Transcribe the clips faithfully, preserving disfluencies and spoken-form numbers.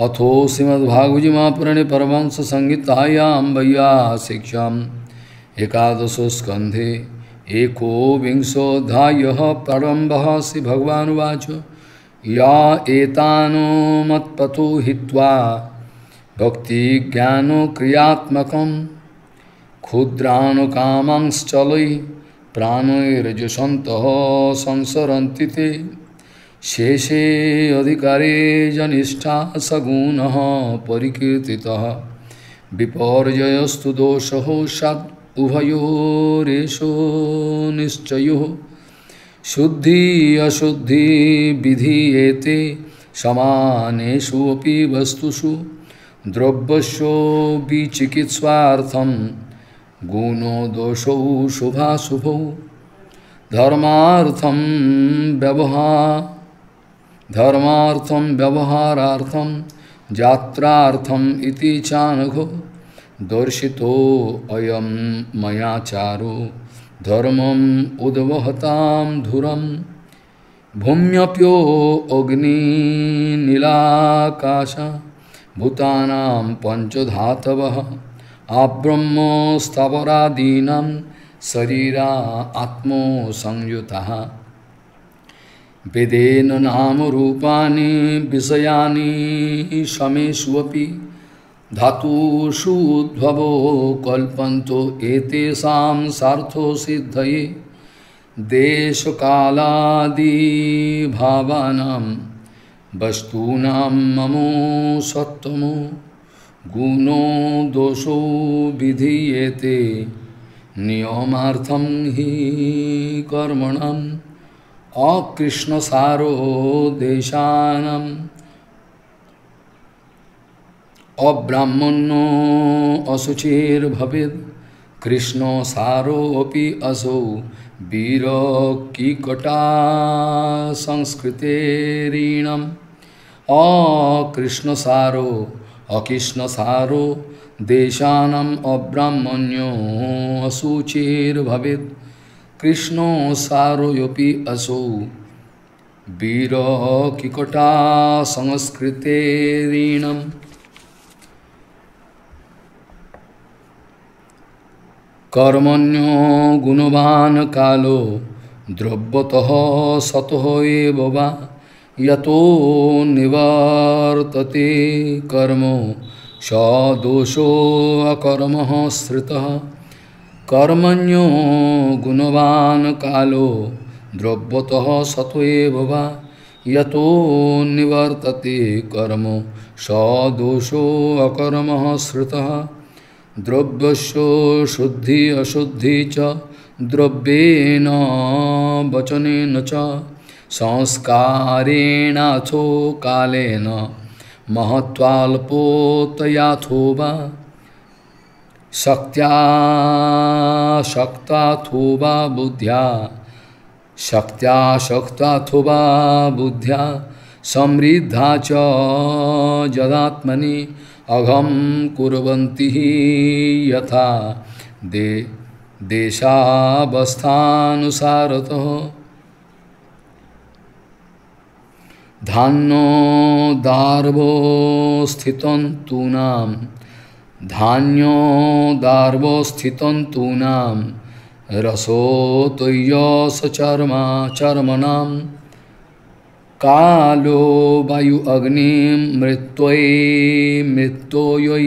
अथो श्रीमद्भागवत महापुराणे परमहंस संहितायां वैयासिक्ष्याम् एकादशो स्कन्धे एकोविंशोऽध्यायः प्रारम्भः श्रीभगवानुवाच या एतानो मत्पथो हित्वा भक्तिज्ञानो क्रियात्मकं क्षुद्रानुकामांश्चलै प्राणैर्यजसन्तः संसरन्ति ते शेषे अधिकारे जनिष्ठा सगुणः परिकीर्तितः विपर्ययस्तु दोषः सद् उभयोरेषो निश्चयो शुद्धि अशुद्धि विधीयेते समानेषु अपि वस्तुषु द्रव्यस्यो विचिकित्सार्थं गुणो दोषौ शुभाशुभौ धर्मार्थं व्यवहार धर्मार्थं व्यवहारार्थं जात्रार्थं इति चानघो दर्शितो अयं मयाचारो धर्मम् उद्वहतां धुरं भूम्यप्यो अग्निनीलाकाश भूतानां पंचधातवः आब्रह्म स्थावरादीनां शरीरा आत्मो संयुतः वेदेन नाम रूपाणि विषयानि समेष्वपि धातुषु उद्भवो कल्पन्तो एतेषां सार्थो सिद्धये देशकालादिभावानां वस्तूनां ममो सत्तमो गुणो दोषो विधीयेते नियमार्थं हि कर्मणाम् अकृष्णसारो देशानाम् अब्राह्मणो अशुचिर्भवेत् कृष्णसारोऽपि असौ वीरकीकटा संस्कृतेरीणम् अकृष्णसारो अकृष्णसारो देशानाम् अब्राह्मण्यो अशुचिर्भवेत् कृष्णो सारोऽपि असौ वीरकीकटा संस्कृतेरीणम् कर्मण्यो गुणवान् कालो द्रव्यतः सतः एव वा यतो निवर्तते कर्म स दोषो अकर्मः श्रुतः कर्मण्यो गुणवान् कालो द्रव्यतः सतो एव वा यतो निवर्तते कर्म स दोषो अकर्मः श्रुतः द्रव्यस्य शुद्धि अशुद्धि च द्रव्येन वचनेन च संस्कारेणाथो कालेन महत्वाल्पोतयाथो वा शक्त्या शक्ताथो वा बुद्ध्या शक्त्या शक्ताथो वा बुद्ध्या समृद्धा च जदात्मनि अघम कुर्वन्ति यथा दे देशावस्थानुसारतः धान्यो दार्भो स्थितं तूनां धान्यो दार्भो स्थितं तूनां रसो तय्यस चर्मा चर्मणां कालो वायु अग्निं मृत्योय मृत्योय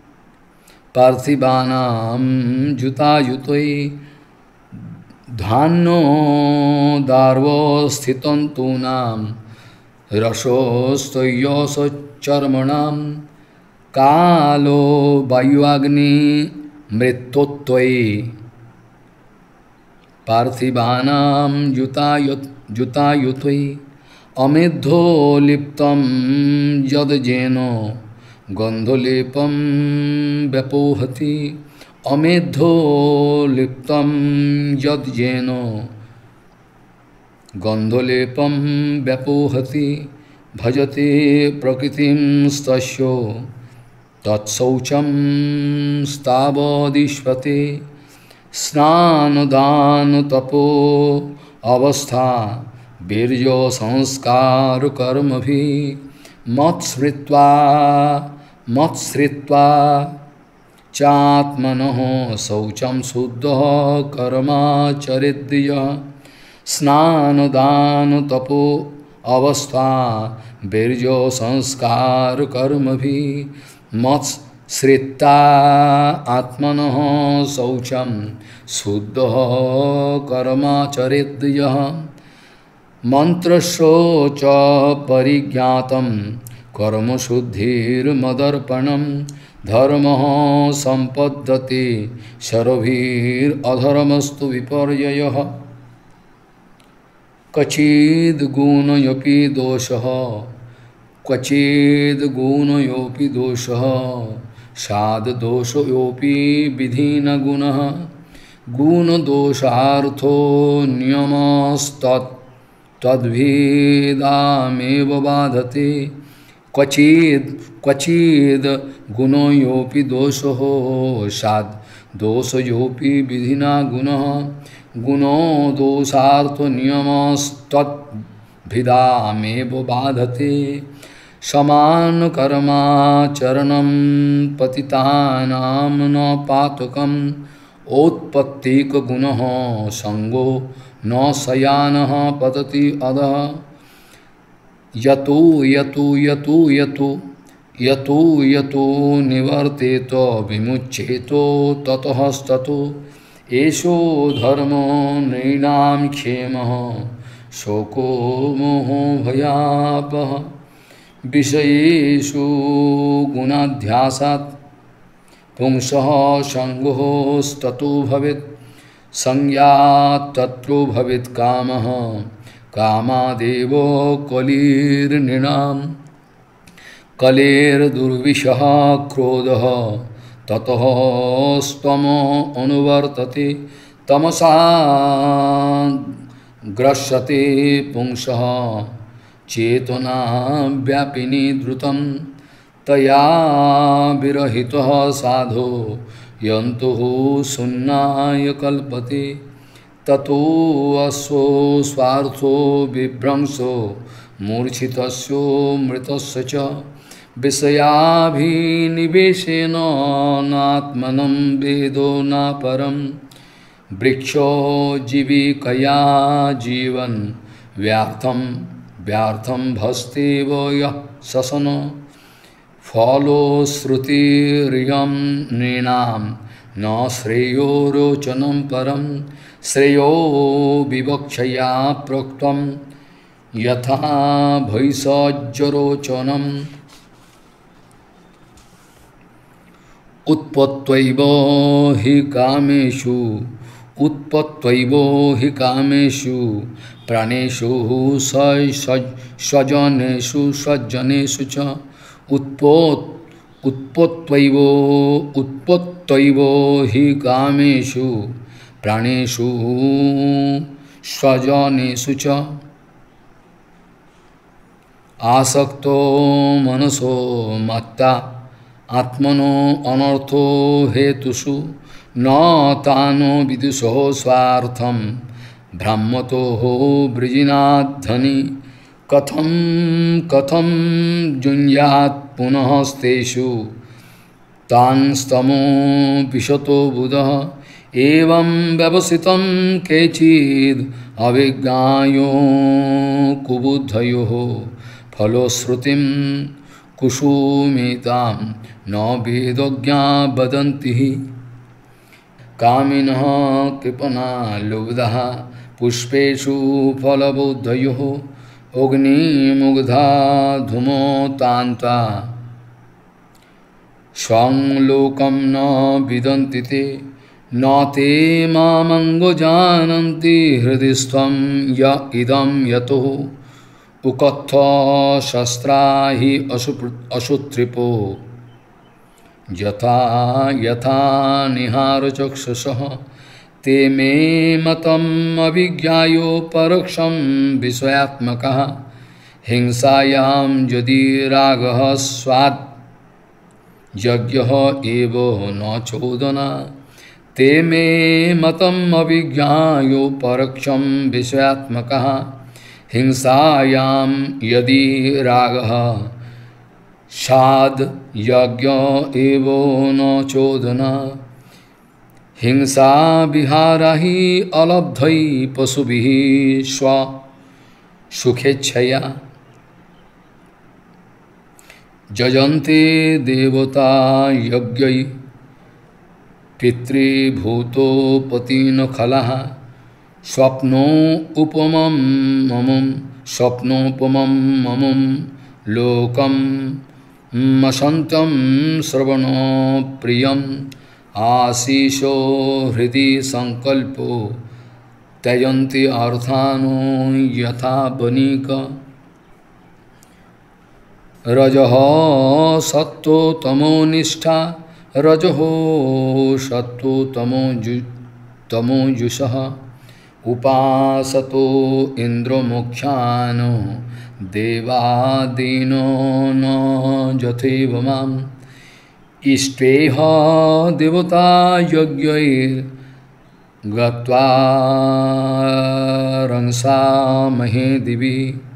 पार्थिवानां जुतायुतोय धान्यो दार्भो स्थितं तूनां रसोस्तय्यस चर्मणां कालो वायुअग्नि मृत्योत्वय पार्थिवानां जुतायुत जुतायुतोय अमेद्धो लिप्तं यद्जेनो गन्धलेपं व्यपोहति अमेद्धो लिप्तं यद्जेनो गन्धलेपं व्यपोहति भजते प्रकृतिं तस्यो तत्शौचं स्थावदिष्वते स्नानदान तपो अवस्था वीर्य संस्कार कर्म भी मत्सृत्वा मत्सृत्वा चात्मनः शौचं शुद्धः कर्माचरेद्य स्नानदान तपो अवस्था वीर्यो संस्कार कर्मभिः मत्सृत्वा आत्मनः शौचं शुद्धः कर्माचरेद्य मंत्रशोच परिज्ञातं कर्मशुद्धिर्मदर्पणं धर्मः सम्पद्यते शरभिरधर्मस्तु विपर्ययः क्वचिद्गुणयोऽपि दोषः क्वचिद्गुणयोऽपि दोषः साधदोषयोऽपि विधिनगुणः गुणदोषार्थो नियमस्तत् तद्भेदामेव बाधते क्वचिद् क्वचिद् गुणयोऽपि दोषः साद् दोषयोऽपि विधिना गुणः गुणो दोषार्थो नियमस्तद्भेदामेव बाधते समानकर्माचरणं पतितानां न पातकम् औत्पत्तिकगुणः संगो न शयानः पतति अधः यतो यतो यतो यतो यतो यतो निवर्तेत विमुच्येतो ततस्ततो एषो धर्मो नृणां क्षेमः शोको मोहो भयापः विषयेषु गुणाध्यासात् पुंसः संगोस्ततो भवेत् संज्ञात् तत्रो भवेत् कामः कामादेव कलिर्नृणां कलेर्दुर्विषः क्रोधः ततः स्तमो अनुवर्तते तमसा ग्रस्यते पुंसः चेतना व्यापिनी द्रुतं तया विरहितः साधो यन्तुः शून्याय कल्पते ततो अस्यो स्वार्थो विभ्रंशो मूर्छितस्यो मृतस्य च विषयाभिनिवेशेन नात्मनं वेदो न परं वृक्षो जीविकया जीवन व्यर्थं व्यर्थं भस्तेव यः शसन फलो श्रुतिरियं नृणां न श्रेयो रोचनं परं श्रेयो विवक्षया प्रोक्तं यथा भैषज्यरोचनम् उत्पत्त्वैव हि कामेषु उत्पत्त्वैव हि कामेषु प्राणेषु स्वजनेषु सज्जनेषु च उत्पोत् उत्पत्त्वैव उत्पत्त्वैव हि कामेषु प्राणेषु स्वजनेषु च आसक्तो मनसो मत्ता आत्मनो अनर्थो हेतुषु न तानो विदुषो स्वार्थं भ्रामतो वृजिनाद्धनि कथं कथं जुञ्यात् पुनः स्तेषु तांस्तमो विशतो बुधः एवं व्यवसितं केचिद् अविज्ञायो कुबुद्धयोः फलश्रुतिं कुसुमितां न वेदज्ञा वदन्ति कामिनः कृपणा लुब्धः पुष्पेषु फलबुद्धयोः अग्निमुग्धा धूमोतान्ता स्वं लोकं न विदन्ति ते न ते मामङ्गो जानन्ति हृदिस्थं य इदं यतो उकत्थ शस्त्रा हि अशुत्रिपो यथा यथा निहारचक्षुषः ते मे मतम् अभिज्ञायो परोक्षं विषयात्मकः हिंसायां यदि रागः स्यात् यज्ञः एव न चोदना ते मे मतम् अभिज्ञायो परोक्षं विषयात्मकः हिंसायां यदि रागः साध यज्ञ एवो न चोदना हिंसा विहारा ही अलब्धै पशुभिः स्व सुखेच्छया जजन्ते देवता यज्ञै पितृभूतोपतिन खलः स्वप्नो उपमं ममं स्वप्नोपमं ममं लोकं मसन्तं श्रवणो प्रियम् आशीषो हृदि संकल्पो त्यजन्ति अर्थानो यथा वनिक रजः सत्तो तमो निष्ठा रजः सत्तो तमो जु तमो जुषः उपासतो इंद्र मोक्षानो देवादीनो न जथैव माम् इष्टेह देवता यज्ञैर् गत्वा रंसामहे दिवि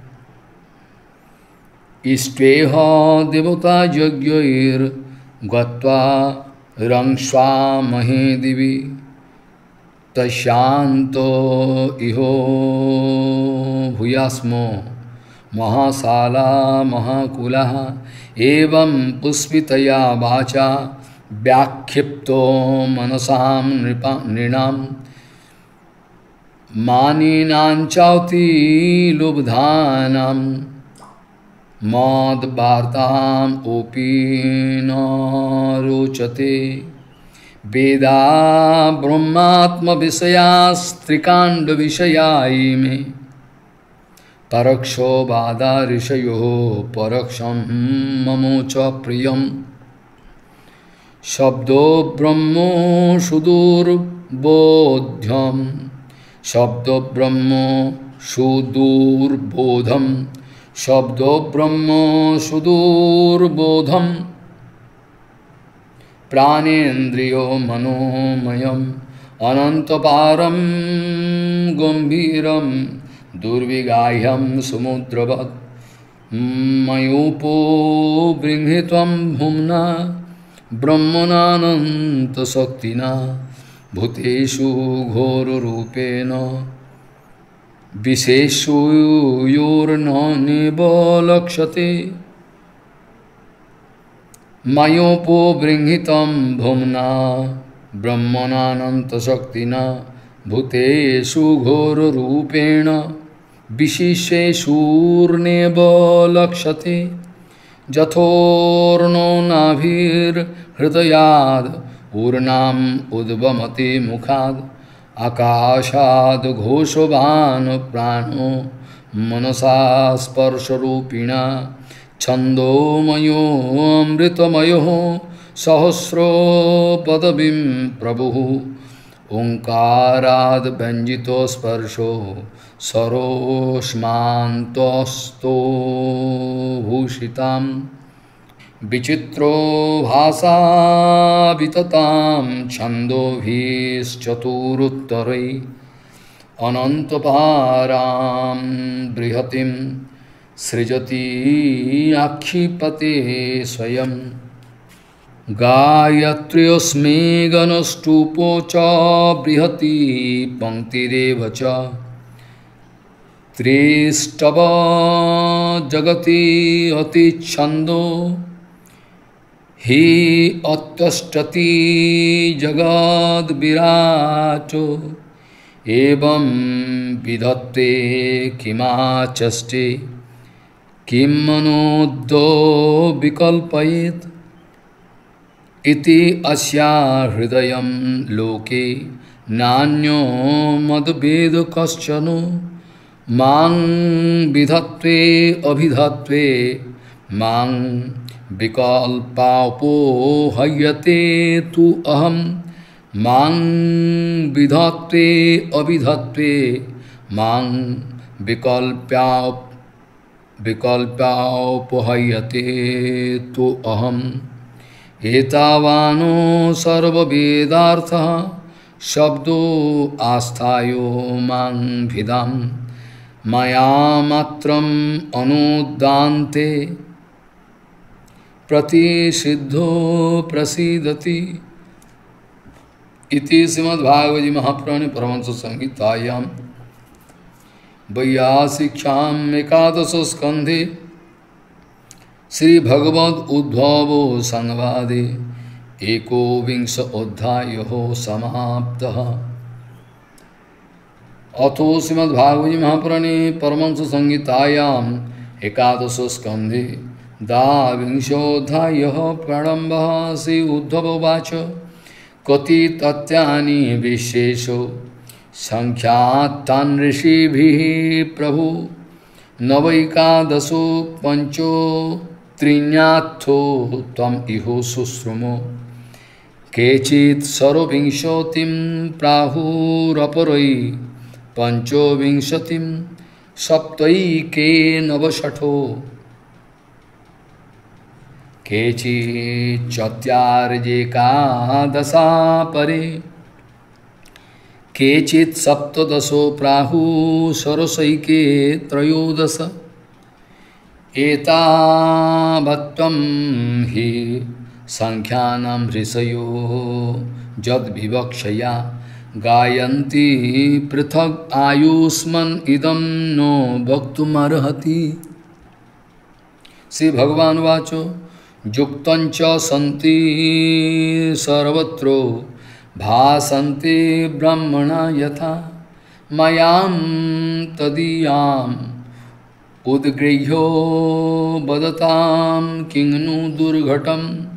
इष्टेह देवता यज्ञैर् गत्वा रंसामहे दिवि तस्यान्तो इहो भूयास्मो महाशाला महाकुलः एवं पुष्पितया वाचा व्याक्षिप्तो मनसां नृपा नृणां मानिनांचाति लुब्धानां मद्वार्ताम् ओपि न रोचते वेदा ब्रह्मात्मविषयास्त्रिकाण्ड विषया इमे परक्षो बाधा ऋषयो परक्षं ममोच प्रियं शब्दो ब्रह्मो सुदूरबोध्यं शब्दो ब्रह्मो सुदूरबोधं शब्दो ब्रह्मो सुदूरबोधं प्राणेन्द्रियो मनोमयम् अनन्तपारं गम्भीरं दुर्विगाह्यं समुद्रवत् मयोपो बृंहित्वं भुम्ना ब्रह्मणानन्तशक्तिना भूतेषु घोररूपेण विशेषो योर्न निबलक्ष्यते मयोपो बृंहितं भुम्ना ब्रह्मणानन्तशक्तिना भूतेषु घोररूपेण विशिष्येषूर्नेव लक्ष्यते जथोर्नो नाभिर्हृदयाद् ऊर्णाम् उद्वमते मुखाद् आकाशाद् घोषवान् प्राणो मनसा स्पर्शरूपिणा छन्दोमयो अमृतमयो सहस्रो पदवीं प्रभुः ओंकाराद् व्यञ्जितो स्पर्शो सरोष्मान्तस्तो भूषिताम् विचित्रो भासा विततां छन्दोभिश्चतुरुत्तरै अनन्तपारां बृहतिं सृजति आक्षिपते स्वयं गायत्र्योऽस्मि गणस्तूपो च बृहति पंक्तिरेव च त्रिस्तव जगति अतिच्छन्दो हि अत्यष्टति जगद्विराटो एवं विधत्ते किमाचष्टे किं मनोद्दो विकल्पयेत् इति अस्या हृदयं लोके नान्यो मद्वेद कश्चनो मां विधत्वे अभिधत्वे मां विकल्पापोहयते तु अहं मां विधत्वे अभिधत्वे मां विकल्प्याप विकल्प्यापोहयते तु अहम् एतावानो सर्ववेदार्थः शब्दो आस्थायो मां भिदां मया मात्रम् अनुदान्ते प्रतिषिद्धो प्रसीदति इति श्रीमद्भागवत महापुराणे परमहंस संहितायां वैयासिक्याम् एकादश स्कंधे श्री भगवद उद्भव संवादे एकोविंश अध्यायो समाप्तः। अथो श्रीमद्भागवत महापुराणे परमहंस संहितायां एकादश स्कंधे द्वाविंशोऽध्यायः प्रारम्भः। श्री उद्धव उवाच कति तथ्यानि विशेषो संख्यातान् ऋषिभिः प्रभु नवैकादशो पंचो त्रिण्याथो त्वम् इहो शुश्रुमो केचित् षोडविंशतिं प्राहुरपरै पंचविंशतिं सप्तैके नवषठो केचिच्चत्वार्येकादशा परे केचित् सप्तदशो प्राहु षोडशैके त्रयोदश एतावत्त्वं हि संख्यानां ऋषयो यद्विवक्षया गायन्ति पृथक् आयुष्मन् इदं नो वक्तुमर्हति। श्री भगवान वाचो युक्तञ्च सन्ति सर्वत्र भासन्ते ब्रह्मणा यथा मयां तदीयाम् उद्गृह्यो वदतां किं नु दुर्घटं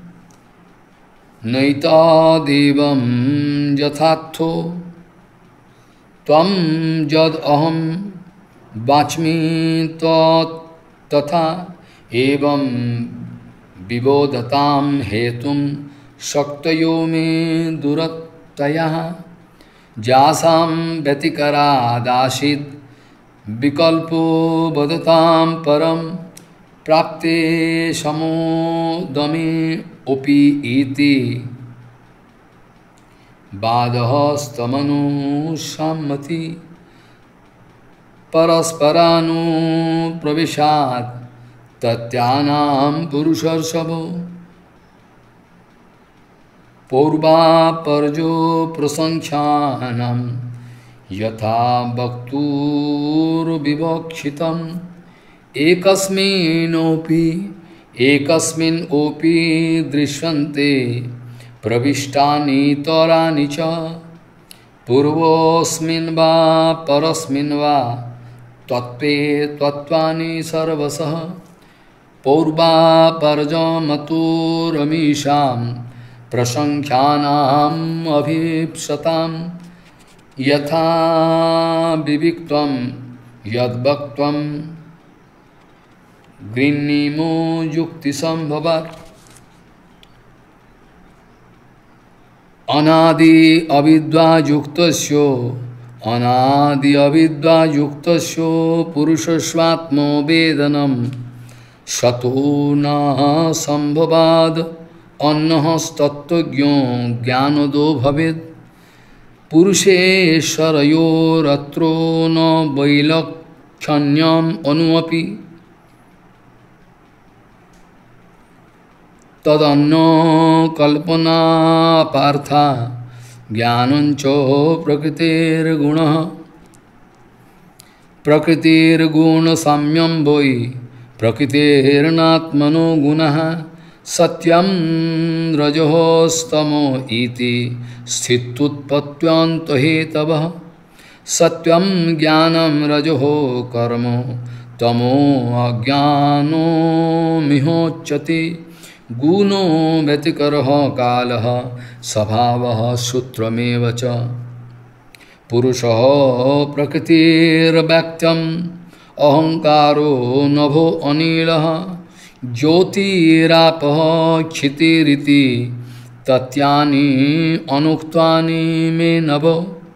नैतादेवं यथार्थो त्वं यद् अहं वाच्मि तथा एवं विबोधतां हेतुं शक्तयो मे दुरतयः जासां व्यतिकरादासीत् विकल्पो वदतां परं प्राप्ते समोदमे ओपि इति बाधस्तमनुसम्मति परस्परानुप्रविशात् तत्यानां पुरुषर्षभो पौर्वापर्जो प्रसंख्यानं यथा वक्तुर्विवक्षितम् एकस्मिन्नोपि एकस्मिन् ओपि दृश्यन्ते प्रविष्टानि तराणि च पूर्वस्मिन् वा परस्मिन् वा तत्त्वे तत्त्वानि सर्वशः पौर्वापर्जमतुरमीषां प्रसंख्यानाम् अभीप्सतां यथा विविक्तं यद्वक्तं गृह्णीमो युक्तिसम्भवात् अनादि अविद्वायुक्तस्य अनादि अविद्वायुक्तस्य पुरुषस्वात्मो वेदनं सतो न संभवाद अन्नस्तत्त्वज्ञो ज्ञानदो भवेत् पुरुषेश्वरयोरत्रो न वैलक्षण्यम् अनुमपि तदन्नो कल्पना पार्था ज्ञानञ्च प्रकृतेर्गुणः प्रकृतिर्गुणसाम्यं वै प्रकृतेर्नात्मनो गुणः सत्यं रजोस्तमो इति स्थित्युत्पत्त्यान्तहेतवः सत्यं ज्ञानं रजो कर्म तमो अज्ञानो मिहोच्यते गुणो व्यतिकरः कालः स्वभावः सूत्रमेव च पुरुषः प्रकृतिर्व्यक्तम् अहंकारो नभो अनिलः ज्योतिरापः क्षितिरिति तत्यानि अनुक्तानि मे नभ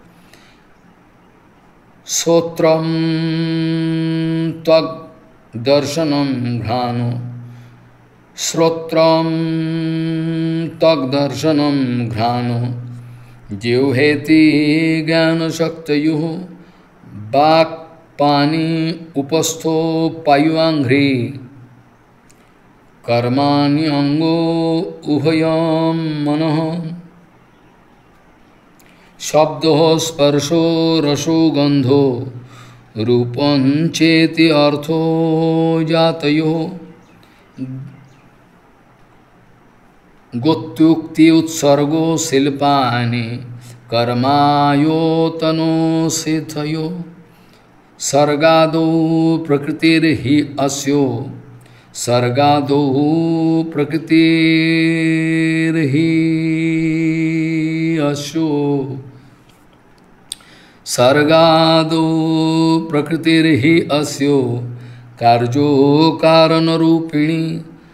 श्रोत्रं त्वग् दर्शनं घ्राणो श्रोत्रं तग्दर्शनं घ्राणो जिह्वेति ज्ञानशक्तयुः वाक्पानि उपस्थो पायुआंघ्रि कर्माण्यंगो उभयं मनः शब्दो स्पर्शो रसो गंधो रूपं चेति अर्थो जातयो गोत्युक्ति उत्सर्गो शिल्पानि कर्मायोतनो सिद्धयो सर्गादो प्रकृतिर्हि अस्यो सर्गादो प्रकृतिर्हि अस्यो सर्गादो प्रकृतिर्हि अस्यो कार्यो कारणरूपिणी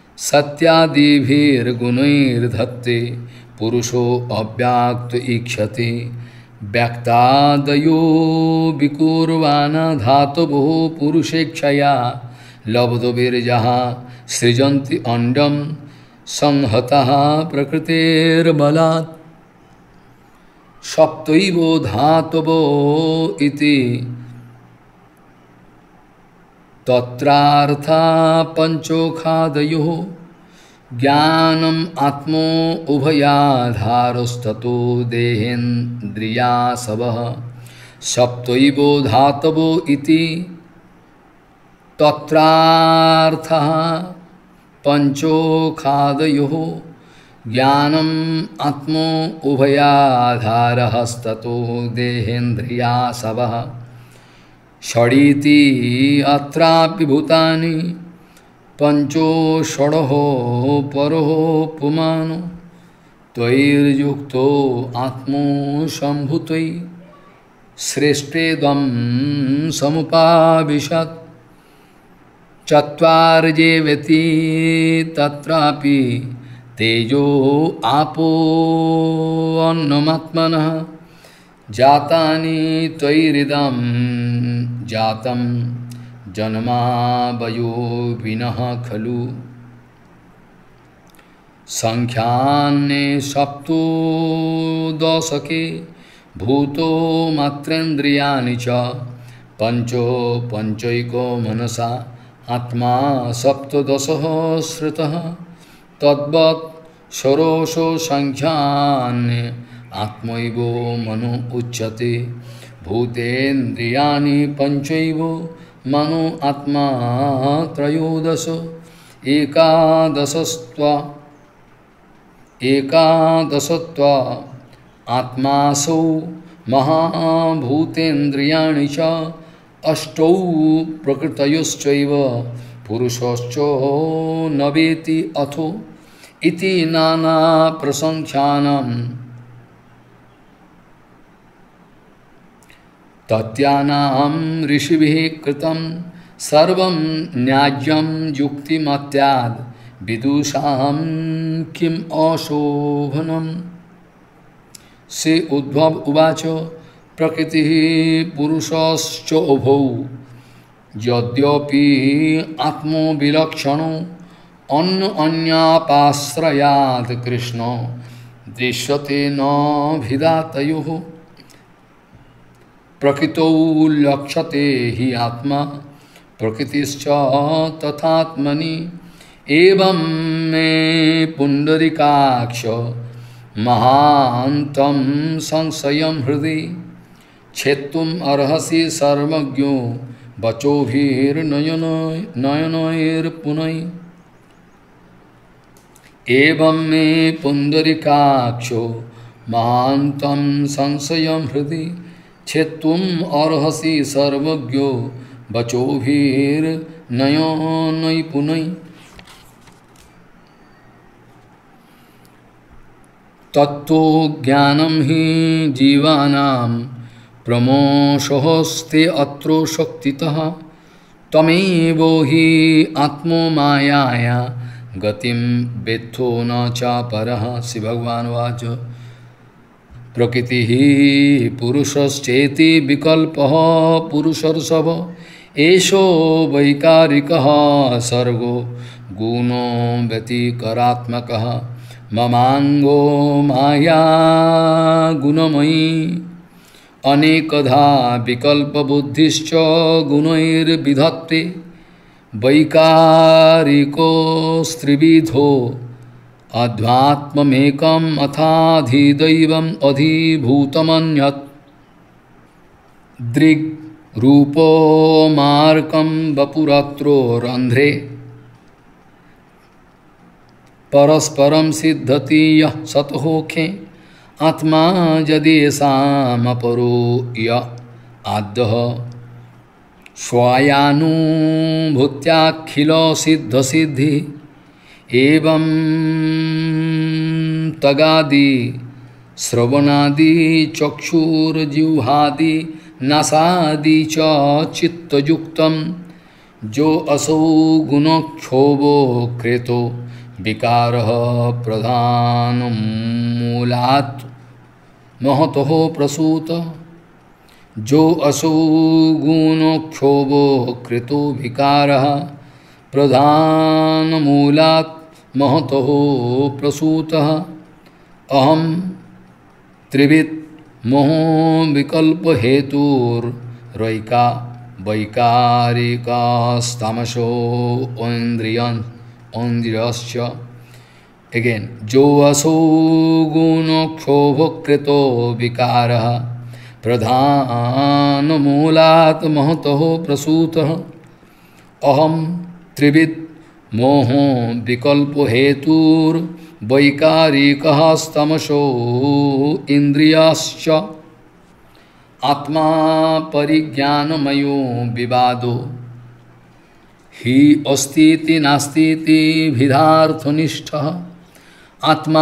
सत्यादिभिर्गुणैर्धत्ते पुरुषो अव्याक्त ईक्षते व्यक्तादयो विकुर्वाणा धातवो पुरुषेक्षया लब्धविर्जहा सृजन्ति अंडं संहतः प्रकृतेर्बलात् सप्तैवो धातवो इति तत्रार्था पंचोखादयो ज्ञानम आत्मो उभयाधारस्ततो देहेन्द्रियासवः सप्तैवो धातवो इति तत्रार्थः पंचोखादयो ज्ञानम आत्मो उभयाधारस्ततो देहेन्द्रियासवः षडीति अत्रापि भूतानि पंचो षडहो परो पुमानो त्वयिर्युक्तो आत्मो सम्भूतै श्रेष्ठेदं समुपाविशत् चत्वार्जेवेति तत्रापि तेजो आपो अन्नमात्मनः जातानि त्वयिरिदं जातं जन्मावयो विनः खलु संख्यान्ने सप्तोदशके भूतो मात्रेन्द्रियाणि च पंचो पंचैको मनसा आत्मा सप्तदशः श्रुतः तद्वत् षोडशो संख्यान्ने आत्मैवो मनो उच्यते भूतेन्द्रियाणि पंचैव मनो आत्मा त्रयोदश एकादशस्त्वा एकादशत्वा आत्मासौ महाभूतेन्द्रियाणि च अष्टौ प्रकृतयश्चैव पुरुषश्च नवेति अथो इति नाना प्रसंख्यानम् तत्यानां ऋषिभिः कृतं सर्वं न्याय्यं युक्तिमत्याद् विदुषां किम् अशोभनम् से उद्भव उवाच प्रकृतिः पुरुषश्च उभौ यद्यपि आत्मो विलक्षणो अन्य अन्यापाश्रयात् कृष्णो दृश्यते न भिदातयोः प्रकृतौ लक्ष्यते हि आत्मा प्रकृतिश्च तथात्मनि एवं मे पुंडरीकाक्ष महान्तं संशयं हृदि छेत्तुम् अर्हसि सर्वज्ञो वचोभिर्नयनैर्पुनैः एवं मे पुंडरीकाक्षो महान्तं संशयं हृदि छेत्तुम् अर्हसि सर्वज्ञो वचोभिर्नयनैर्पुनैः तत्तो ज्ञानं हि जीवानां प्रमोषोस्ते अत्रो शक्तितः तमेव हि आत्मो मायाया गतिं वेत्थो न च परः। श्री भगवान वाच प्रकृतिः पुरुषश्चेति विकल्पः पुरुषर्षभ एषो वैकारिकः सर्गो गुणो व्यतिकरात्मकः ममांगो माया गुणमयी अनेकधा विकल्प बुद्धिश्च गुणैर्विधत्ते वैकारिको स्त्रिविधो अध्यात्ममेकम् अथाधिदैवम् अधिभूतमन्यत् दृग् रूपो मार्कं वपुरत्रो रंध्रे परस्परं सिद्धति यः सतहोखे आत्मा यदेषामपरो य आद्यः स्वायानुभूत्याखिल सिद्ध सिद्धि एवं तगादि श्रवणादि चक्षुर्जिह्वादि नासादि च चित्तयुक्तं जो असौ गुणक्षोभो कृतो विकारः प्रधानमूलात् महतः प्रसूत जो असौ गुणक्षोभो कृतो विकारः प्रधानमूलात् महतः प्रसूतः अहं त्रिविध मोहो विकल्प हेतुर्वैका वैकारिकास्तमसो इंद्रियं इंद्रियश्च अगेन जो असो गुणक्षोभकृतो विकारः प्रधानमूलात् महतः प्रसूतः अहं त्रिविध मोहो विकल्प हेतुर्वैकारिकः स्तमसो इंद्रियश्च आत्मा परिज्ञानमयो विवादो हि अस्तीति नास्तीति विधार्थनिष्ठः आत्मा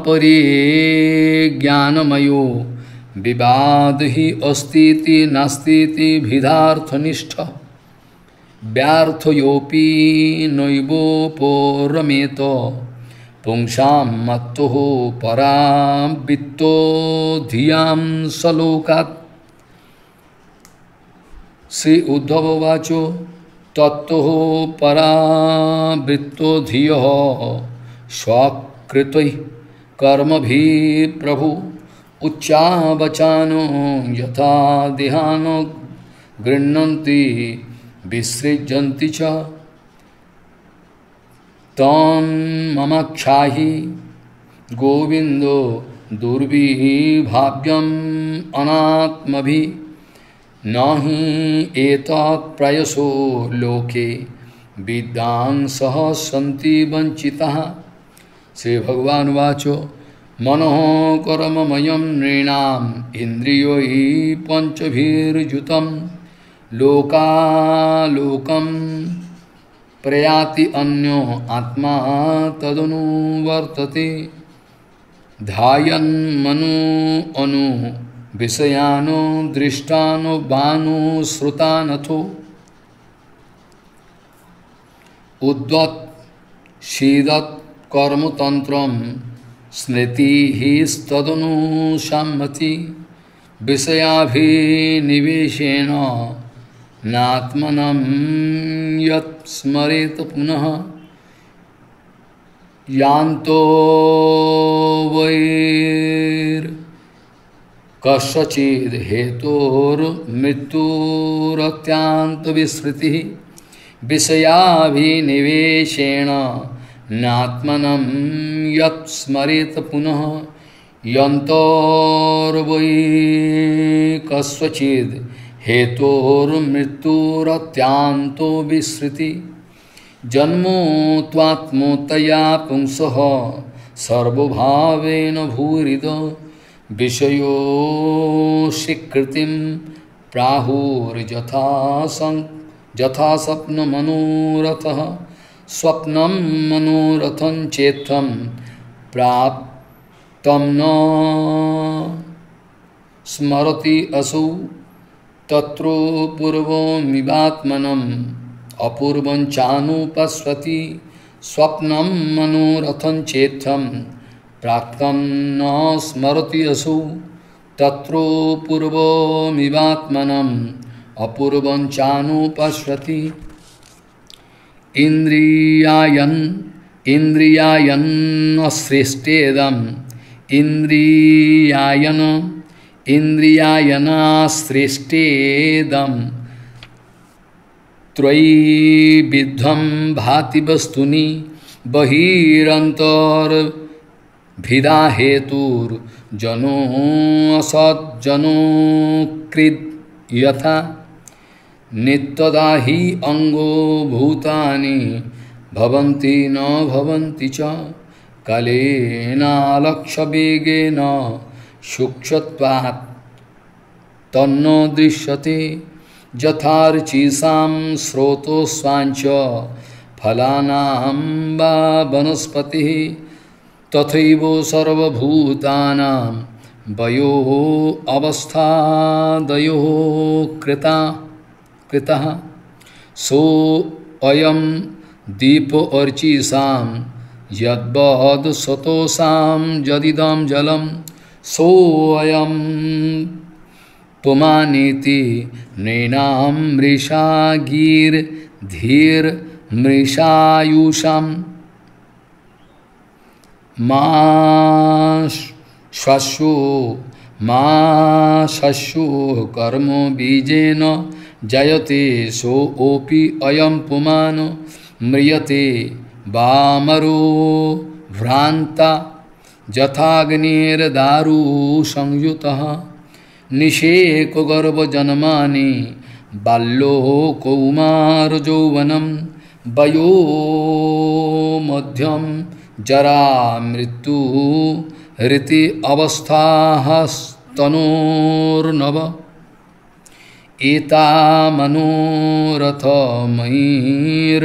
परिज्ञानमयो विवाद हि अस्तीति नास्तीति विधार्थनिष्ठः व्यार्थयोपि नैवोपरमेत पुंसां मत्तुः परावित्तो धियां सलोकात् श्री उद्धव वाचो तत्तुः परावृत्तो धियः स्वकृतैः कर्मभिः प्रभु उच्चावचानो यथा देहानो गृह्णन्ति विसृजन्ति च तं ममक्षाहि गोविन्दो दुर्विभाव्यम् अनात्मभिः न हि एतत् प्रयसो लोके विद्वांसः सन्ति वञ्चिताः। श्री भगवान वाचो मनः कर्ममयं नृणाम् इन्द्रियैः पञ्चभिर्युतं लोकालोकं प्रयाति अन्यो आत्मा तदनुवर्तते ध्यायन् मनो अनु विषयानो दृष्टानो बानो श्रुतानथो उद्वत् शीदत् कर्मतन्त्रं स्मृतिस्तदनुसम्मति विषयाभिनिवेशेन नात्मनं यत् स्मरेत पुनः यान्तो वैर् कस्यचिद् हेतोर्मृत्युरत्यान्तविस्मृतिः विषयाभिनिवेशेन नात्मनं यत् स्मरेत पुनः यन्तोर्वै कस्यचिद् हेतोर्मृत्युरत्यान्तो विस्मृति जन्मो त्वात्मतया पुंसः सर्वभावेन भूरिद विषयो स्वीकृतिं प्राहुर्यथा सं यथा स्वप्नमनोरथः स्वप्नं मनोरथं चेत्थं प्राप्तं न स्मरति असौ तत्रो पूर्वमिवात्मनम् अपूर्वं चानुपश्यति स्वप्नं मनोरथं चेत्थं प्राप्तं न स्मरति असौ तत्रो पूर्वमिवात्मनम् अपूर्वं चानुपश्यति इंद्रियायन् इंद्रियायन् श्रेष्ठेदम् इंद्रियायन इंद्रियायना श्रेष्ठेदम् त्रयी विद्धम भाति वस्तुनि बहिरंतर भिदा हेतुर जनो असज्जनो कृत यथा नित्यदा हि अंगो भूतानि भवन्ति न भवन्ति च कालेनालक्ष्य वेगेन सूक्ष्मत्वात् तन्नो दृश्यते यथार्चिषां स्रोतोस्वांच फलानां वा वनस्पतिः तथैव सर्वभूतानां वयोः अवस्थादयोः कृता कृतः सो अयं दीप अर्चिषां यद्वद् सतोषां यदिदं जलं सो अयं पुमानीति नैनां मृषा गीर्धीर्मृषायुषां मा शस्यो मा शस्यो कर्म बीजेन जयते सो ओपि अयं पुमान म्रियते वामरो भ्रांता यथाग्निर्दारु संयुतः निषेको गर्भजन्मानि बाल्यो कौमार यौवनं वयो मध्यम जरा मृत्यु ऋति अवस्थास्तनोर्नव एता मनोरथमयीर्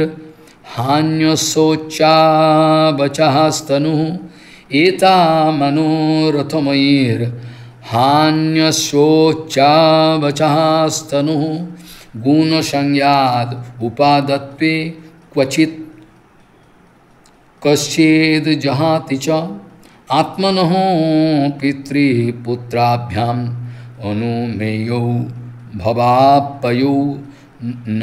हान्यशोचावचस्तनुः एता मनोरथमयीर् हान्यशोचावचस्तनुः गुणसंज्ञाद् उपादत्ते क्वचित् कश्चिद् जहाति च आत्मनः पितृपुत्राभ्याम् अनुमेयौ भवाप्पयौ न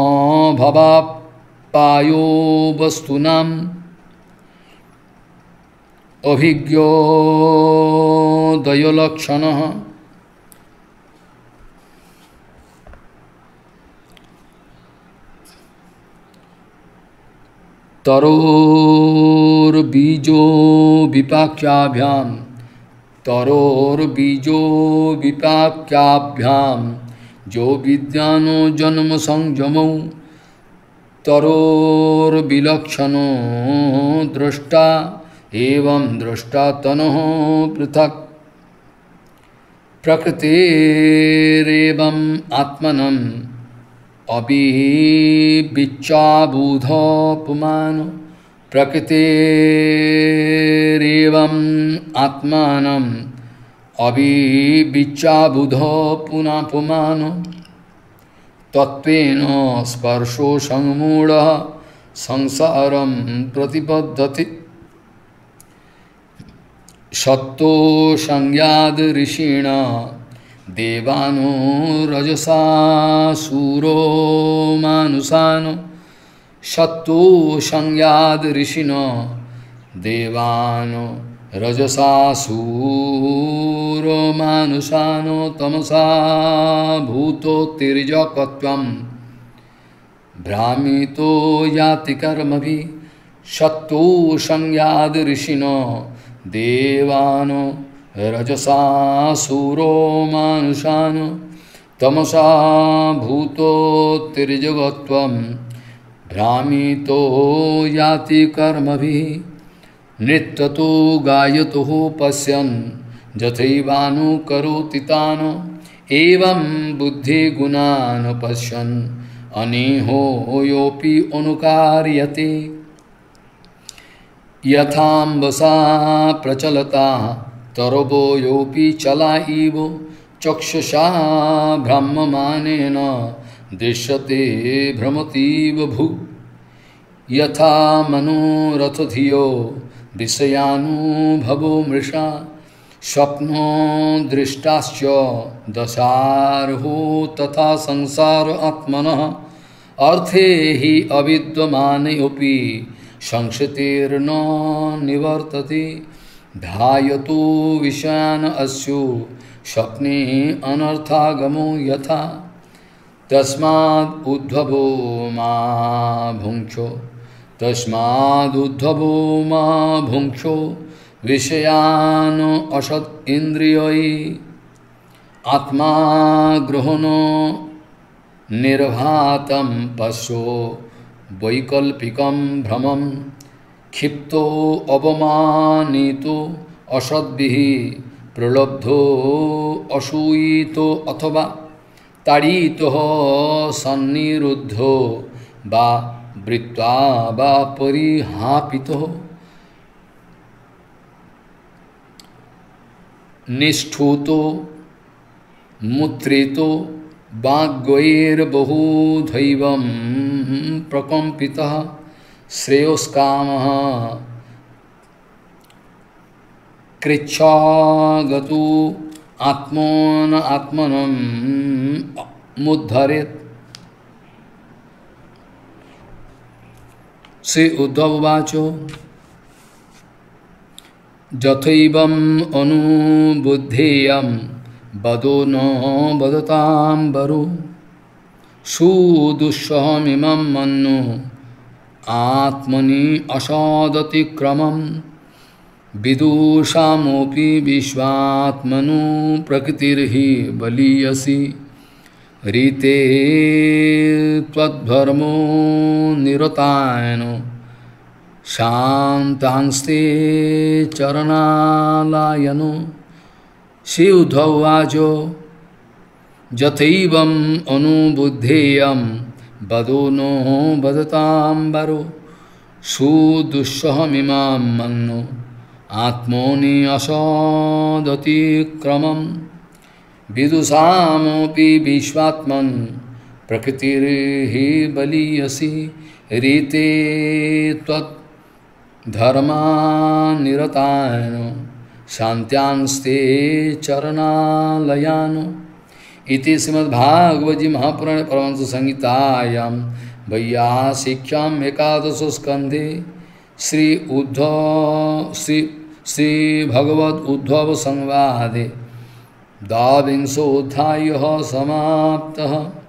भवाप्पायो वस्तूनाम् अभिज्ञोदयलक्षणः तरोर्बीजो विपाक्याभ्याम तरोर्बीजो विपाक्याभ्याम जो विद्यानो जन्म संयमौ तरोर्विलक्षणो दृष्टा एवं दृष्टा तनोः पृथक् प्रकृतेरेवं आत्मनं अभिविच्चाबुध पुमान प्रकृतेरेवं आत्मानं अभिविच्चाबुध पुना पुमान तत्वेन स्पर्शो संमूढ़ः संसारं प्रतिपद्यते सत्तो संज्ञाद ऋषिणा देवानो रजसा सूरो मानुषानो सत्तो संज्ञाद ऋषिणा देवानो रजसा सूरो मानुषानो तमसा भूतो तिर्यकत्वं भ्रामितो याति कर्मभिः सत्तो संज्ञाद ऋषिणा देवानो रजसा सूरो मानुषानो तमसा भूतो तिर्यगत्वं भ्रामितो याति कर्मभिः नृत्यतो गायतो पश्यन् यथैवानु करोति तान् एवं बुद्धिगुणान् पश्यन् अनेहो योऽपि अनुकार्यते यथाम्बसा प्रचलता तरबो योऽपि चला इव चक्षुषा ब्रह्ममानेन दृश्यते भ्रमतीव भू यथा मनोरथधियो विषयानुभवो मृषा स्वप्नो दृष्टाश्च दशार्हो तथा संसार आत्मनः अर्थे हि अविद्यमानेऽपि संशतेर्न निवर्तते ध्यायतो विषयान् अस्यो स्वप्ने अनर्थागमो यथा तस्माद् उद्धवो मा भुङ्क्षो तस्माद् उद्धवो मा भुङ्क्षो विषयान् असत् इन्द्रियै आत्मा ग्रहणो निर्भातं पश्यो वैकल्पिकं भ्रमं क्षिप्तो अवमानितो असद्भिः प्रलब्धो असूयितो अथवा ताड़ितो सन्निरुद्धो वा वृत्वा वा परिहापितो निष्ठूतो मुत्रितो वाग्वैर्बहुधैवं प्रकम्पितः श्रेयोस्कामः कृच्छागतो आत्मन आत्मनं मुद्धरेत्। श्री उद्धव उवाच यथैवम् अनुबुद्धेयं वदो न वदतां वरो सुदुःसहमिमं मन्यो आत्मनि असादतिक्रमम् विदुषामपि विश्वात्मनो प्रकृतिर्हि बलीयसी रीते त्वद्धर्मो निरतायनो शान्तांस्ते चरणालायनो। श्री उद्धव उवाच यथैवम् अनुबुद्धेयं वदो नो वदतां वरो सुदुःसहमिमां मन्यो आत्मनि असादतिक्रमम् विदुषामपि विश्वात्मन् प्रकृतिर्हि बलीयसी रीते त्वद्धर्मानिरतायनो शान्त्यांस्ते चरणालयानो। इति श्रीमद्भागवते महापुराणे परमहंस संहितायां वैयासिक्याम् एकादशो स्कन्धे श्री उद्धव श्री श्री भगवद उद्धव संवादे द्वाविंशोऽध्यायः समाप्तः।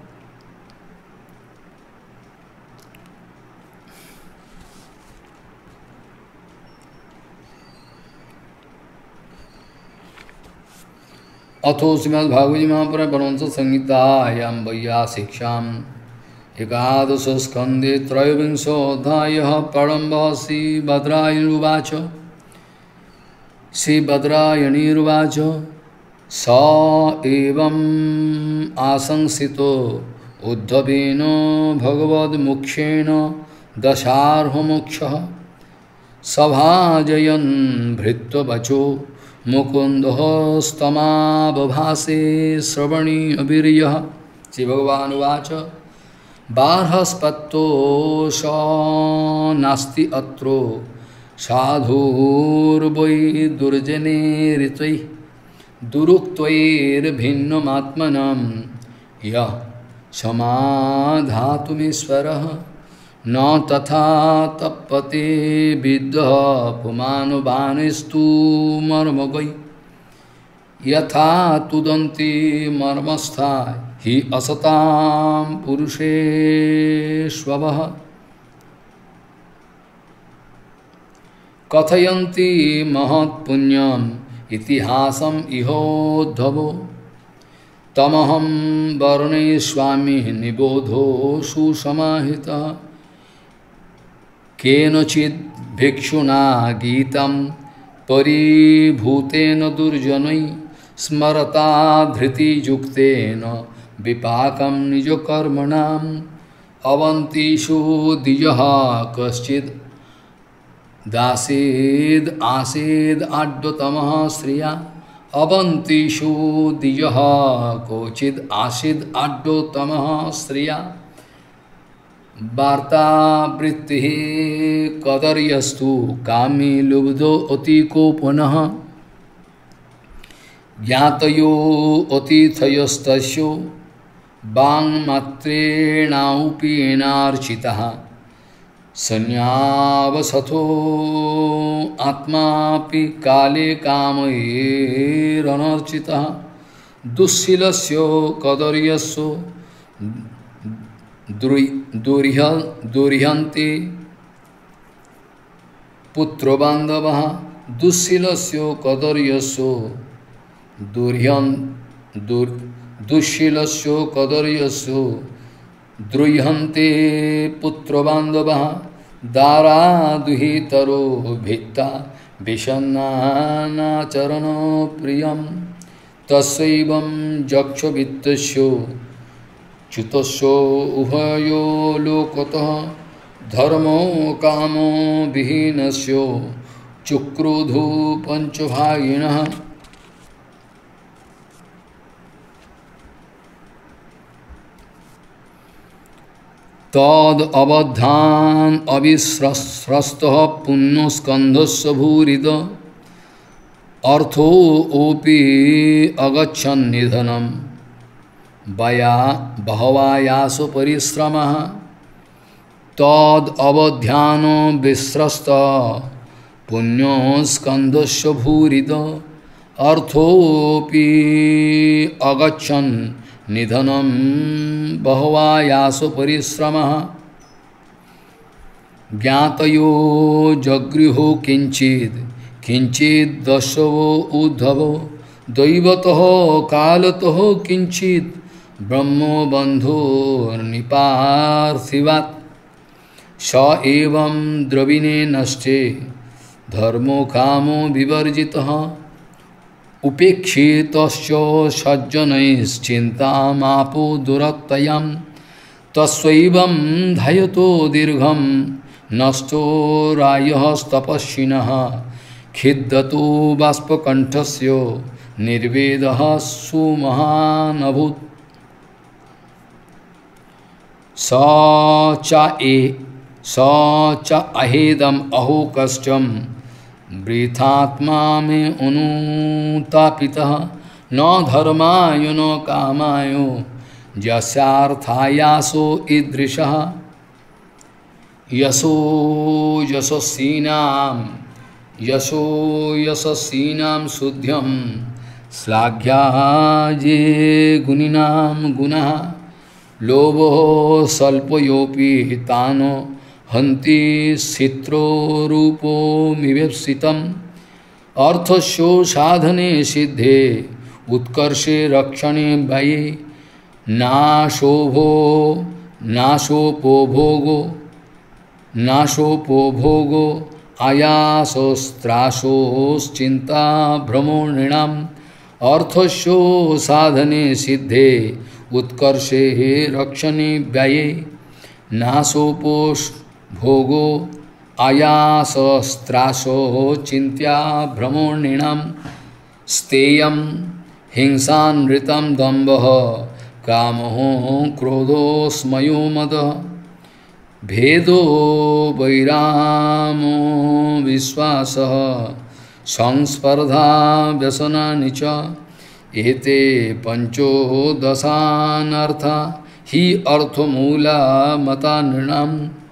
अथो श्रीमद्भागवते महापुराणे परमहंस संहितायां वैयासिक्याम् एकादश स्कन्धे त्रयोविंशोऽध्यायः प्रारम्भः। श्रीभद्रायणुवाच श्रीभद्रायणीरुवाच स एवम् आशंसितो उद्धवेन भगवद्मुख्येन दशार्हमोक्षः सभाजयन् भृत्यवचो मुकुन्दः स्तमाबभासे श्रवणी अवीर्यः। श्रीभगवानुवाच बार्हस्पत्यो स नास्ति अत्रो साधुर्वै दुर्जनेरितैः दुरुक्तैर्भिन्नमात्मनं यः समाधातुमीश्वरः न तथा तप्यते विद्धः पुमानुबाणस्तु मर्मगै यथा तुदन्ति मर्मस्था हि असतां पुरुषेष्ववः कथयन्ति महत्पुण्यम् इतिहासम् इहोद्धवो तमहं वर्णयिष्यामि निबोधो सुसमाहितः केनचित् भिक्षुना गीतं परिभूतेन दुर्जनैः स्मरता धृतियुक्तेन विपाकं निजकर्मणाम् अवन्तिषु द्विजः कश्चित् दासेद् आसेद् आड्यतमः श्रिया अवन्तिषु द्विजः कोचिद् आसीद् आड्योतमः श्रिया वार्तावृत्तिः कदर्यस्तु कामी लुब्धो अतिको पुनः ज्ञातयो अतिथयस्तस्यो वाङ्मात्रेणाउपीनार्चितः संन्यावसथो आत्मापि काले कामैरनर्चितः दुःशीलस्य कदर्यस्य दुर्ह्यन्ते पुत्रबान्धवः दुःशीलस्य कदर्यस्य दुर्ह्यन् दुर् दुःशीलस्य कदर्यस्य द्रुह्यन्ते पुत्रबान्धवः दारादुहितरो भित्ता विषन्नानाचरण प्रियं तस्यैवं यक्षवित्तस्य च्युतस्य उभयो लोकतः धर्मो कामो विहीनस्य चुक्रुधु पंचभागिनः तद अवधान अविस्रस्तः पुण्यस्कन्धस्य भूरिद अर्थो ओपि अगच्छन् निधनं वया बहवायासु परिश्रमः तद अवध्यानो विस्रस्त पुण्यस्कन्धस्य भूरिद अर्थोपि अगच्छन् निधनं बहवायासु परिश्रमः ज्ञातयो जगृहो किंचित् किंचित् दशवो उद्धवो दैवतः कालतः किंचित् ब्रह्मो बंधो निपार्थिवात् स एवं द्रविणे नष्टे धर्मो कामो विवर्जितः उपेक्षितश्च सज्जनैश्चिन्तामापो दुरत्ययं तस्वैवं धयतो दीर्घं नष्टो रायस्तपस्विनः खिद्दतो बाष्पकण्ठस्य निर्वेदः सुमहानभूत् स च ए स च अहेदम अहो कष्टम वृथात्मा में अनुतापितः न धर्माय न कामाय यस्यार्थायासो ईदृशः यशो यशस्वीनां यशो यशस्वीनां शुद्ध्यं श्लाघ्याजे गुणिनां गुणः लोभो स्वल्पयोपि तानो हन्ति चित्रो रूपो मिवेप्सितम् अर्थस्यो साधने सिद्धे उत्कर्षे रक्षणे व्यये नाशोभो नाशोपभोगो नाशोपभोगो आयासोस्त्रासोश्चिन्ता भ्रमो नृणाम् अर्थस्यो साधने सिद्धे उत्कर्षे रक्षणे व्यये नाशोपोष भोगो आयासस्त्रासो चिंत्या भ्रमोर्णिणाम स्तेयं हिंसानृतं दम्भः कामो क्रोधो स्मयो मदः भेदो वैरामो विश्वासः संस्पर्धा व्यसनानि च एते पंचोदशानर्था हि अर्थमूला मता नृणाम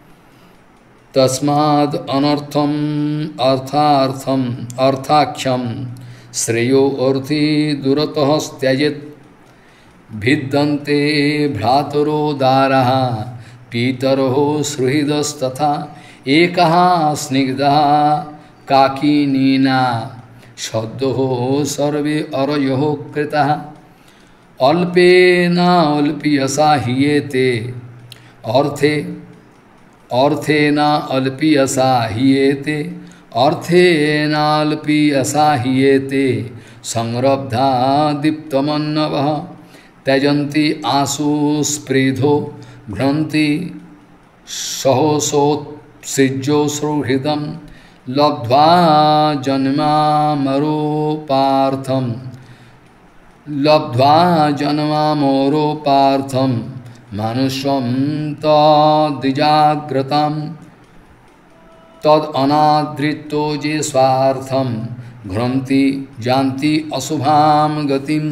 तस्माद् अनर्थम अर्थार्थम अर्थाख्यम श्रेयो अर्थी दुरतः त्यजेत् भिद्यन्ते भ्रातरो दारः पीतरो सुहृदस्तथा एकः स्निग्धः काकिनीना सद्यो सर्वे अरयो कृतः अल्पेन अल्पियसा हियेते अर्थे अर्थेन अल्पियसा हियेते अर्थेन अल्पियसा हियेते संरब्धा दीप्तमन्नवः त्यजन्ति आसु स्पृधो भ्रन्ति सहसोत्सृज्यो सुहृदं लब्ध्वा जन्मामरोपार्थं लब्ध्वा जन्मामरोपार्थं मानुषं तद्विजाग्रतां तद अनादृतो जे स्वार्थं घ्रन्ति जानति अशुभां गतिं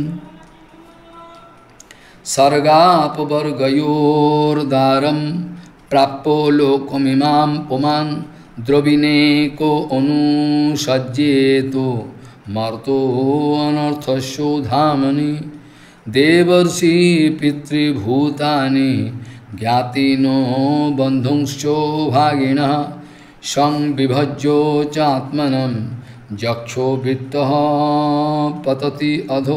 सर्गापवर्गयोर्दारं प्राप्यो लोकमिमां पुमान् द्रविणे को अनुसज्जेतो मर्तो अनर्थस्यो धामनि देवर्षि पितृभूतानि ज्ञातिनो बन्धुंश्चो भागिनः संविभज्यो चात्मनं यक्षो वित्तः पतति अधो।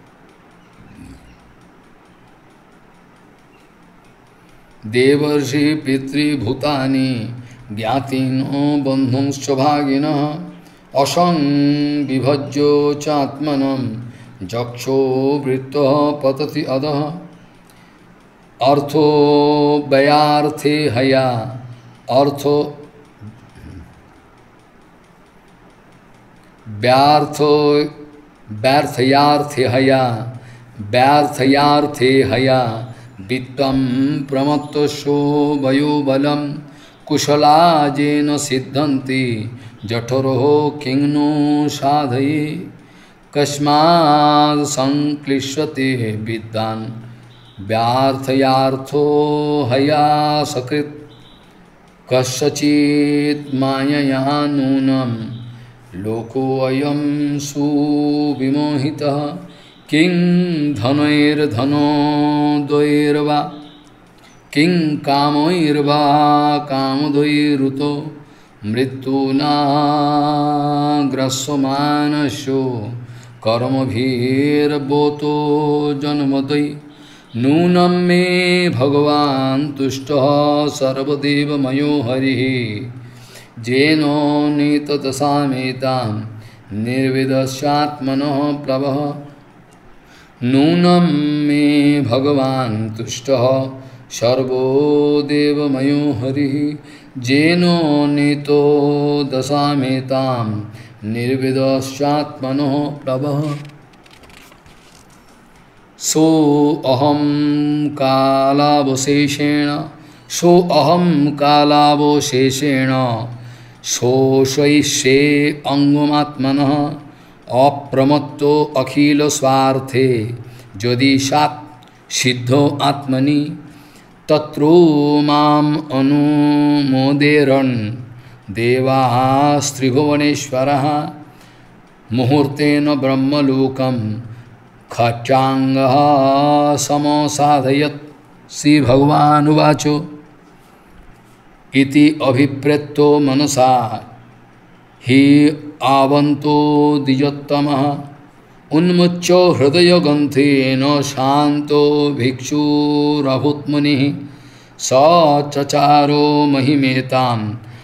देवर्षि पितृभूतानि ज्ञातिनो बन्धुंश्च भागिनः असंविभज्यो चात्मनं यक्षो वृत्तः पतति अधः। अर्थो व्ययार्थे हया अर्थो व्यार्थो व्यर्थयार्थे हया व्यर्थयार्थे हया वित्तं प्रमत्तस्यो वयोबलं कुशलाजेन सिद्धन्ति जठरो किंनो साधये। कस्माद् संक्लिश्यते विद्वान् व्यार्थयार्थो हया सकृत् कस्यचित् मायया नूनं लोकोऽयं सुविमोहितः। किं धनैर्धनोदयैर्वा किं कामैर्वा कामोदयैरुतो मृत्युना ग्रस्यमानस्यो कर्मभिर्बोतो जन्मदै। नूनं मे भगवान् तुष्टः सर्वदेवमयो हरिः येनो नीतदशामेतां निर्विदस्यात्मनः प्रभः। नूनं मे भगवान् तुष्टः सर्वदेवमयो हरिः येनो नीतो दशामेतां निर्विदस्यात्मनः प्रभः। सो अहम कालावशेषेण सो अहम कालावशेषेण शोषयिष्ये अंगमात्मनः अप्रमत्तो अखिल स्वार्थे यदि सात् सिद्धो आत्मनि तत्रो माम अनुमोदेरन् देवास्त्रिभुवनेश्वरः। मुहूर्तेन ब्रह्मलोकं खच्चांगः समसाधयत्। श्री भगवान् उवाचो इति अभिप्रेतो मनसा हि आवन्तो द्विजोत्तमः उन्मुच्य हृदयग्रन्थेन शान्तो भिक्षुरभून्मुनिः। स चचारो महिमेतां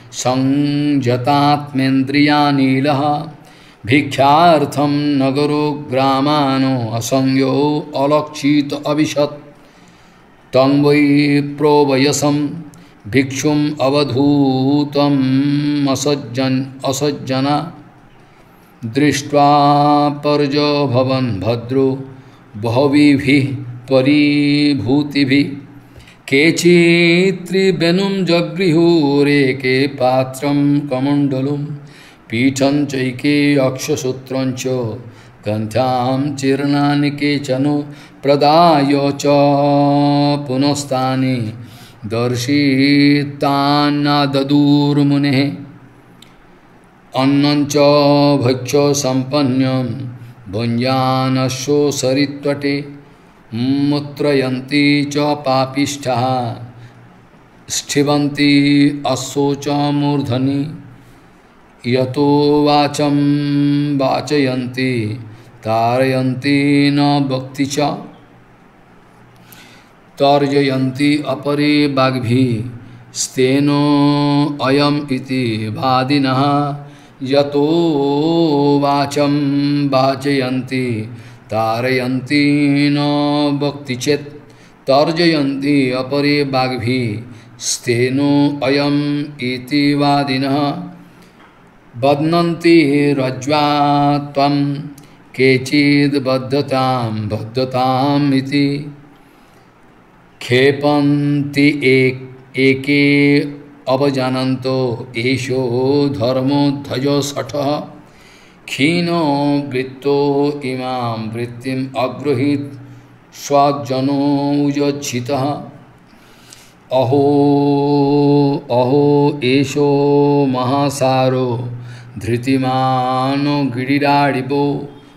संयतात्मेन्द्रियानीलः। भिक्षार्थं नगरो ग्रामानो असंज्ञो अलक्षित अविशत्। तं वै प्रोवयसं भिक्षुम् अवधूतम् असज्जन असज्जना। दृष्ट्वा पर्यभवन् भद्रो बहवीभिः परिभूतिभिः। केचित्त्रिवेणुं जगृहुरेके पात्रं कमण्डलुं पीठं चैके अक्षसूत्रं च ग्रन्थां चीर्णानि केचन प्रदाय च पुनस्तानि दर्शितान्नाददूर्मुनेः। अन्नं च भक्ष्यसम्पन्नं भुञ्जानस्यो सरित्वटे मुत्रयन्ति च पापिष्ठाः स्थिवन्ति अश्वो च मूर्धनि। यतो वाचं वाचयन्ति तारयन्ति न भक्ति च तर्जयन्ति अपरे वाग्भिः स्तेनो अयम् इति वादिनः। यतो वाचं वाचयन्ति तारयन्ति न भक्ति चेत् तर्जयन्ति अपरे वाग्भिः स्तेनो अयम् इति वादिनः। बध्नन्ति रज्ज्वा त्वं केचिद् बद्धतां बद्धताम् इति। खेपन्ति एक एके अवजानन्तो एषो धर्मोद्धजो शठः। क्षीणो वृत्तो इमां वृत्तिम् अगृहीत स्वजनो युज्झितः। अहो अहो एषो महासारो धृतिमानो गिरिराडिवो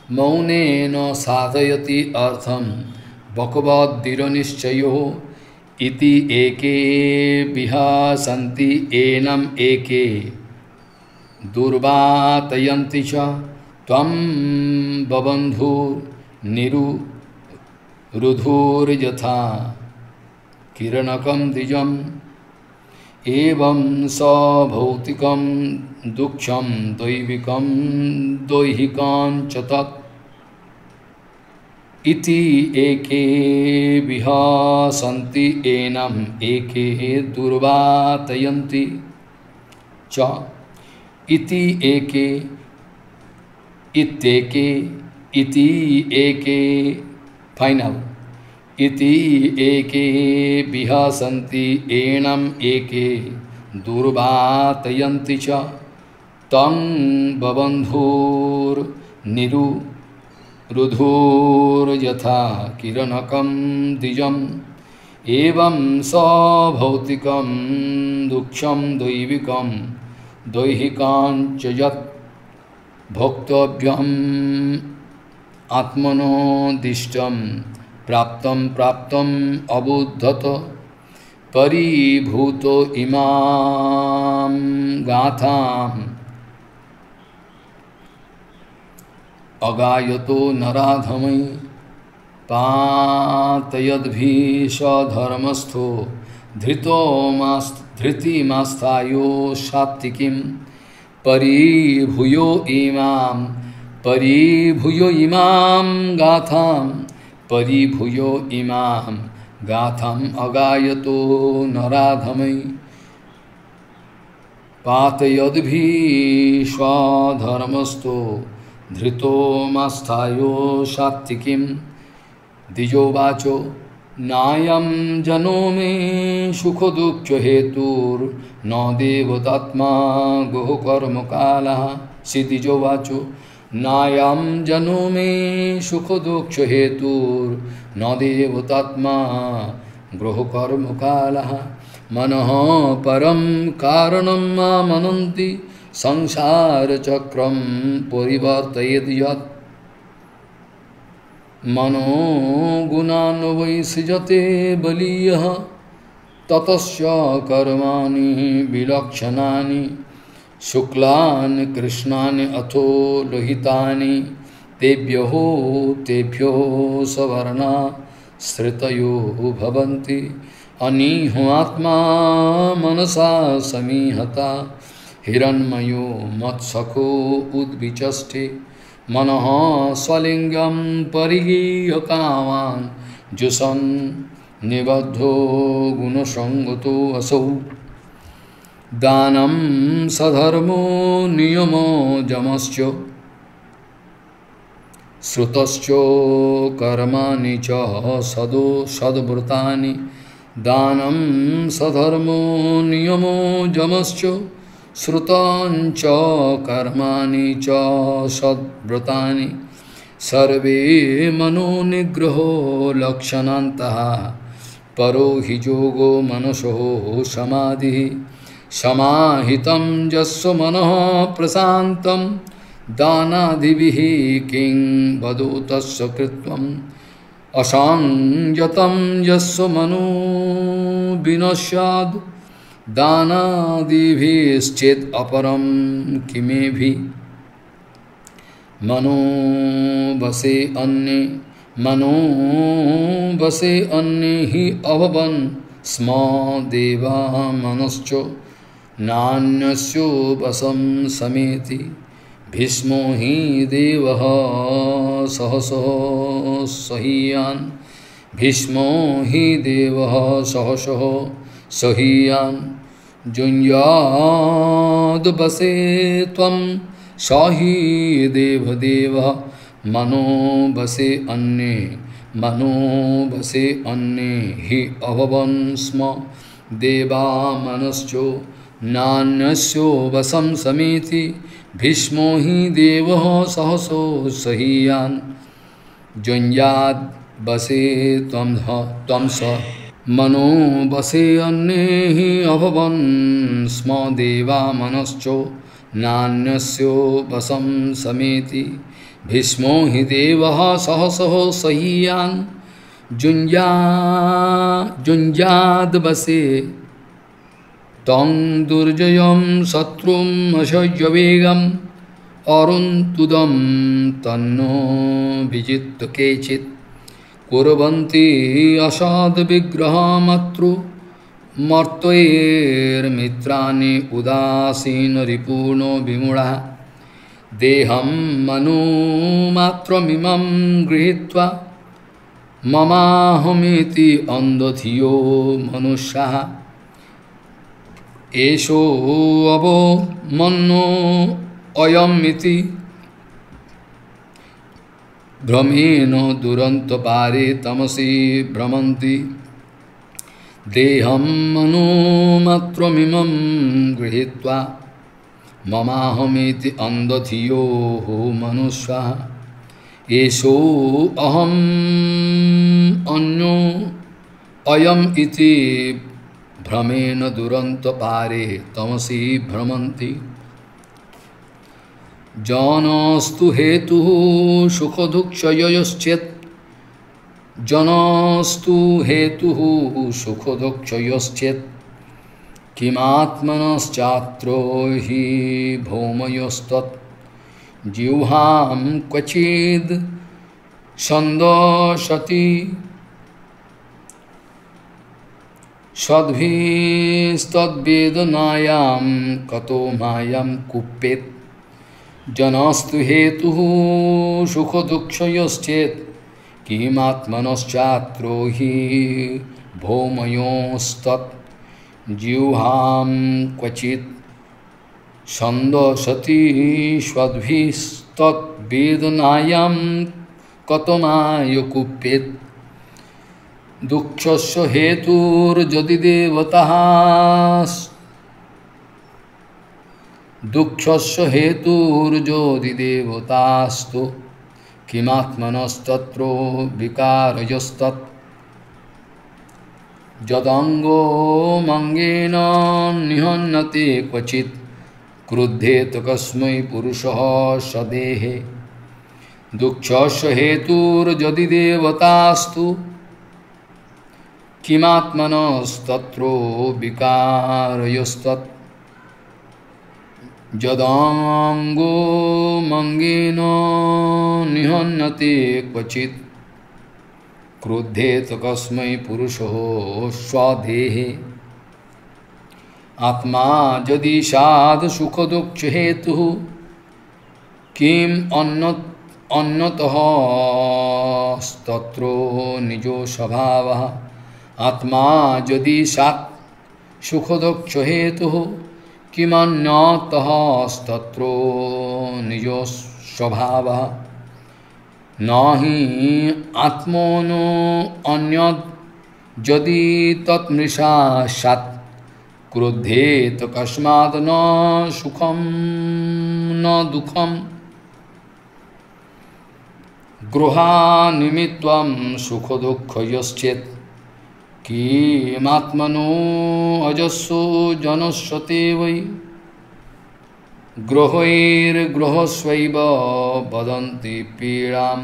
मौनेन साधयति अर्थं भगवद्दृढनिश्चयो। इति एके विहासन्ति एनम एके दुर्वातयन्ति च त्वं बबन्धुर्निरुरुधुर्यथा किरणकं द्विजम् एवं स भौतिकं दुःखं दैविकं दैहिकां च तत् इति एके विहासन्ति एनम एके दुर्वातयन्ति च इति एके इत्येके इति एके फाइनल इति एके विहासन्ति एनम एके दुर्वातयन्ति च तं बबन्धुर्निरुरुधुर्यथा किरणकं द्विजम् एवं स भौतिकं दुःखं दैविकं दैहिकां च यत् भोक्तव्यम् आत्मनो दिष्टं प्राप्तं प्राप्तं अबुद्धत परिभूतो इमां गाथाम् अगायतो नराधमै पातयद्भिषधर्मस्थो धृतो मास् धृतिमास्थायो सात्विकीं परिभूयो इमां परिभूयो इमां गाथां परिभूयो इमां गाथाम् अगायतो नराधमै पातयद्भिषधर्मस्थो धृतो मास्थायो सात्विकीं द्विजोवाचो नायं जनो मे सुखदुःख हेतुर्न देवतात्मा गोकर्मकालः सिद्धिजोवाचो नायं जनो मे सुखदुःख हेतुर्न देवतात्मा ग्रहकर्मकालः मनः परं कारणं मामनन्ति संसारचक्रं परिवर्तयेद् यत् मनोगुणान् वै सृजते बलीयः ततस्य कर्माणि विलक्षणानि शुक्लानि कृष्णानि अथो लोहितानि तेभ्यो तेभ्यो सवर्णा श्रुतयो भवन्ति अनीहो आत्मा मनसा समीहता हिरण्मयो मत्सखो उद्विचष्टे मनः स्वलिंगं परिगीय कामान् जुषन् निबद्धो गुणसंगतो असौ दानं सधर्मो नियमो जमश्च श्रुतश्च कर्माणि च सदो सद्व्रतानि दानं सधर्मो नियमो जमश्च श्रुतांच कर्माणि च सद्व्रतानि सर्वे मनोनिग्रहो लक्षणान्तः परो हि योगो मनसो समाधिः समाहितं यस्य मनः प्रशान्तं दानादिभिः किं वदो तस्य कृत्वम् असंयतं यस्य मनो विनश्याद् दानादिभिश्चेत् अपरं किमेभि मनो वसे अन्ये मनो वसे अन्ये हि अभवन् स्म देवा मनश्च नान्यस्यो वशं समेति भीष्मो हि देवः सहसो सहीयान् भीष्मो हि देवः सहसो सहीयान् जुञ्जाद् वसे त्वं सही देवदेव मनो वसे अन्ये मनो वसे अन्ये हि अभवन् स्म देवा मनश्चो नान्यस्यो वशं समेति भीष्मो हि देवः सहसो सहीयान् जुञ्जाद् वसे त्वं त्वं स मनो वसे अन्ये हि अभवन् स्म देवा मनश्चो नान्यस्यो वशं समेति भीष्मो हि देवः सहसो सहीयान् जुञ्जा जुञ्जाद्वसे तं दुर्जयं शत्रुं अशय्यवेगम् अरुन्तुदं तन्नो विजित्य केचित् कुर्वन्ति असाधुविग्रहमत्रु मर्त्यैर्मित्राणि उदासीनरिपूर्णो विमूढः देहं मनुमात्रमिमं गृहीत्वा ममाहमिति अन्धधियो मनुष्यः एषो अवो मन्नो अयमिति भ्रमेण दुरन्तपारे तमसि भ्रमन्ति देहं मनुमात्रमिमं गृहीत्वा ममाहमिति अन्धधियो मनुष्यः एषो अहम् अन्यो अयम् इति भ्रमेण दुरन्तपारे तमसि भ्रमन्ति जनस्तु हेतुः सुखदुःखयोश्चेत् जनस्तु हेतुः सुखदुःखयोश्चेत् किमात्मनश्चात्रो हि भौमयोस्तत् जिह्वां क्वचिद् छन्दसति सद्भिस्तद्वेदनायां कतो मायां कुप्येत् जनस्तु हेतुः सुखदुःखयोश्चेत् किमात्मनश्चात्रो हि भौमयोस्तत् जिह्वां क्वचित् छन्दसति सद्भिस्तद्वेदनायां कतो माया कुप्येत् दुःखस्य हेतुर्यदि देवतः दुःखस्य हेतुर्यदि देवतास्तु किमात्मनस्तत्र विकारयस्तत् यदंगो मंगेन निहन्यते क्वचित् क्रुद्धेत कस्मै पुरुषः सदेहे दुःखस्य हेतुर्यदि देवतास्तु किमात्मनस्तत्र विकारयस्तत् यदांगो मंगेन निहन्यते क्वचित् क्रुद्धेत कस्मै पुरुषो स्वदेहे आत्मा यदि साध सुख दुःख हेतु किम अन्न अन्नतः तत्रो निजो स्वभावः आत्मा यदि सात् सुख दुःख हेतु किमन्यतः तत्रो निजो स्वभावः नहि आत्मनो अन्यद् यदि तत्मृषा सत् क्रुद्धेत कस्मात् न सुखं न दुःखं गृहानिमित्तं सुख दुःखयोश्चेत् किमात्मनो अजस्सो जनस्यते वै गृहैर्गृहस्वैव वदन्ति पीडां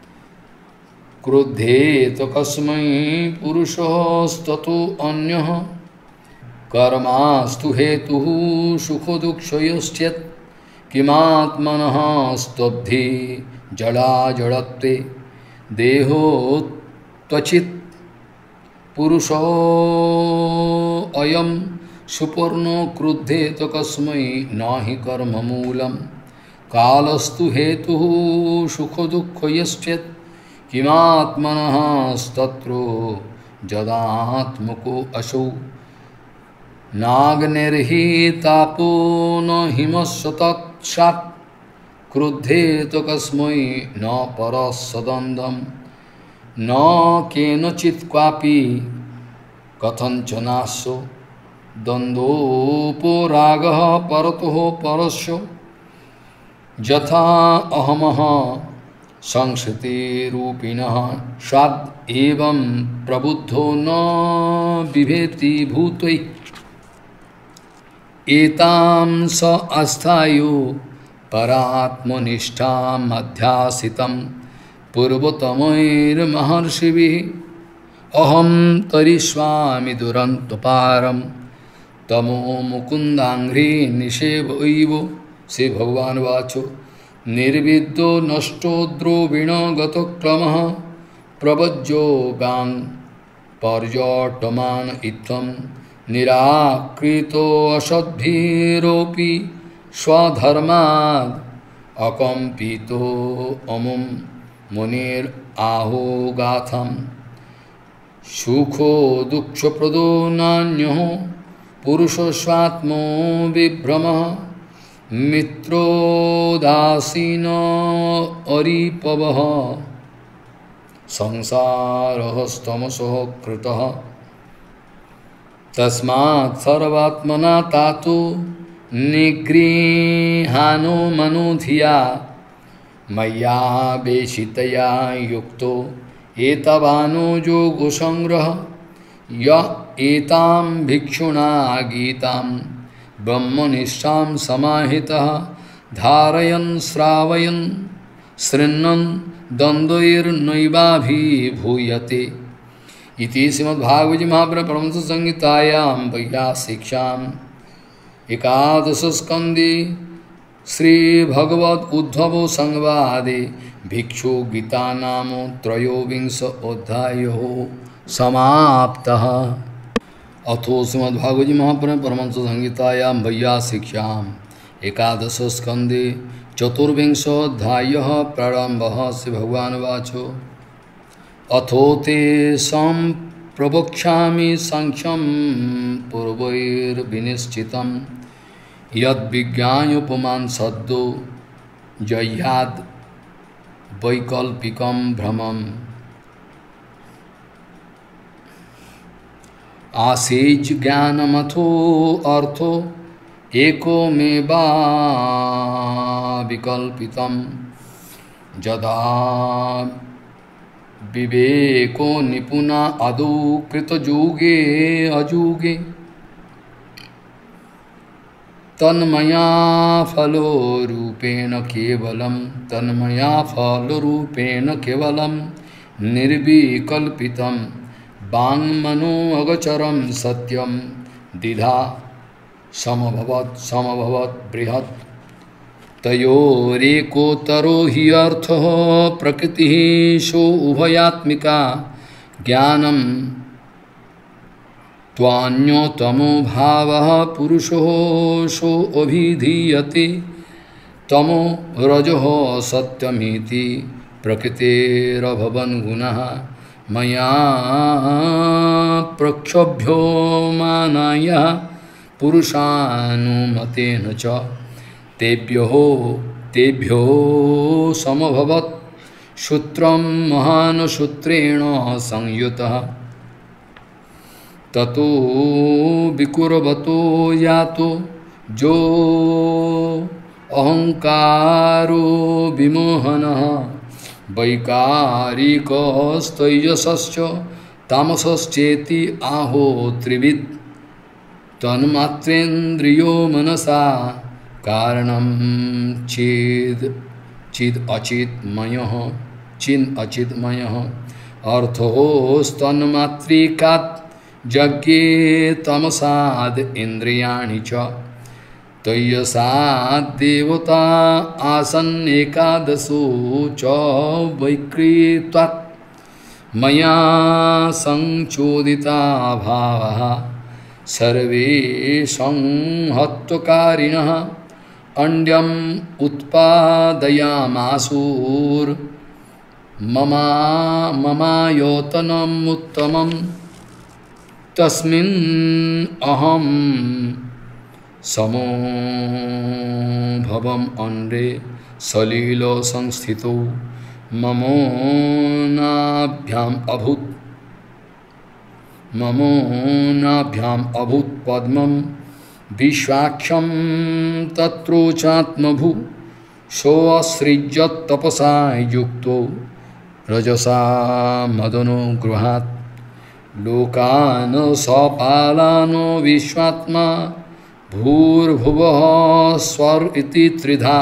क्रुद्धेत कस्मै पुरुषस्ततो अन्यः कर्मास्तु हेतुः सुखदुःखयोश्चेत् किमात्मनः स्तब्धि जड़ा जड़त्वे देहो त्वचित् पुरुषो अयं सुपर्णो क्रुद्धेत कस्मै नहि कर्ममूलं कालस्तु हेतुः सुखदुःखयोश्चेत् किमात्मनः स्तत्रो जदात्मको असौ नाग्निर्हि तापो न हिमस्य तत्सात् क्रुद्धेत कस्मै न परस्सदन्दं न केनचित् क्वापि कथञ्चनास्यो द्वन्द्वोपरागः परतः परस्य यथा अहमः संस्कृतिरूपिणः स्वाद् एवं प्रबुद्धो न बिभेति भूत्वै एतां स अस्थायो परात्मनिष्ठाम् अध्यासितं पूर्वतमैर्महर्षिभिः अहम तरिष्वामि दुरंतपारम तमो मुकुंदांघ्रि निषेवैव। श्री भगवान वाचो निर्विद्यो नष्टो द्रोविण गतो क्रमः प्रवज्यो गां पर्यटमान इत्थं निराकृतो असद्भिरोपि स्वधर्माद् अकम्पितो अमुं मुनिर आहो गाथम। सुखो दुःखप्रदो नान्यो पुरुषो स्वात्मो विभ्रमः मित्रोदासीनो अरिपवः संसारस्तमसो कृतः। तस्मात् सर्वात्मना तातु निगृहानो मनोधिया मय्या वेशितया युक्तो एतवानो योगो संग्रह। य एतां भिक्षुणा गीतां ब्रह्मनिष्ठां समाहितः धारयन् श्रावयन् शृण्वन् द्वन्द्वैर्नैवाभिभूयते। इति श्रीमद्भागवते महापुराणे परमहंस संहितायां वैयासिक्ष्याम् एकादशस्कन्धे श्रीभगवद् उद्धव संवादे भिक्षु गीता नाम त्रयोविंश अध्यायः समाप्तः। अथो श्रीमद्भागवते महापुराणे परमहंस संहितायां वैयासिक्ष्याम् एकादशस्कन्धे चतुर्विंशोऽध्यायः प्रारम्भः। श्रीभगवानुवाचो अथो ते सम्प्रवक्ष्यामि सांख्यं पूर्वैर्विनिश्चितं यद्विज्ञायोपमान् सद्यो जह्याद् वैकल्पिकं भ्रमम्। आसीज ज्ञानमथो अर्थो एको मेवाविकल्पितं यदा विवेको निपुना अदौ कृतयुगे अयुगे तन्मया फलो रूपेण केवलं तन्मया फलो रूपेण केवलं निर्विकल्पितं वाङ्मनो अगोचरं सत्यं द्विधा समभवत् समभवत् बृहत् तयोरेकोतरो हि अर्थः प्रकृतिः सो उभयात्मिका ज्ञानं त्वान्योतमो भावः पुरुषो सो अभिधीयते तमो रजः सत्यमिति प्रकृतेरभवन् गुणः मया प्रक्षोभ्यो मानाय पुरुषानुमतेन च तेभ्यो तेभ्यो समभवत् सूत्रं महानुसूत्रेण संयुतः ततो विकुर्वतो यातो जो अहंकारो विमोहनः वैकारिकस्तैजसश्च तामसश्चेति आहो त्रिविद् तन्मात्रेन्द्रियो मनसा कारणं चेद चिद अचिन्मयः चिन् अचिन्मयः अर्थोस्तन्मात्रिकात् यज्ञे तमसाद् इन्द्रियाणि च तयसाद् देवता आसन् एकादशो च वैकृतात् मया संचोदिता भावः सर्वे संहत्वकारिणः अंड्यम उत्पादयामासुर ममा ममायोतनम् उत्तमं तस्मिन् अहं समो भवम् अन्रे सलीलो संस्थितो ममो नाभ्याम् अभूत् ममो नाभ्याम् अभूत् पद्मं विश्वाक्षं तत्रोचात्मभू सोऽसृज्यत् तपसा युक्तो रजसा मदनो गृहात् लोकान् सपालानो विश्वात्मा भूर्भुवः स्वर इति त्रिधा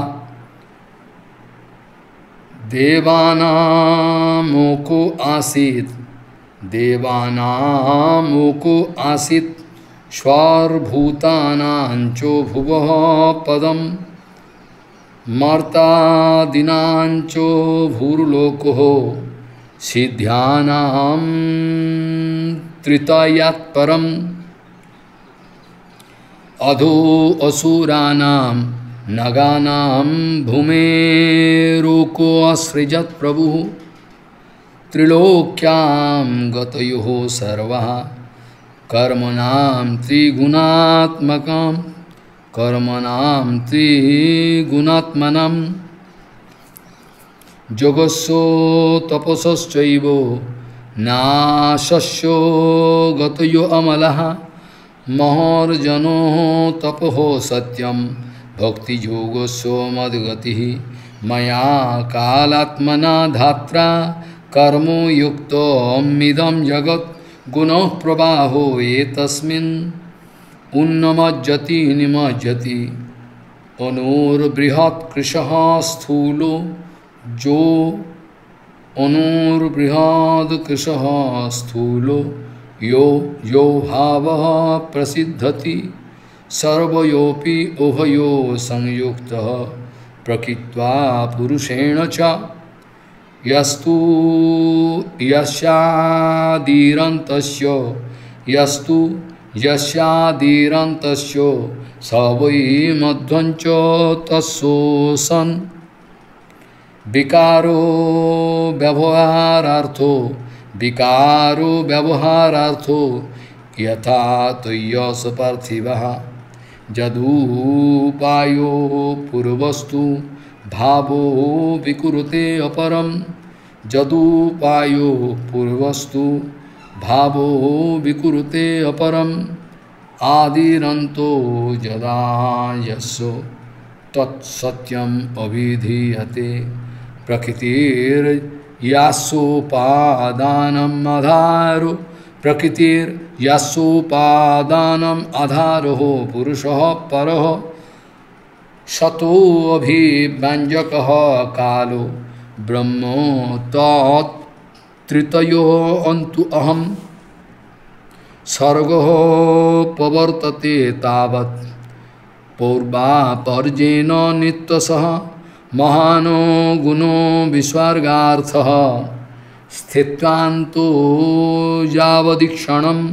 देवानामोको आसीत् देवानामुको आसीत् स्वार्भूतानांचो भुवः पदम मर्तादिनांचो भूर्लोको सिद्ध्यानां त्रितयात्परम् अधो असुराणां नगानां भूमेरुको असृजत् प्रभुः त्रिलोक्यां गतयुः सर्वः कर्मणां त्रिगुणात्मकं कर्मणां त्रिगुणात्मनं जोगस्यो तपसश्चैव नाशस्यो गतयो अमलः महर्जनो तपो सत्यं भक्तियोगस्यो मद्गतिः मया कालात्मना धात्रा कर्मो युक्तो मिदं जगत् गुणः प्रवाहो एतस्मिन् उन्नमज्जति निमज्जति अनुर्बृहत् कृशः स्थूलो जो अनुर्बृहद् कृशः स्थूलो यो यो भावः प्रसिद्धति सर्वयोऽपि उभयो संयुक्तः प्रकृत्वा पुरुषेण च यस्तु यस्यादिरन्तस्य यस्तु यस्यादिरन्तस्य स वै मध्वञ्च तस्सोऽसन् विकारो व्यवहारार्थो विकारो व्यवहारार्थो यथा तुय्यस पार्थिवः जदुपायो पूर्वस्तु भावो विकुरुते अपरम जदुपायो पूर्वस्तु भावो विकुरुते अपरम आदिरन्तो यदा यस्सो तत्सत्यम् अभिधीयते प्रकृतिर्यासोपादानम् आधारो प्रकृतिर्यासोपादानम् आधारो पुरुषः परः सतो अभिव्यञ्जकः कालो ब्रह्म तत्त्रितयो अन्तु अहं सर्गः प्रवर्तते तावत् पौर्वापर्जेन नित्यशः महानो गुणो विस्वर्गार्थः स्थित्वान्तो यावदीक्षणम्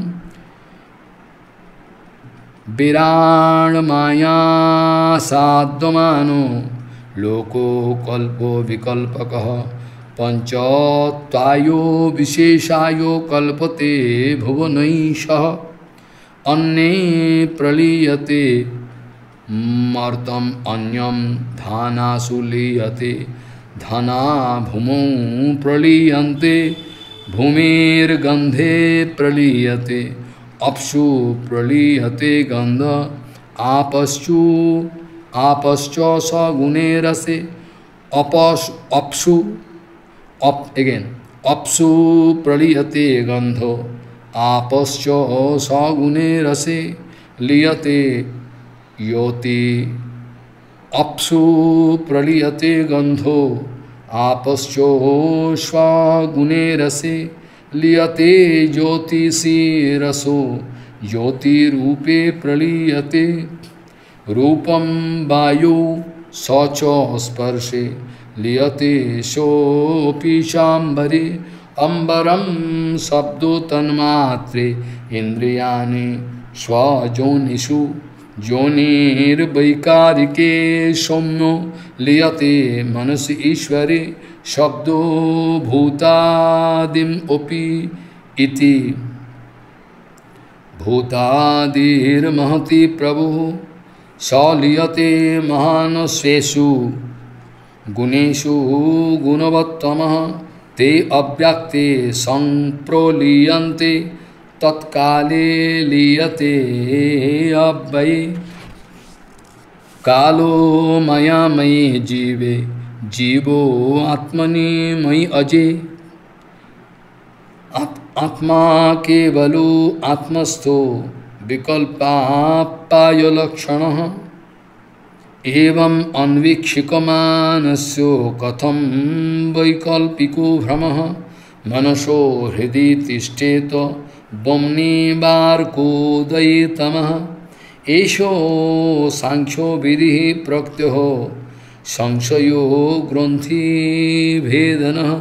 विराणमाया साध्वमानो लोको कल्पो विकल्पकः पंचत्वायो विशेषायो कल्पते भुवनैषः अन्ये प्रलीयते मर्तम अन्यम धानासु लीयते धना भूमौ प्रलीयन्ते भूमिर्गन्धे प्रलीयते अपशु प्रलीयते गंध आपश्चु आपश्च सगुणे रसे अपश अपशु अप अगेन अपशु प्रलीयते गंधो आपश्च सगुणे रसे लीयते योति अपशु प्रलीयते गंधो आपश्च स्वगुणे रसे लीयते ज्योतिषी रसो ज्योतिरूपे प्रलीयते रूपम वायु शौच स्पर्शे लीयते सोऽपि शाम्बरे अम्बरम शब्दो तन्मात्रे इंद्रियाणि स्वजोनिषु जोनिर्वैकारिके सौम्यो लीयते मनसि ईश्वरे शब्दो भूतादिम ओपि इति भूतादिर्महति प्रभुः स लीयते महानस्वेषु गुणेषु गुणवत्तमः ते अव्यक्ते संप्रोलीयन्ते तत्काले लीयते अव्यये कालो मया मयि जीवे जीवो आत्मनि मयि अजे आत्मा केवलो आत्मस्थो विकल्पापाय लक्षणः एवं अन्वीक्षिकमानस्य कथं वैकल्पिको भ्रमः मनसो हृदि तिष्ठेत बम्नि बार्कोदयितमः एषो सांख्यो विधिः प्रक्त्यो संशयो ग्रंथि भेदनः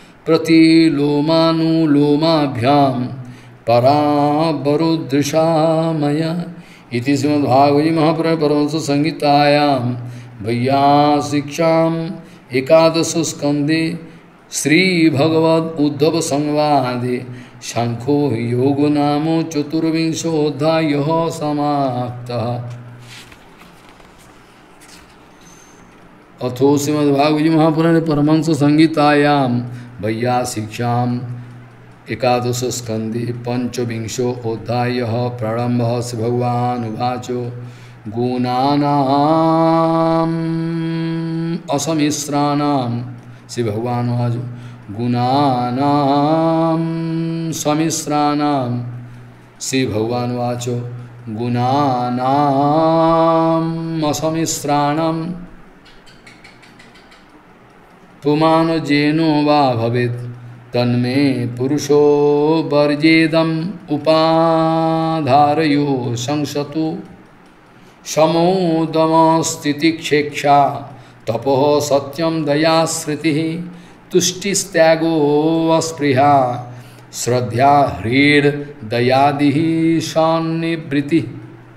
प्रतिलोमानुलोमाभ्यां परावरुदृशा मया इति श्रीमद्भागवते महापुराणे परमहंस संहितायां वैयासिक्याम् एकादश स्कंदे श्री भगवद उद्धव संवादे शंखो योगो नामो चतुर्विंशोऽध्यायः समाप्तः। अथो श्रीमद्भागवते महापुराणे परमहंस संहितायां वैयासिक्याम् एकादश स्कंदे पंचविंशो अध्यायः प्रारंभः। श्री भगवान् उवाचो गुणानाम् असमिश्राणां श्री भगवान् उवाचो गुणानाम् समिश्राणां श्री भगवान् उवाचो गुणानाम् असमिश्राणां पुमान् जेनो वा भवेत् तन्मे पुरुषो वर्जेदम् उपाधारयो संसतु समोदमस्तितिक्षेक्षा तपो सत्यं दया श्रुतिः तुष्टिस्त्यागो अस्पृहा श्रद्धा ह्रीर्दयादिः सन्निवृत्तिः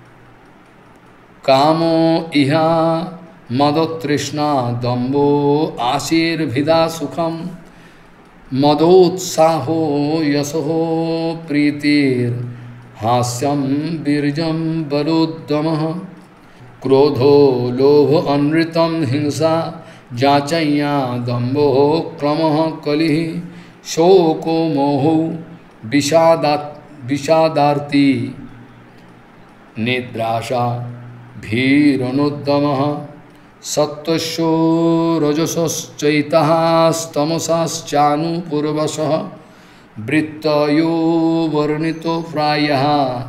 कामो इहा मदोतृष्णा दम्भो आशीर्भिदा सुखम मदोत्साहो यशो प्रीतिर हास्यम बीर्जम बलोद्दमः क्रोधो लोभ अनृतम हिंसा जाचय्या दम्भो क्रमः कलिः शोको मोहो विषादा विषादार्ति निद्राशा भीरनोद्दमः सत्वशो रजसश्चैतः तमसाश्चानुपूर्वशः वृत्तयो वर्णितो प्रायः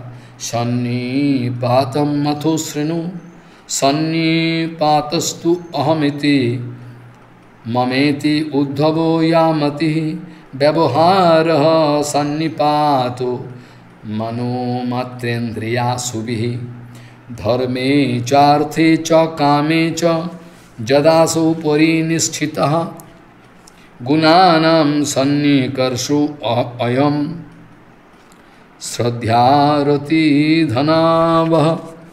सन्निपातं मथो शृणु सन्निपातस्तु अहमिति ममेति उद्धवो यामतिः व्यवहारः सन्निपातो मनोमात्रेन्द्रियासुभिः धर्मे चार्थे च कामे च जदासो परिनिष्ठितः गुणानां सन्निकर्षो अयं श्रद्धारति धनावः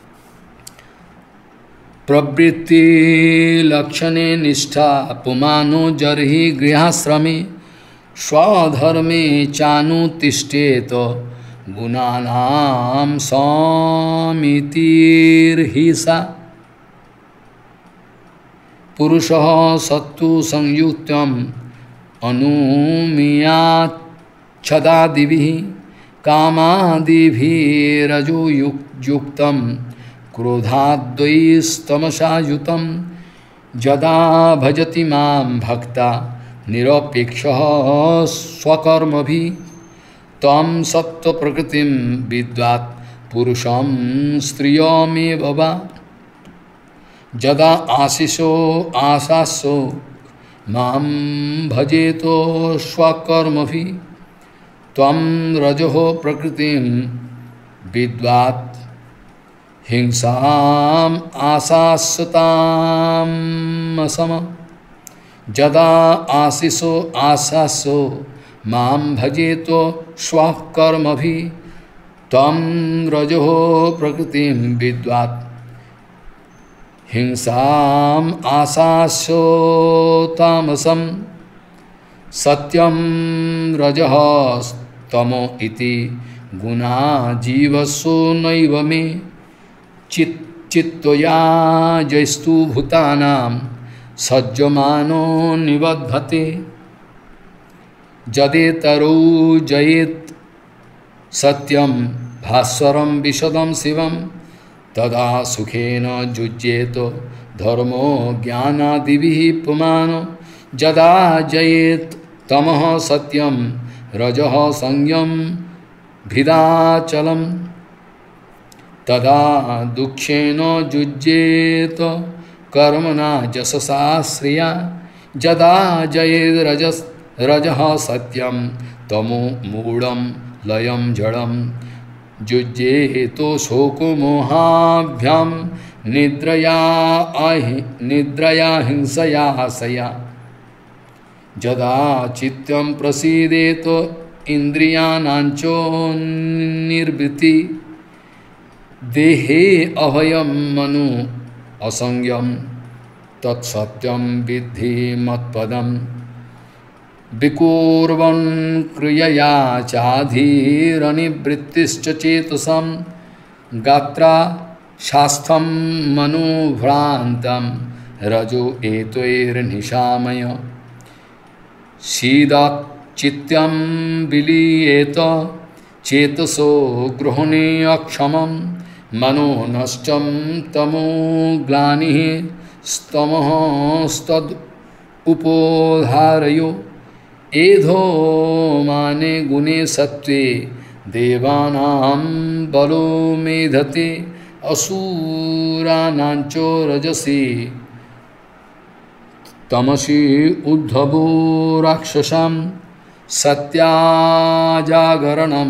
प्रवृत्ति लक्षणे निष्ठा पुमानो जर्हि गृहाश्रमे स्वधर्मे चानुतिष्ठेत गुणानां समितिर्हिसा पुरुषः सत्तु संयुक्तम् अनुमियाच्छदादिभिः कामादिभिरजो युक्तं क्रोधाद्वैस्तमसा युतं यदा भजति मां भक्ता निरपेक्षः स्वकर्मभिः तम सत्व प्रकृतिम विद्वात् पुरुषम स्त्रियमेव वा जदा आशिषो आशासो मां भजेतो स्वकर्मभिः त्वं रजो प्रकृतिम विद्वात् हिंसाम् आशासताम् असम जदा आशिषो आशासो मां भजेतो स्वकर्मभिः त्वं रजो प्रकृतिं विद्वात् हिंसाम् आशासो तामसं सत्यं रजः तमो इति गुणा जीवसो नैव मे चित् चित्तया जैस्तु भूतानां सज्जमानो निबध्यते जदेतरो जयेत् सत्यं भास्वरं विशदं शिवं तदा सुखेन जुज्येत धर्मो ज्ञानादिभिः पुमानो जदा जयेत् तमः सत्यं रजः संयम भिदाचलं तदा दुःखेन जुज्येत कर्मणा जससा श्रिया जदा जयेद् रजस् रजः सत्यं तमो मूढं लयं जडं जुज्जेतो शोकमोहाभ्यां निद्रया अहि निद्रया हिंसया हसया यदा चित्तं प्रसीदेत इंद्रियाणांचो निर्वृत्ति देहे अभयं मनु असंज्ञं तत्सत्यं विद्धि मत्पदं विकुर्वन् क्रियया चाधीरनिवृत्तिश्च चेतसं गात्रा शास्त्रं मनुभ्रान्तं रजो एतैर्निशामय शीदात् चित्तं विलीयेत चेतसो गृहणे अक्षमं मनो नष्टं तमो ग्लानिः स्तमः स्तद् उपोधारयो एधो माने गुणे सत्वे देवानां बलो मेधते असुराणांचो रजसी तमसी उद्धवो राक्षसां सत्याजागरणं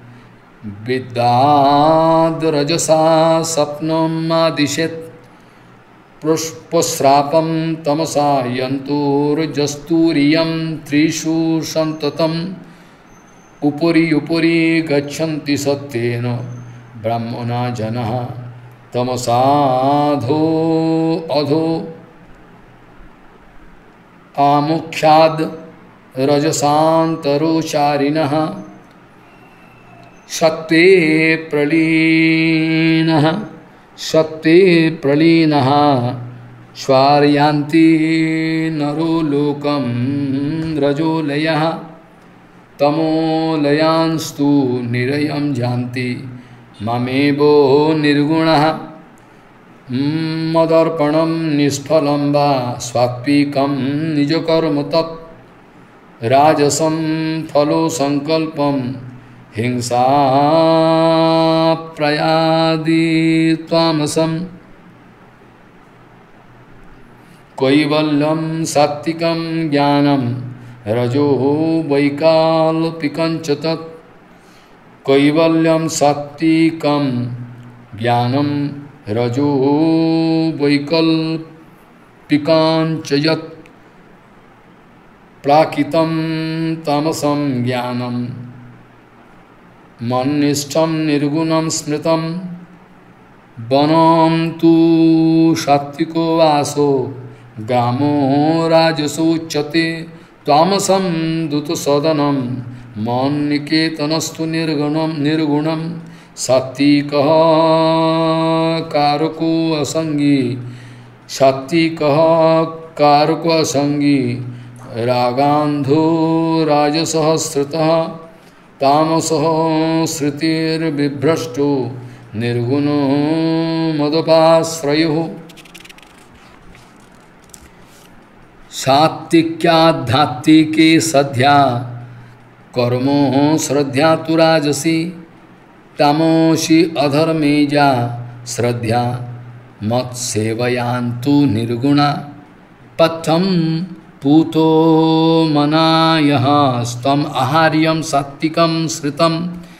विद्याद्रजसा स्वप्नमादिशेत् पुष्पश्रापं तमसा यन्तोर्जस्तूरियं त्रिषु सन्ततम् उपरि उपरि गच्छन्ति सत्येन ब्रह्मणा जनः तमसाधो अधो आमुख्याद् रजसान्तरोचारिणः सत्त्वे प्रलीनः सत्त्वे प्रलीनः श्वारयन्ति नरो लोकं रजोलयः तमोलयांस्तु निरयं जानति ममेवो निर्गुणः मदर्पणं निष्फलं वा स्वात्विकं निजकर्म तत् राजसं फलो संकल्पं हिंसा प्रयादि तामसं कैवल्यं सात्विकं ज्ञानं रजो वैकल्पिकं च तत् कैवल्यं सात्विकं ज्ञानं रजो वैकल्पिकं च यत् प्राकृतं तामसं ज्ञानं मन्निष्ठं निर्गुणं स्मृतं वनं तु सात्विको वासो ग्रामो राजसोच्यते तामसं दूतसदनं मन्निकेतनस्तु निर्गुणं निर्गुणं सात्विकः कारको असंगी सात्विकः कारको असंगी रागान्धो राजसः श्रुतः तामसः श्रुतिर्बिभ्रष्टो निर्गुणो मदपाश्रयो सात्विक्याध्यात्मिके सद्या कर्मो श्रद्धा तु राजसी तमोषि अधर्मेजा श्रद्धा मत्सेवयान्तु निर्गुणा पथम पूतो मनायः स्तम आहार्यं सात्विकं श्रितं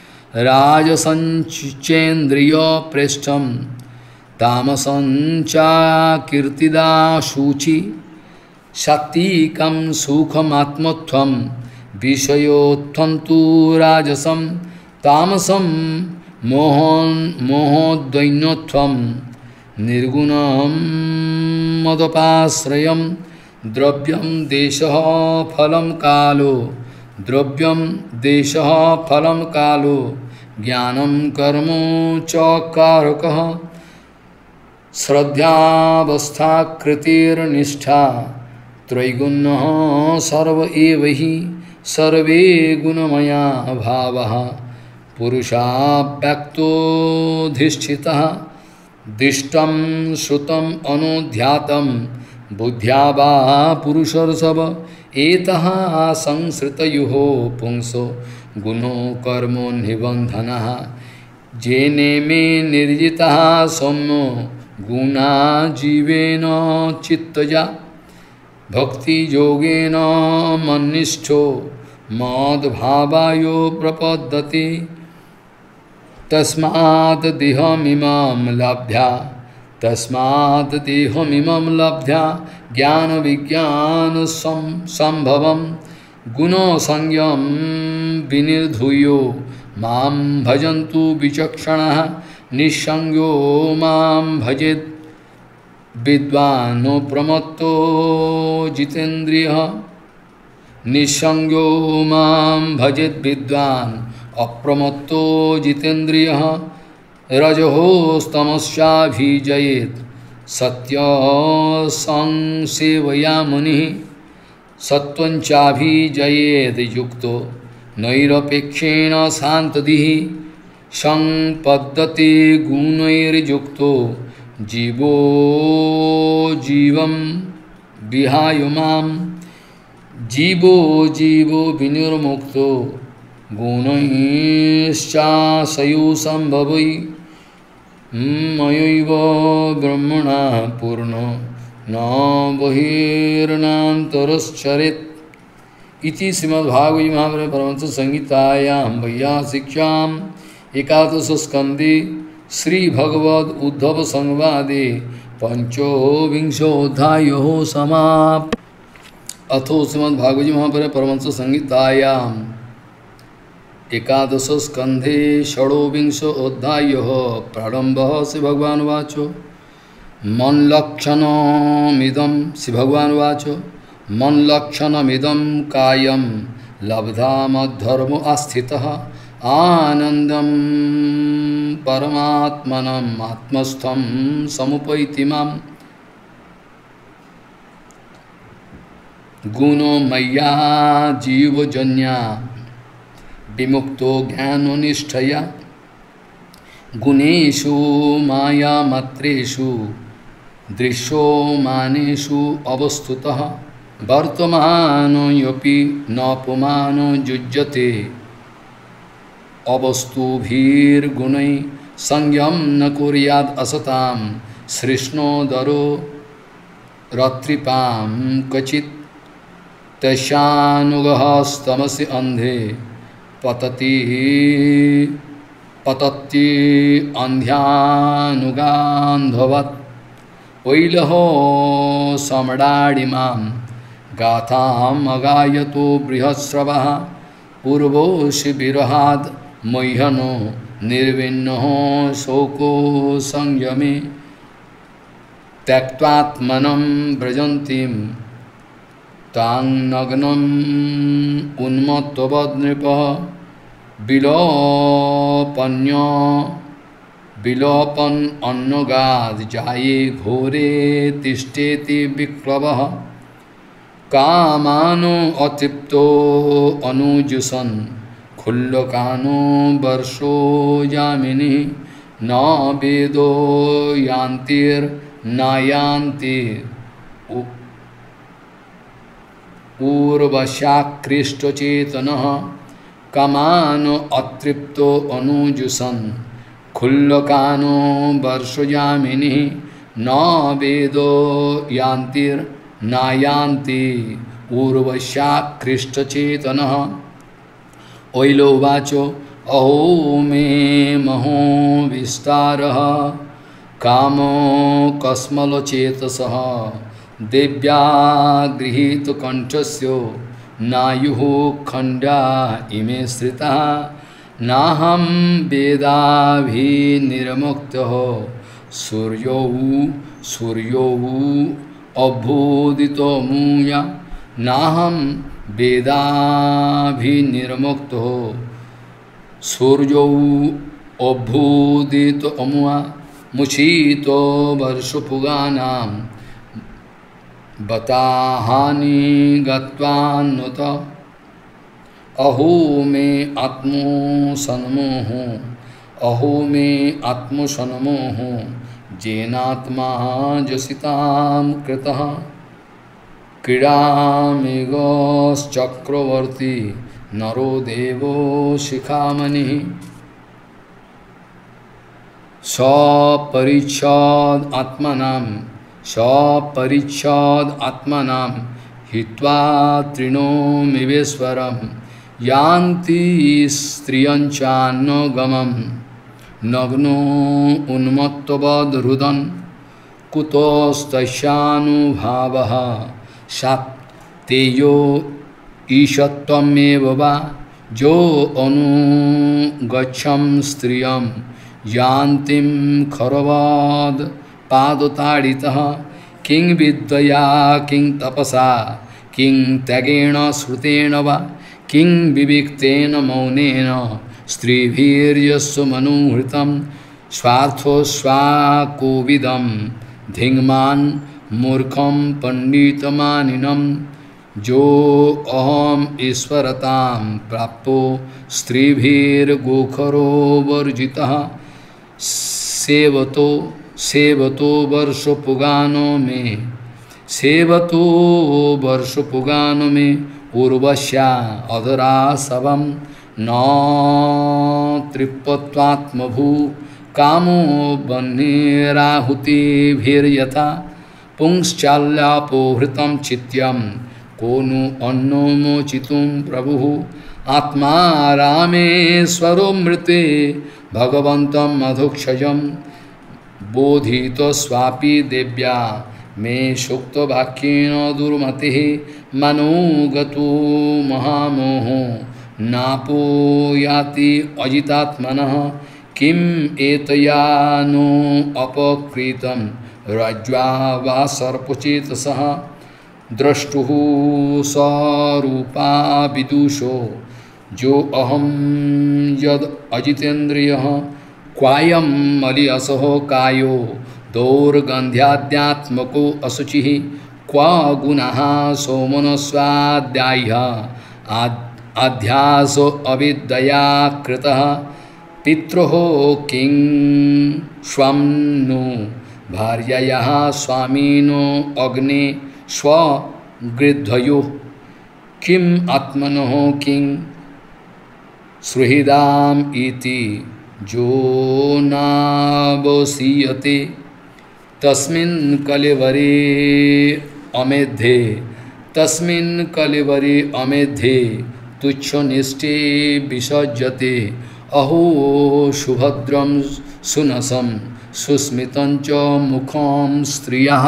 राजसंचेन्द्रिय प्रेष्ठं तामसंचा कीर्तिदा शुचि सात्विकं सुखमात्मत्वं विषयोत्थं तु राजसं तामसं मोहन मोहोद्वैन्यत्वं निर्गुणं मदपाश्रयं द्रव्यं देशः फलं कालो द्रव्यं देशः फलं कालो ज्ञानं कर्म च कारकः श्रद्धावस्था कृतिर्निष्ठा त्रैगुण्यः सर्व एव हि सर्वे गुणमया भावः पुरुषाव्यक्तोऽधिष्ठितः दिष्टं श्रुतं अनुध्यातं बुद्ध्या वा पुरुषर्षभ एतः संसृतयुः पुंसो गुणो कर्मो निबन्धनः जेने मे निर्जितः सौम्यो गुणा जीवेन चित्तजा भक्ति योगेन मन्निष्ठो मद्भावायो प्रपद्यते तस्मात् देहमिमं लब्ध्वा तस्मात् देहमिमं लब्ध्वा ज्ञान विज्ञान संभवं गुणसंज्ञं विनिर्धूयो मां भजन्तु विचक्षणाः निस्संगो मां भजेत् विद्वान् प्रमत्तो जितेन्द्रियः निस्संगो मां भजेत् विद्वान् अप्रमत्तो जितेन्द्रियः रजोस्तमश्चाभिजयेत् सत्यसंसेवया मुनिः सत्त्वञ्चाभिजयेत् युक्तो नैरपेक्षेण शान्तदिः संपद्यते गुणैर्युक्तो जीवो जीवं विहाय मां जीवो जीवो विनिर्मुक्तो गुणैश्चासयो सम्भवै मयैव ब्रह्मणा पूर्णो न बहिर्नान्तरश्चरेत् इति श्रीमद्भागवते महापुराणे परमहंस संहितायां वैयासिक्याम् एकादशस्कन्धे श्रीभगवद उद्धव संवादे पंचविंशोऽध्यायः समाप्तः। अथो श्रीमद्भागवते महापुराणे परमहंस संहितायां एकादश स्कंधे षोडविंशो अध्यायः प्रारंभः श्री भगवान वाच मन्लक्षणमिदं श्री भगवान वाच मन्लक्षणमिदं कायं लब्धा मद्धर्मो आस्थितः आनंदं परमात्मनं आत्मस्थं समुपैति मां गुणो मय्या जीवजन्या विमुक्तो ज्ञाननिष्ठया गुणेषु मायामात्रेषु दृश्यमानेषु अवस्थितः वर्तमानोऽपि न पुमानो युज्यते अवस्तुभिर्गुणैः संयम न कुर्यात् असतां सृष्णोदरो रत्रिपां क्वचित् तस्यानुगहस्तमसि अंधे पतति पतति अंध्यानुगान्धवत् वैलहो सम्राडिमां गाथाम् अगायतो बृहस्रवः पूर्वोऽसि विरहाद् मह्यनो निर्विन्नः शोको संयमे त्यक्त्वात्मनं व्रजन्तीं तां नग्नम् उन्मत्तवद्नृपः विलोपन्य विलोपन् अन्नगाद् जाये घोरे तिष्ठेति विक्लवः कामानो अतृप्तो अनुजुषन् खुल्लकानो वर्षो यामिनी न वेदो यान्तिर्नायान्ति पूर्वशाकृष्टचेतनः कामानो अतृप्तो अनुजुषन् खुल्लकानो वर्षो यामिनी न वेदो यान्तिर्नायान्ति पूर्वशाकृष्टचेतनः ओइलो वाचो अहो मे महो विस्तारः कामो कस्मलचेतसः देव्या गृहीत कंठस्यो नायुः खंडा इमे श्रिता नाहं वेदाभिनिर्मुक्तः सूर्यो सूर्यो अभूदितो मूया नाहं वेदाभिनिर्मुक्तो सूर्यो अभूदितो अमुआ मुछीतो वर्षपुगानां बताहानि गत्वान्नुत अहो मे आत्मो सन्मोहो अहो मे आत्मो सन्मोहो जेनात्मा जसितां कृतः क्रीडामेघश्चक्रवर्ती नरो देवो शिखामणिः सपरिच्छद आत्मनां सपरिच्छद आत्मनां हित्वा तृणोमिवेश्वरं यान्ति स्त्रियञ्चान्नगमं नग्नो उन्मत्तवद्रुदन् कुतस्तस्यानुभावः सात्तेयो ईशत्वमेव वा जो अनुगच्छं स्त्रियं यान्तिं खरवाद पादताडितः किं विद्यया किं तपसा किं त्यागेन श्रुतेन वा किं विविक्तेन मौनेन स्त्रीभिर्यस्य मनुहृतं स्वार्थो स्वाकोविदं धिङ्मान् मूर्खं पंडितमानिनं जो अहम ईश्वरतां प्राप्तो स्त्रीभिर्गोखरो वर्जितः सेवतो सेवतो वर्षपुगानो में सेवतो वर्षपुगानो में उर्वश्या अधरासवं न तृप्त्वात्मभू कामो बह्निराहुतिभिर्यथा पुंश्चाल्यापोहृतं चित्यं को नु अन्नो मोचितुं प्रभुः आत्मा रामेश्वरो मृते भगवन्तं मधुक्षजं बोधित स्वापि देव्या मे सूक्तवाक्येन दुर्मतिः मनोगतो महामोहो नापोयाति अजितात्मनः किम् एतया नो अपकृतं रज्ज्वा वा सर्पचेतसः द्रष्टुः स्वरूपा विदुषो जो अहं यद अजितेन्द्रियः क्वायं मलियसहो कायो दौर्गन्ध्याद्यात्मको असुचिः क्वा गुणः सोमनस्वाध्यायः आध्यासो अविद्यया कृतः पित्रोः किं स्वं नु भार्ययाः स्वामिनो अग्ने स्वगृध्वयोः किम् आत्मनः किं सुहृदाम् इति जो नावसीयते तस्मिन् कलेवरे अमेध्ये तस्मिन् कलेवरे अमेध्ये तुच्छनिष्ठे विसज्जते अहो सुभद्रं सुनसं सुस्मितं च मुखं स्त्रियः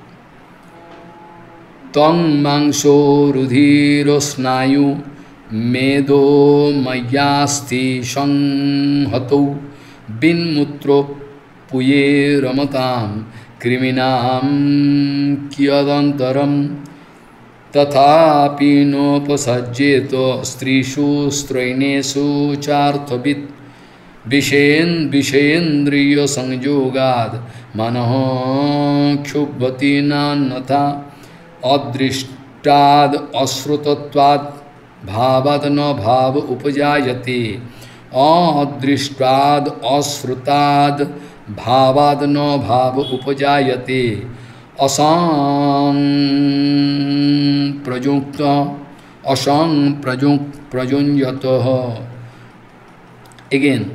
त्वं मांसो रुधिरस्नायु मेदो मय्यास्ति संहतौ बिन्मूत्रो पुये रमतां कृमीणां कियदन्तरं तथापि नोपसज्जेत स्त्रीषु स्त्रैणेषु चार्थवित् विषयेन् विषयेन्द्रियसंयोगाद् मनः क्षुभ्यति नान्यथा अदृष्टाद् अश्रुतत्वात् भावाद् न भाव उपजायते अदृष्टाद् अश्रुताद् भावाद् न भाव उपजायते असं प्रयुक्त असं प्रयुक्त प्रयुञ्जतः again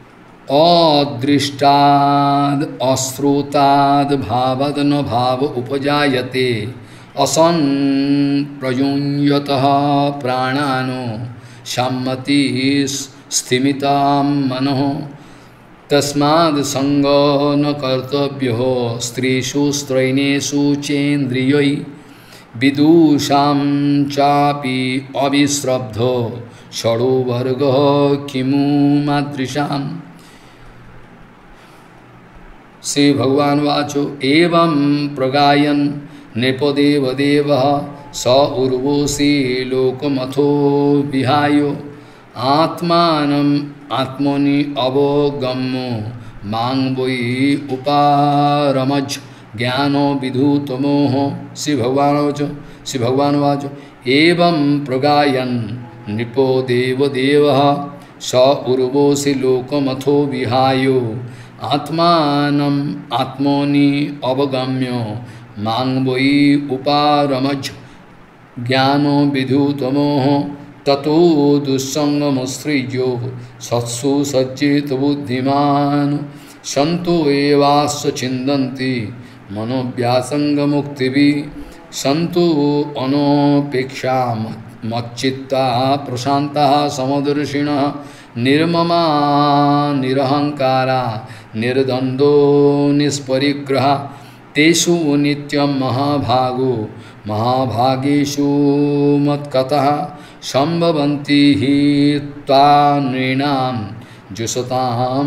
अदृष्टाद् अश्रुताद् भावाद् न भाव उपजायते असन् प्रयुञ्जतः प्राणानो सम्मति स्थिमितां मनः तस्माद् संगो न कर्तव्यो स्त्रीषु स्त्रैणेषु चेन्द्रियै विदुषां चापि अविश्रब्धो षडो वर्गः किमु मादृशाम्। श्री भगवान वाचो एवं प्रगायन् नृपदेवदेवः स उर्वशी लोकमथो विहायो आत्मानम् आत्मनि अवगम्यो मां वै उपारमज् ज्ञानो विधुतमोह। श्री भगवान वाचो श्री भगवान वाचो एवं प्रगायन् नृपो देवदेवः स उर्वशी लोकमथो विहायो आत्मानम् आत्मनि अवगम्यो मां वै उपारमज् ज्ञानो विधुतमोह। ततो दुस्संगमसृज्यो सत्सु सज्जेत बुद्धिमान् सन्तो एवास्य छिन्दन्ति मनोव्यासंगमुक्तिभिः सन्तु अनपेक्षा मच्चित्ता प्रशान्ता समदर्शिनः निर्ममा निरहंकारा निर्द्वन्द्वो निष्परिग्रहा तेषु नित्यं महाभागो महाभागेषु मत्कतः संभवन्ति हि त्वा नृणां जुषतां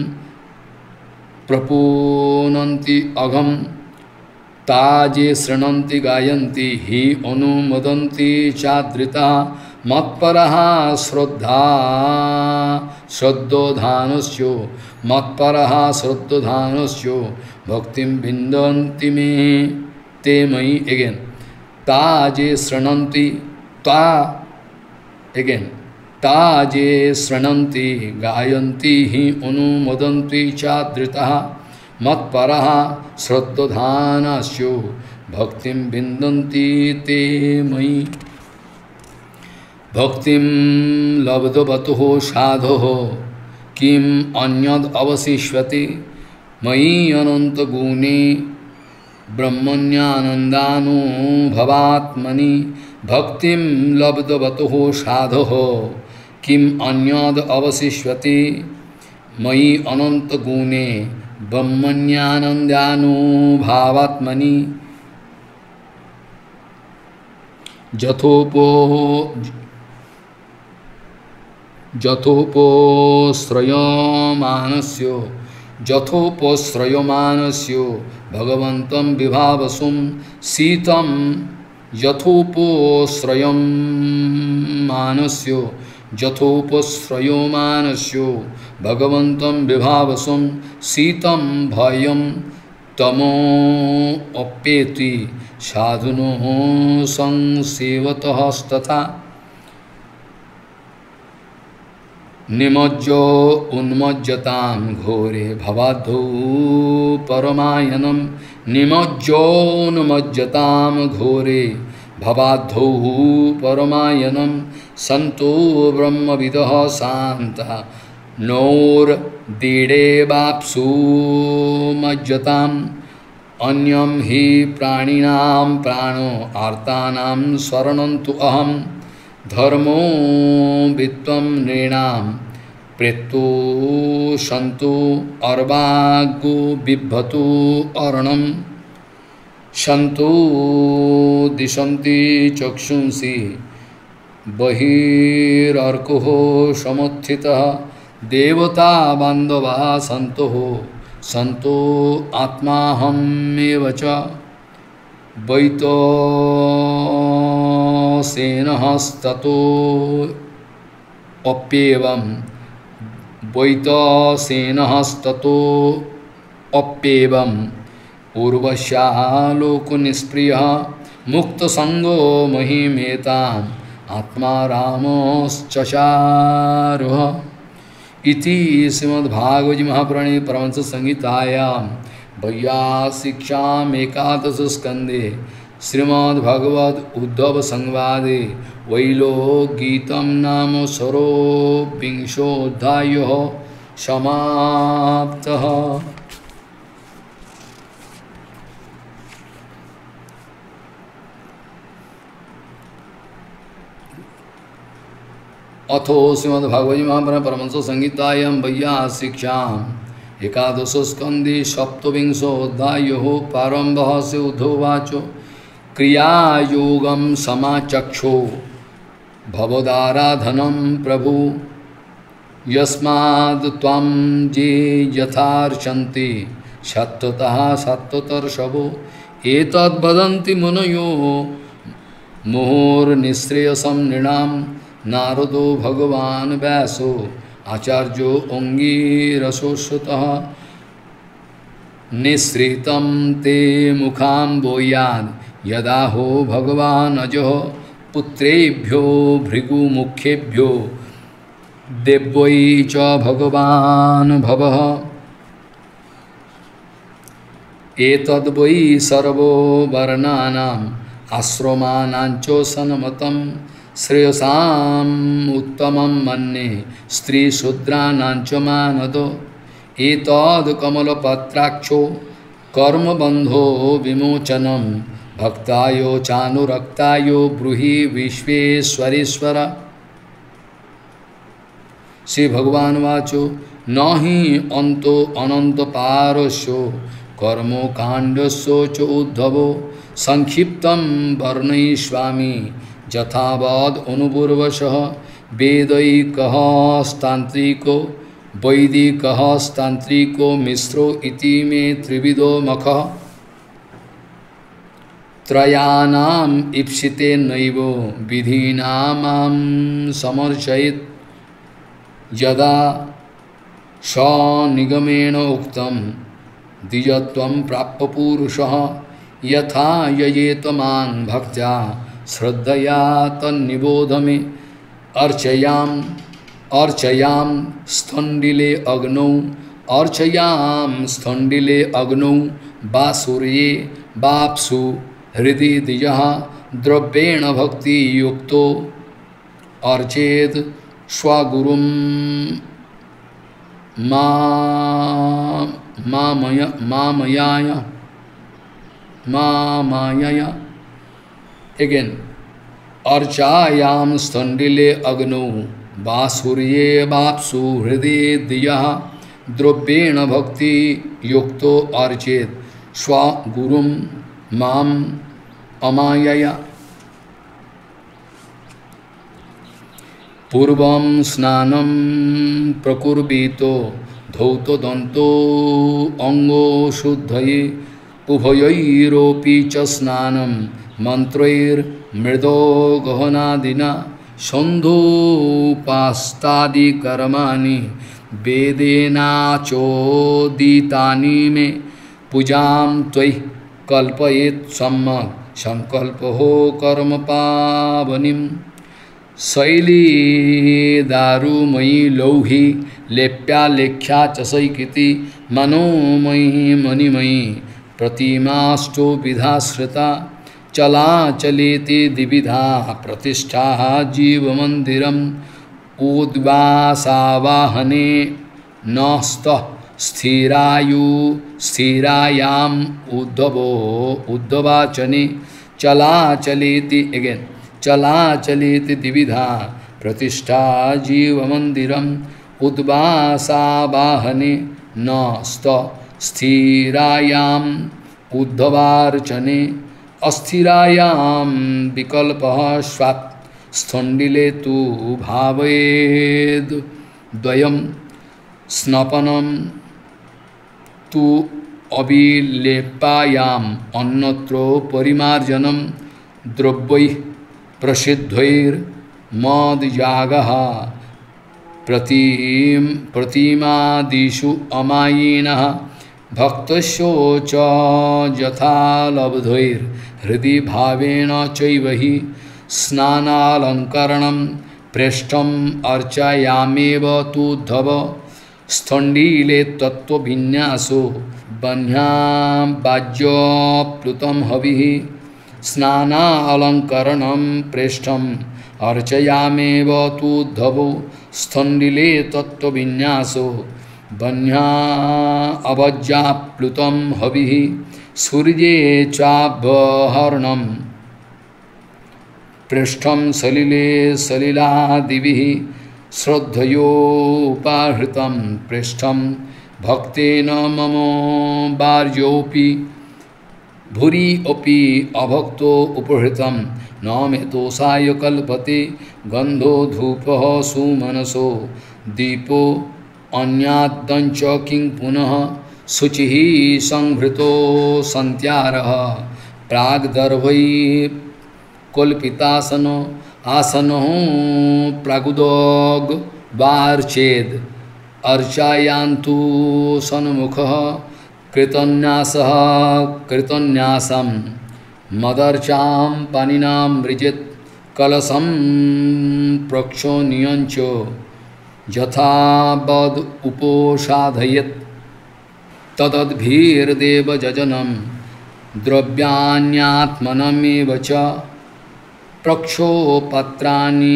प्रपूनन्ति अघं ताजे शृणन्ति गायन्ति हि अनुमोदन्ति चाद्रिता मत्परः श्रद्धा श्रद्धोधानस्यो मत्परः श्रद्धोधानस्यो भक्तिं विन्दन्ति मे ते मयि अगेन ताजे शृणन्ति ता अगेन ताजे शृणन्ति गायन्ति हि अनुमोदन्ति चाद्रितः मत्परः श्रद्धोधानस्यो भक्तिं विन्दन्ति ते मयि भक्तिं लब्धवतुः साधुः किम अन्यद् अवशिष्यते मयि अनन्तगुणे ब्रह्मण्यानन्दानुभवात्मनि भक्तिं लब्धवतुः साधुः किम अन्यद् अवशिष्यते मयि अनन्तगुणे ब्रह्मण्यानन्दानुभवात्मनि जथोपो जथोपश्रयमानस्य जथोपश्रयमानस्य भगवन्तं विभावसुं शीतं यथोपश्रयमानस्य जथोपश्रयमानस्य भगवन्तं विभावसुं शीतं भयं तमोऽप्येति साधुनो संसेवतस्तथा निमज्जो उन्मज्जतां घोरे भवाद्धौ परमायनं निमज्जोन्मज्जतां घोरे भवाद्धौ परमायनं सन्तो ब्रह्मविदः शान्ता नोर्दीडेवाप्सु मज्जताम् अन्यं हि प्राणिनां प्राणो आर्तानां शरणं तु अहं धर्मो वित्वं नृणां प्रेतो सन्तु अर्वागो बिभ्रतु अर्णं सन्तु दिशन्ति चक्षुंसि बहिर्र्कुः समुत्थितः देवता बान्धवाः सन्तुः सन्तो आत्माहमेव च वैतसेनस्ततो अप्येवं वैतसेनस्ततो अप्येवं उर्वश्यालोकनिष्प्रियः मुक्तसंगो महिमेताम् आत्मा रामश्चचारुः इति श्रीमद्भागवत महापुराणे परमहंस संहितायां वैयासिक्ष्याम् एकादश स्कंदे श्रीमद्भगवद उद्धव संवादे वैलोकगीतं नाम षोडशविंशोऽध्यायः समाप्तः। अथो श्रीमद्भागवत महापुराणे परमहंस संहितायां वैयासिक्ष्याम् एकादश स्कंदे सप्तविंशोऽध्यायः प्रारम्भः से उद्धवाच क्रियायोगं समाचक्षो भवदाराधनं प्रभु यस्माद् त्वं ये यथार्चन्ति सत्त्वतः सत्त्वतर्षभो एतद्वदन्ति मुनयो मुहुर्निःश्रेयसं नृणां नारदो भगवान् व्यासो आचार्यो अंगीरसोऽश्रुतः निःसृतं ते मुखाम्बोयाद् यदा हो भगवान् अजः पुत्रेभ्यो भृगुमुखेभ्यो देव्यै च भगवान् भवः एतद् वै सर्वो वर्णानाम् आश्रमानाञ्च सन्मतं श्रेयसाम् उत्तमं मन्ये स्त्रीशूद्राणाञ्च मानदो एतद् कमलपत्राक्षो कर्मबन्धो विमोचनं भक्तायो चानुरक्तायो ब्रूहि विश्वेश्वरेश्वर। श्री भगवान वाचो न हि अंतो अनंत पारस्यो कर्मो कांडस्यो च उद्धवो संक्षिप्तं वर्णयिष्यामि यथावद् अनुभूर्वशः। वेदैकः स्तान्त्रिको वैदिकः स्तान्त्रिको मिश्रो इति मे त्रिविधो मखः। त्रयाणाम् ईप्सिते नैव विधीनामां समर्चयेत्। यदा स निगमेन उक्तं द्विजत्वं प्राप्य पुरुषः यथा ययेत मां भक्त्या श्रद्धया तन्निबोध मे। अर्चयाम अर्चयाम स्थंडिले अग्नौ अर्चयाम स्थंडिले अग्नौ वा सूर्ये वाप्सु हृदि द्विजः द्रव्येण भक्ति युक्तो अर्चेत स्वगुरुं मामया मामयाय मामायया। Again, अर्चायाम स्थंडिले अग्नौ वा सूर्ये वाप्सु हृदि द्विजः द्रव्येण भक्ति युक्तो अर्चेत स्वगुरुं माम अमायया। पूर्वं स्नानं प्रकुर्वीतो धौतो दन्तो अंगो शुद्धये उभयैरोपि च स्नानं मंत्रैर्मृदो गहनादिना छन्दोपास्तादि कर्माणि वेदेनाचोदितानि मे। पूजां त्वयि कल्पयेत् सम्यक् संकल्पो कर्म पावनीम्। शैली दारुमयी लौहि लेप्या लेख्या च सैकिति मनोमयी मणिमयी प्रतिमाष्टो विधाश्रिता। चला चलेति द्विविधा प्रतिष्ठा जीवमन्दिरम् उद्वासावाहने नस्तः स्थिरायु स्थिरायाम उद्धवो उद्धवाचने। चला चलेति अगेन चला चलेति द्विविधा प्रतिष्ठा जीवमन्दिरम् उद्वासावाहने नस्त स्थिरायाम उद्धवार्चने। अस्थिरायाम विकल्पः स्वात् स्थंडिले तु भावेद द्वयम्। स्नपनं तु अभिलेपायाम अन्यत्र परिमार्जनं। द्रव्यैः प्रसिद्धैर्मदयागः प्रतिम प्रतिमादिषु अमायिनः। भक्तस्यो च यथा लब्धैर्हृदि भावेन चैव हि स्नानालंकरणं प्रेष्ठम् अर्चयामेव तूद्धव। स्थंडिले तत्त्वविन्यासो बन्ह्यां वाज्यप्लुतं हविः। स्नानालंकरणं प्रेष्ठम् अर्चयामेव तूद्धवो। स्थंडिले तत्त्वविन्यासो बन्ह्या अवज्याप्लुतं हविः। सूर्ये चाभहरणं पृष्ठं सलिले सलिलादिभिः। श्रद्धयोपाहृतं पृष्ठं भक्तेन मम बार्योऽपि। भूरि अपि अभक्तो उपहृतं न मे दोषाय कल्पते। गंधो धूपः सुमनसो दीपो अन्याद्दञ्च किं पुनः। शुचिः संभृतो सन्त्यारः प्राग्दर्भैः कल्पितासनो। आसनो प्रागुदोग वार्चेद अर्चायान्तु सन्मुखः। कृतन्यासः कृतन्यासं मदर्चां पानिनां मृजेत्। कलशं प्रक्षोणीयञ्च यथावद् उपोषाधयेत्। तदद्भिर्देवयजनं द्रव्यान्यात्मनमेव च। प्रक्षोपत्राणि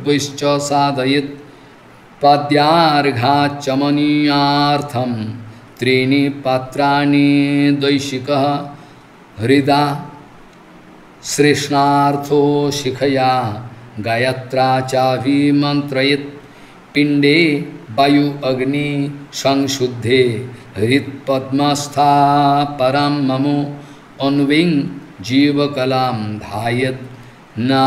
त्रिण्याद्भिस्त्रैस्त्रैर्द्रव्यैश्च साधयेत्। पाद्यार्घाचमनीयार्थं त्रीणि पात्राणि दैशिकः हृदा श्रेष्णार्थो शिखया गायत्रा चाभिमन्त्रयेत् पिंडे वायु अग्नि संशुद्धे हृत्पद्मस्था परां ममो अन्विं जीवकलां धायत ना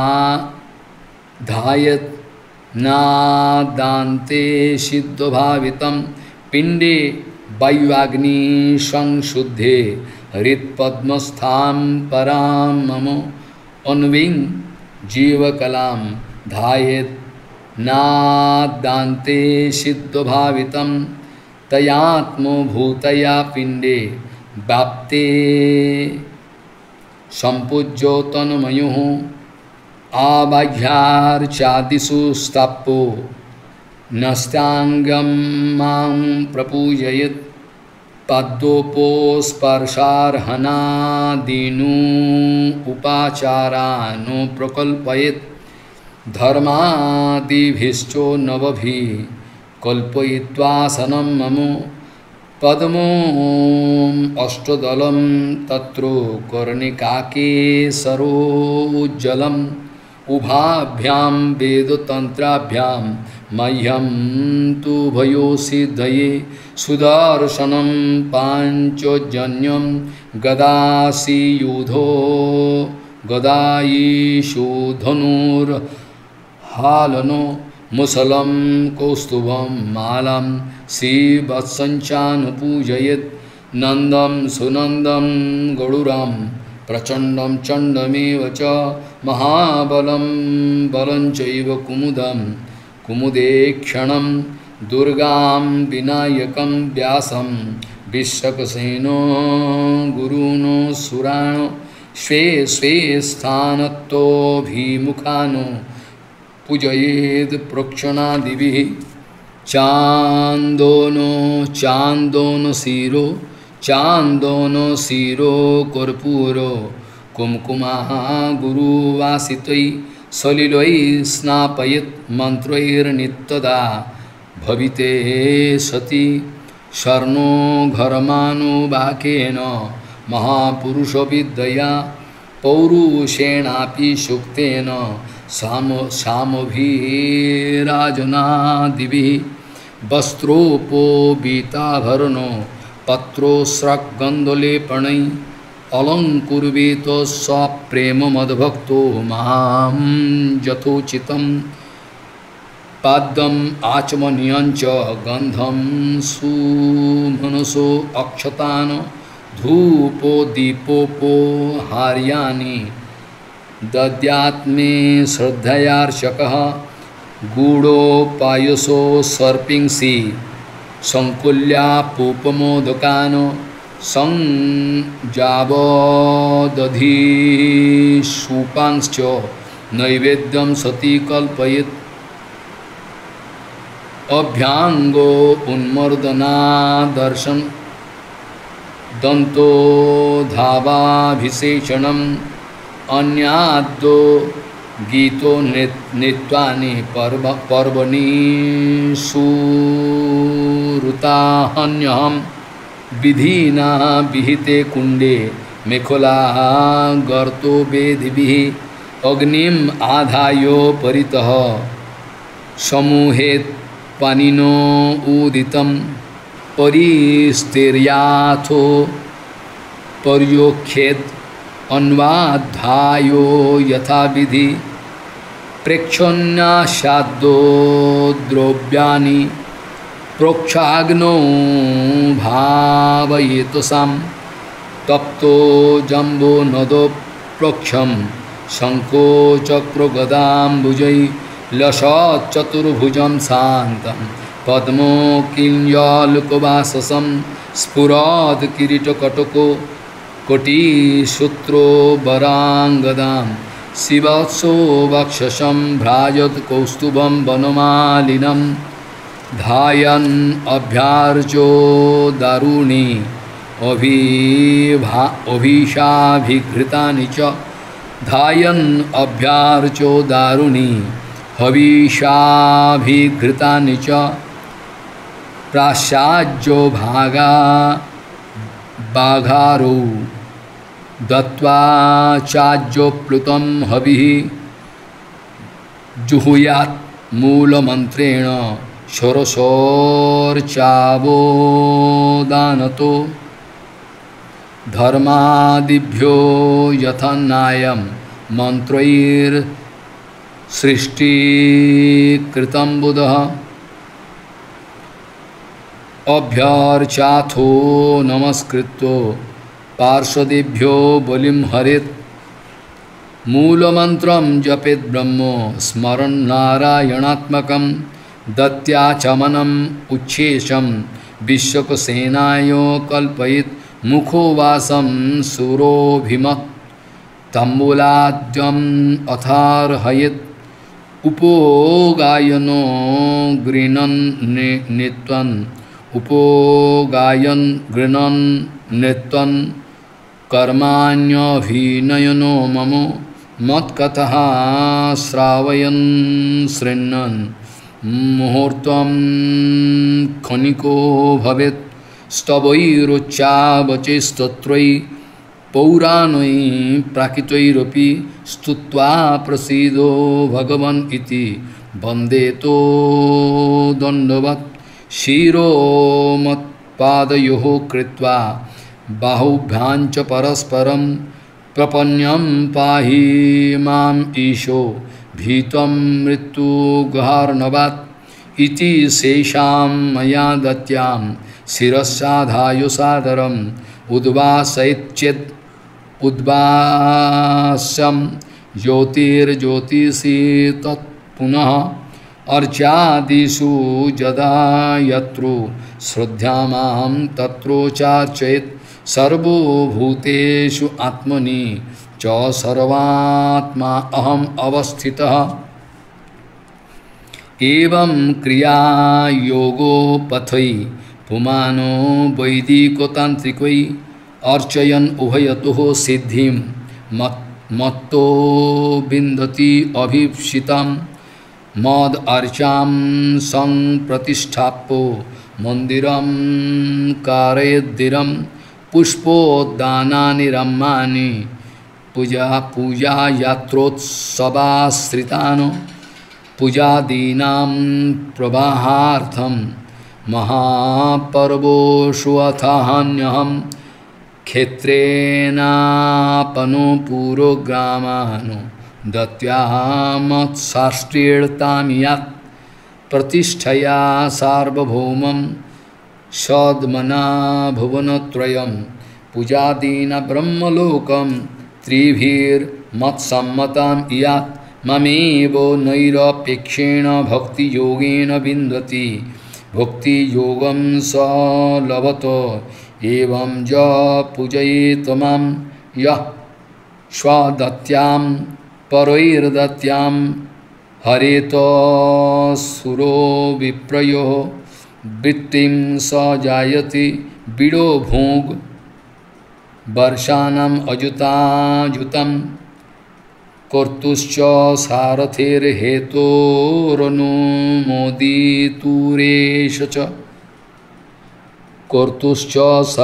धायत नादान्ते सिद्धभावितं पिंडे वायुअग्नि संशुद्धे हृत्पद्मस्थां परां ममो अन्विं जीवकलां धायत नादान्ते सिद्धभावितं तयात्मो भूतया पिंडे व्याप्ते संपूज्यो तन्मयुः आबाह्यार्चादिषु स्थाप्यो नस्तांगं मां प्रपूजयेत् पादोपस्पर्शार्हनादीनु उपाचारानु प्रकल्पयेत् धर्मादिभिश्चो नवभि कल्पयित्वासनं ममो पद्मों अष्टदलं तत्रो कर्णिकाके सरोज्जलम् उभाभ्यां वेदतन्त्राभ्यां मह्यं तु भयो सिद्धये सुदर्शनं पाञ्चजन्यं गदासीयुधो गदायीषु धनुर्हालनो मुसलं कौस्तुभं मालं श्रीवत्सञ्चानुपूजयेत् नन्दं सुनन्दं गरुडं प्रचंडं चंडमेव च महाबलं बलं चैव कुमुदं कुमुदे क्षणं दुर्गां विनायकं व्यासं विश्वक्सेनो गुरुनो सुराणो स्वे स्वे स्थानतोऽभिमुखानो पूजयेत् प्रोक्षणादिभिः चान्दोनो चान्दोनो शिरो चांदोनो शिरो कर्पूरो कुमकुमः गुरुवासितै सलिलै स्नापयेत् मंत्रैर्नित्यदा भविते सति शर्णो घर्मानुवाकेन महापुरुषविद्यया पौरुषेणापि सूक्तेन साम सामभिराजनादिभिः वस्त्रोपवीताभरणो पत्रोस्रग्गन्धलेपणै अलङ्कुर्वेत स प्रेममद्भक्तो मां यथोचितं पाद्यम् आचमनीयञ्च गन्धं सुमनसो अक्षतान् धूपो दीपोपहार्याणि दद्यात्मे श्रद्धयार्चकः गूढोपायसो सर्पिंसि संकुल्या पूपमोदकानो संजावदधिशूपांश्च नैवेद्यं सती कल्पयेत् अभ्यांगो उन्मर्दनादर्शन दन्तो धावाभिषेचनम् अन्याद्दो गीतो नृत्यानि पर्व पर्वणि सुरुताहन्यहं विधिना विहिते कुंडे मेखला गर्तो वेदिभिः अग्निम आधायो परितः समूहेत् पानिनो उदितं परिस्तिर्याथो पर्योख्येत् अन्वाध्यायो यथा विधि प्रेक्षण्याशाद्दो द्रव्याणि प्रोक्षाग्नो भावयेतसां तप्तो जम्बो नदो प्रोक्षं शंको चक्रो गदाम्बुजै लसच्चतुर्भुजं शान्तं पद्मो किंजलकुवाससं स्फुरद् किरीटकटको कोटिसूत्रो वरांगदां शिवत्सो वक्षसं भ्राजत् कौस्तुभं वनमालिनं ध्यायन् अभ्यार्चो दारुणी अभिभा अभिशाभिघृतानि च ध्यायन् अभ्यार्चो दारुणी हविषाभिघृतानि च प्राशाज्यो भागा बाघारो दत्वा चाज्यो प्लुतं हविः जुहुयात् मूलमन्त्रेण षोडशोर्चावोदानतो धर्मादिभ्यो यथान्यायं मन्त्रैर्सृष्टिकृतं बुधः अभ्यर्चाथो नमस्कृत्यो पार्षदेभ्यो बलिं हरेत् मूलमन्त्रं जपेत् ब्रह्मो स्मरन् नारायणात्मकं दत्याचमनम् उच्छेषं विश्वकसेनायो कल्पयेत् मुखोवासं सुरोभिमत् तम्बूलाद्यम् अथार्हयेत् उपोगायनो गृह्णन् नित्वन् उपोगायन् गृह्णन् नित्वन् कर्माण्यभिनयनो मम मत्कथः श्रावयन् शृण्वन् मुहूर्तं खनिको भवेत् स्तवैरुच्चावचैस्तत्रै पौराणै प्राकृतैरपि स्तुत्वा प्रसीदो भगवन् इति वन्देतो दण्डवत् शिरोमत्पादयोः कृत्वा बाहुभ्याञ्च परस्परं प्रपन्यं पाहि माम् ईशो भीतं मृत्युगहार्णवात् इति शेषां मया दत्यां शिरस्साधाय सादरम् उद्वासयेच्चेत् उद्वास्यं ज्योतिर्ज्योतिषी तत्पुनः अर्चादिषु यदा यत्रो श्रद्धामां तत्रोचार्चयेत् सर्वभूतेषु आत्मनि च सर्वात्मा अहम् अवस्थितः एवं क्रिया योगो पथै पुमानो वैदिकतान्त्रिकै अर्चयन् उभयतोः सिद्धिं मत्तो विन्दति अभीप्सितं मद अर्चां संप्रतिष्ठाप्यो मन्दिरं कारयेद्दिरं पुष्पोद्दानानि रम्यानि पूजा पूजा यात्रोत्सवाश्रितान् पूजादीनां प्रवाहार्थं महापर्वोषु अथान्यहं क्षेत्रेणापनो पुरोग्रामानो दत्यामत्साष्ट्रीर्तामियात् प्रतिष्ठया सार्वभौमं सद्मना भुवनत्रयं पूजादीना ब्रह्मलोकं त्रिभिर्मत्सम्मताम् इयात् ममेव नैरपेक्षेण भक्तियोगेन विन्दति भक्तियोगं स लभतो एवं ज पूजयेत् मां यः स्वदत्यां परैर्दत्यां हरेत सुरो विप्रयो वृत्तिं स जायति बिडो भोग वर्षाणाम् अजुताजुतं कर्तुश्च सारथिर्हेतोरनुमोदितुरेष च कर्तुश्च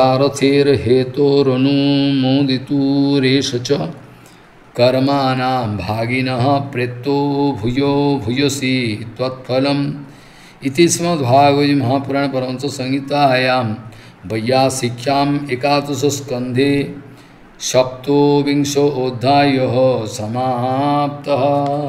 सारथिर्हेतोरनुमोदितुरेष च कर्माणां भागिनः प्रेतो भूयो भूयसी त्वत्फलम् इति श्रीमद्भागवते महापुराणे परमहंस संहितायां वैयासिक्याम् एकादशस्कन्धे सप्तविंशो अध्यायः समाप्तः।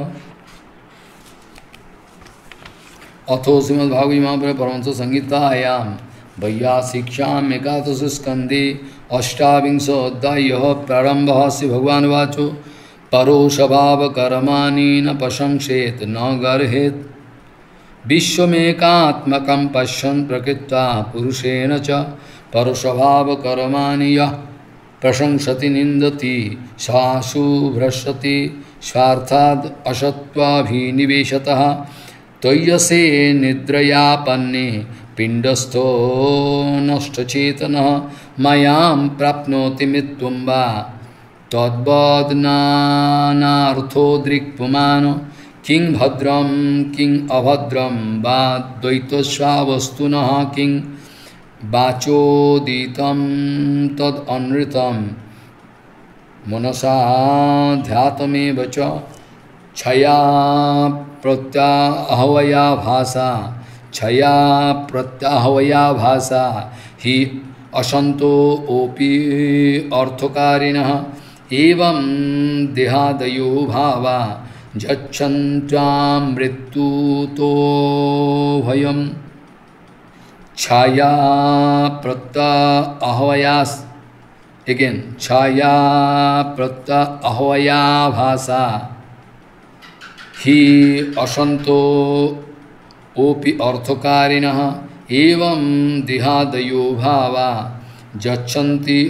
अथो श्रीमद्भागवते महापुराणे परमहंस संहितायां वैयासिक्याम् एकादशस्कन्धे अष्टाविंशो अध्यायः प्रारम्भः। श्री भगवानुवाचो परोषभावकर्माणि न प्रशंसेत् न गर्हेत् विश्वमेकात्मकं पश्यन् प्रकृत्या पुरुषेण च परोषभावकर्माणि यः प्रशंसति निन्दति सासु भ्रश्यति स्वार्थाद् असत्त्वाभिनिवेशतः त्वय्यसे निद्रयापन्ने पिण्डस्थो नष्टचेतनः मयां प्राप्नोति मृत्युं वा तद्वद् नानार्थो दृक्पुमान् किं भद्रं किं अभद्रं वा द्वैतस्वावस्तुनः किं वाचोदितं तद् अनृतं मनसा ध्यातमेव च छया प्रत्याहवया भाषा छया प्रत्याहवया भाषा हि असंतो ओपि अर्थकारिणः एवं देहादयो भावा जच्छन्त्वां मृत्युतो भयम् छाया प्रत्याहवयास again छाया प्रत्याहवया भाषा हि असंतो ओपि अर्थकारिणः एवं देहादयो भावा गच्छन्ति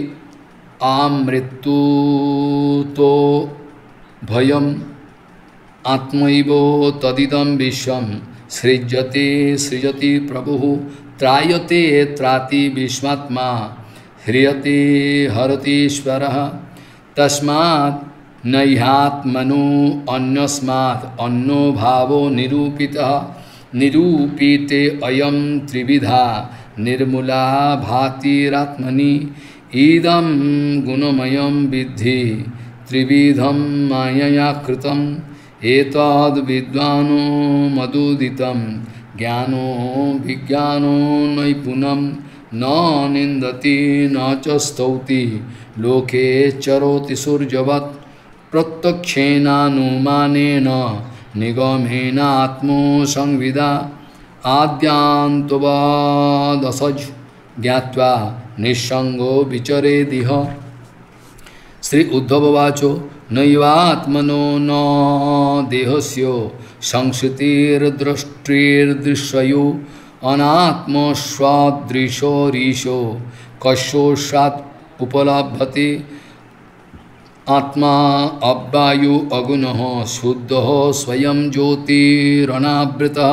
आमृत्युतो भयम् आत्मैव तदिदं विश्वं सृज्यते सृजति प्रभुः त्रायते त्राति विश्वात्मा ह्रियते हरतीश्वरः तस्मात् नैहात्मनो अन्यस्मात् अन्यो भावो निरूपितः निरूपिते अयं त्रिविधा निर्मूला भातिरात्मनि इदं गुणमयं विद्धि त्रिविधं मायया कृतम् एतद् विद्वानो मदुदितं ज्ञानो विज्ञानो नैपुणं न निन्दति न च स्तौति लोके चरोति सूर्यवत् प्रत्यक्षेनानुमानेन निगमेनात्मो संविदा आद्यान्तवादसज ज्ञात्वा निस्संगो विचरेदिह। श्री उद्धववाचो नैवात्मनो न देहस्यो संस्कृतिर्दृष्टिर्दृश्यो अनात्मस्वादृशो रीशो कस्योषात् उपलभ्यते आत्मा अव्यायु अगुणः शुद्धः स्वयं ज्योतिरनावृतः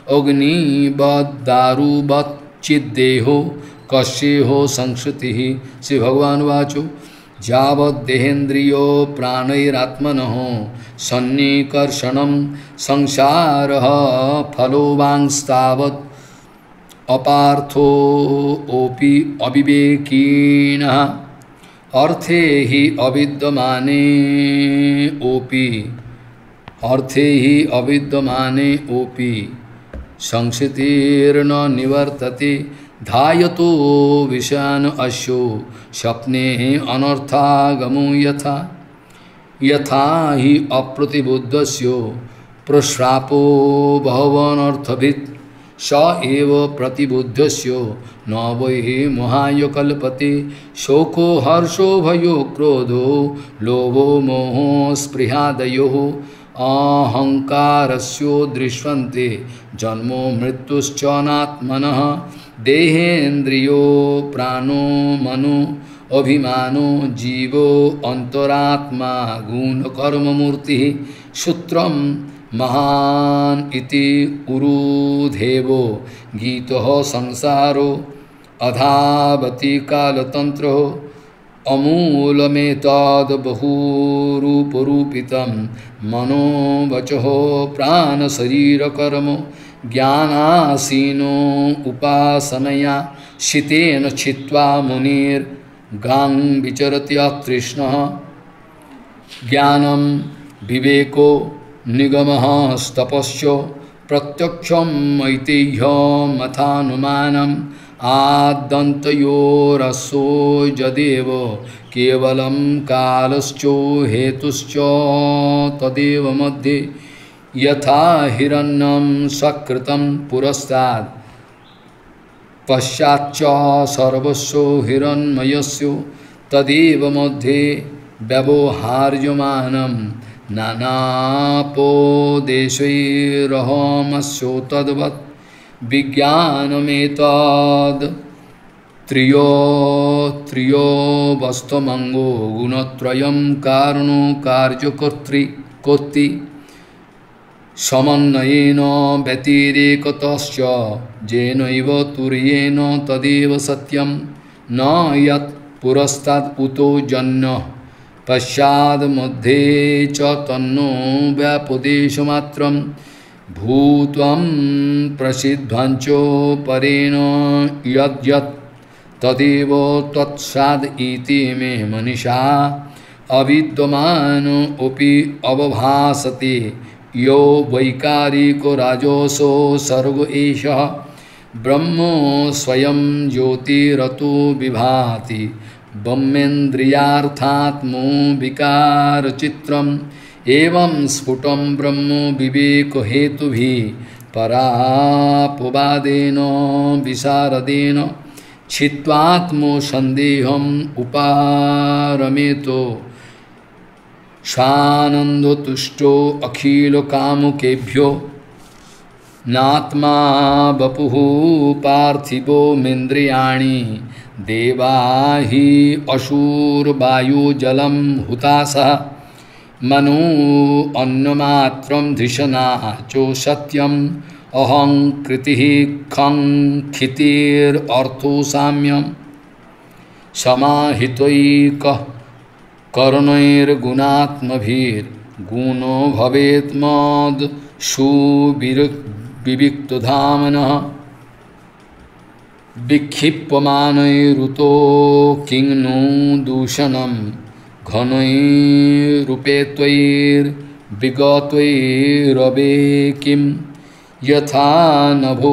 अग्निवद्दारुवच्चिद्देहो कस्यो संस्कृतिः। श्री भगवान वाचो यावद्देहेन्द्रियो प्राणैरात्मनः सन्निकर्षणं संसारः फलोवांस्तावत् अपार्थो ओपि अविवेकिनः अर्थे हि अविद्यमाने ओपि अर्थे हि अविद्यमाने ओपि संस्थितिर्न निवर्तते ध्यायतो विषयान् अश्यो स्वप्ने अनर्थागमो यथा यथा हि अप्रतिबुद्धस्यो प्रश्रापो बहवनर्थभित् स एव प्रतिबुद्धस्यो न वै मोहाय कल्पते शोको हर्षो भयो क्रोधो लोभो मोहो स्पृहादयोः अहंकारस्यो दृश्यन्ते जन्मो मृत्युश्च अनात्मनः देहेन्द्रियो प्राणो मनो अभिमानो जीवो अंतरात्मा गुण कर्म मूर्ति सूत्रम महान इति उरुधेवो गीतः संसारो अधावति कालतंत्रो अमूलमेतद् बहुरूपरूपितं मनो वचः प्राण शरीर कर्म ज्ञानासीनो उपासनया शितेन छित्त्वा मुनिर्गां विचरति अतृष्णः ज्ञानं विवेको निगमः तपश्च प्रत्यक्षं ऐतिह्यमथानुमानम् आदन्तयोरसो यदेव केवलं कालश्चो हेतुश्च तदेव मध्ये यथा हिरण्यं सकृतं पुरस्ताद् पश्चाच्च सर्वस्व हिरण्मयस्य तदेव मध्ये व्यवहार्यमानं नानापोदेशैरहमस्यो तद्वत् विज्ञानमेतद् त्रियो त्रियो वस्तुमंगो गुणत्रयं कारणो कार्यकर्त्री कोत्ति समन्वयेन व्यतिरेकतश्च येनैव तुर्येण तदेव सत्यं न यत् पुरस्ताद् उतो जन्य पश्चाद मध्ये च तन्नो व्यापदेशमात्रं भूत्वं प्रसिद्ध्वंचो परेण यद्यत् तदेव तत्साद इति मे मनीषा अविद्यमानो अपि अवभासते यो वैकारिको राजसो सर्ग एषः ब्रह्म स्वयं ज्योतिरतो विभाति ब्रह्मेन्द्रियार्थात्मो विकारचित्रम् एवं स्फुटं ब्रह्म विवेकहेतुभिः परापवादेन विशारदेन छित्त्वात्मो सन्देहम् उपारमेतो स्वानन्दतुष्टो अखिलकामुकेभ्यो नात्मा वपुः पार्थिवो मिन्द्रियाणि देवा हि असुरवायुजलं हुतासः मनो अन्नमात्रं धिषणा चो सत्यम् अहं कृतिः खं खितिरर्थो साम्यं समाहितैकः करुणैर्गुणात्मभिर्गुणो भवेत् मद सुविविक्तधामनः विक्षिप्यमानैरुतो किं नो दूषणं घनैरुपेत्वैर्विगतैरवे किं यथा नभो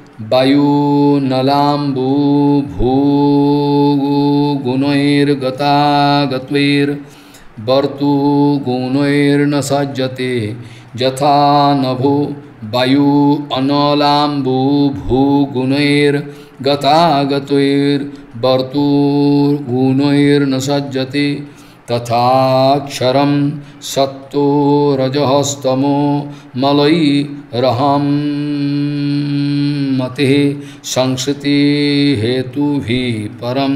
वायुनलाम्बुभूगुणैर्गतागतैर्वर्तुगुणैर्न सज्जते यथा नभो वायु अनलाम्बुभूगुणैर्गतागतैर्वर्तुगुणैर्न सज्जते तथाक्षरं सत्तो रजस्तमो मलैरहं मते संसृति हेतुभिः परम्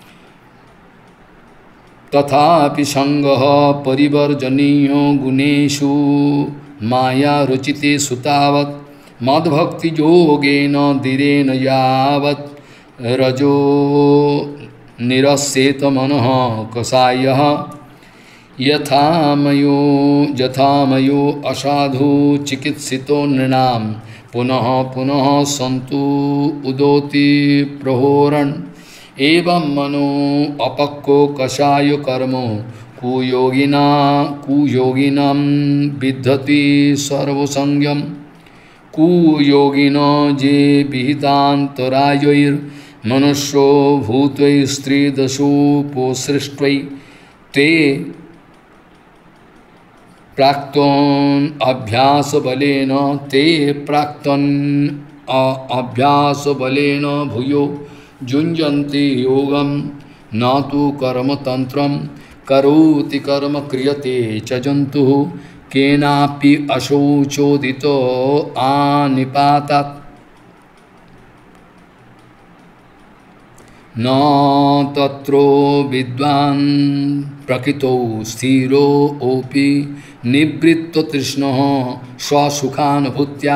तथापि संगः परिवर्जनीयो गुणेषु माया रुचितेषु तावत् मद्भक्तियोगेन धीरेण यावत् रजो निरस्येत मनः कषायः यथा मयो यथा मयो असाधु चिकित्सितो नृणां पुनः पुनः सन्तु उदोति प्रहोरन् एवं मनो अपक्को कषाय कर्मो कुयोगिना कुयोगिनां विद्धति सर्वसंज्ञं कुयोगिनो जे विहितान्तरायैर्मनुष्यो भूत्वै स्त्रीदशोपसृष्ट्वै ते प्राक्तन अभ्यास बलेन ते प्राक्तन अभ्यास बलेन भूयो जुञ्जन्ति योगं न तु कर्मतन्त्रं करोति कर्म क्रियते च जन्तुः केनापि अशोचोदितो आनिपातात् न तत्रो विद्वान् प्रकृतौ स्थिरो ओपि निवृत्ततृष्णः स्वसुखानुभूत्या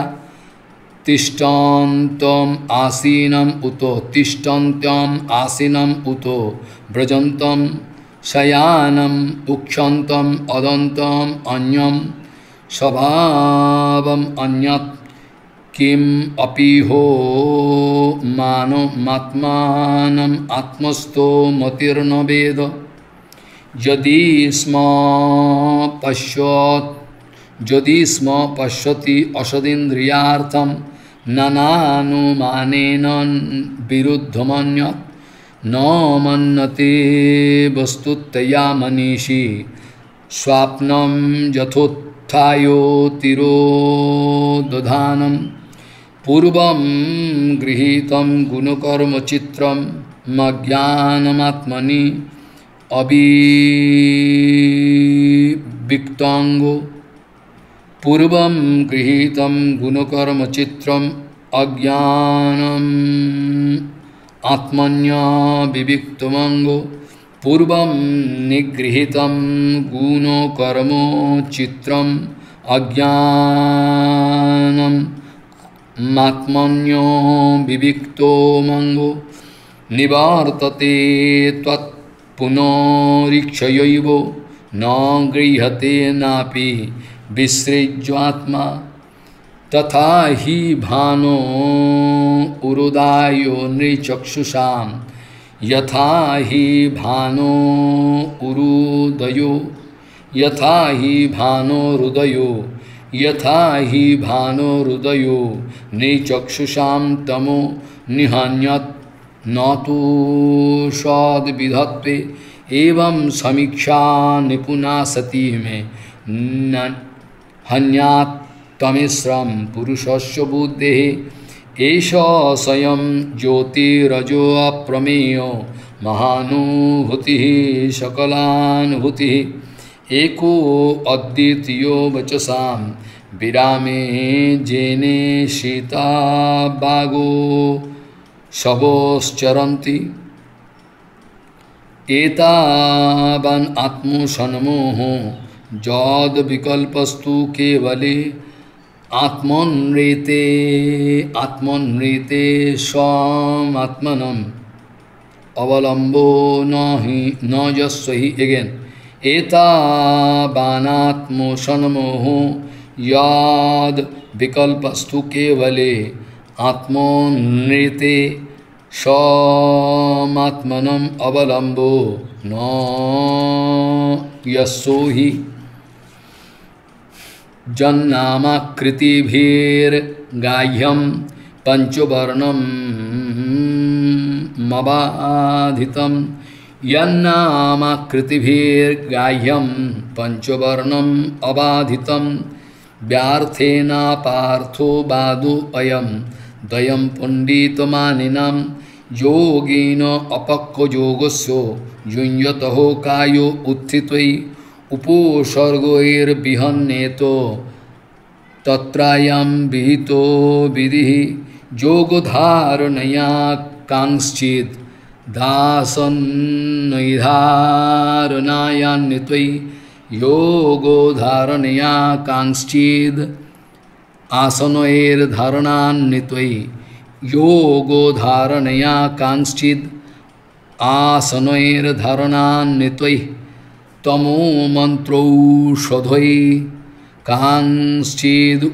तिष्ठन्तम् आसीनम् उतो तिष्ठन्त्यम् आसीनम् उतो व्रजन्तं शयानम् उक्षन्तम् अदन्तम् अन्यं स्वभावम् अन्यत् किम अपिहो मानो मात्मानम् आत्मस्थो मतिर्न वेद यदि स्म पश्यत् यदि स्म पश्यति असदिन्द्रियार्थं नानानुमानेन विरुद्धमन्यत् न मन्यते वस्तुतया मनीषी स्वाप्नं यथोत्थायोतिरोदधानं पूर्वं गृहीतं गुणकर्मचित्रं मज्ञानमात्मनि अविविक्तांगो पूर्वं गृहीतं गुणकर्मचित्रं अज्ञानम् आत्मन्या विविक्तमंगो पूर्वं निगृहीतं गुणकर्मो चित्रं अज्ञानम् आत्मन्यो विविक्तो मंगो निवर्तते त्वत् पुनरीक्षयैव न गृह्यते नापि विसृज्यात्मा तथा हि भानो उरुदायो नृचक्षुषां यथा हि भानो उरुदयो यथा हि भानो रुदयो यथा हि भानो रुदयो नृचक्षुषां तमो निहन्यत् न तु सद्विधत्वे एवं समीक्षा निपुणा सती में न हन्यात् तमेश्रम पुरुषस्य बुद्धेः एष स्वयं ज्योतिरजो अप्रमेयो महानुभूतिः सकलानुभूतिः एको अद्वितीयो वचसां विरामे जेने सीता बागो शवश्चरन्ति एतावान् आत्मसन्मोहो जद विकल्पस्तु केवले आत्मन्रेते आत्मन्रेते स्वात्मनम् अवलंबो न हि न यस्य हि अगेन एतावानात्मसन्मोहो यद विकल्पस्तु केवले आत्मन्रेते स्वात्मनम् अवलंबो न यस्यो हि जन्नामाकृतिभिर्गाह्यं पंचवर्णं मबाधितं यन्नामाकृतिभिर्गाह्यं पंचवर्णम् अबाधितं व्यार्थेन पार्थो बादो अयं द्वयं पंडितमानिनां योगिनो अपक्वयोगस्यो युञ्जतो कायो उत्थित्वै उपोसर्गैर्विहन्नेतो तत्रायं विहितो विधिः योगधारणया कांश्चित् दासन्निधारणायान्वित्वै योगोधारणया कांश्चित् आसनैर्धारणान्वित्वै योगोधारणया कांश्चित् आसनैर्धारणान्वित्वै तमो मंत्रौषधै कांश्चिद्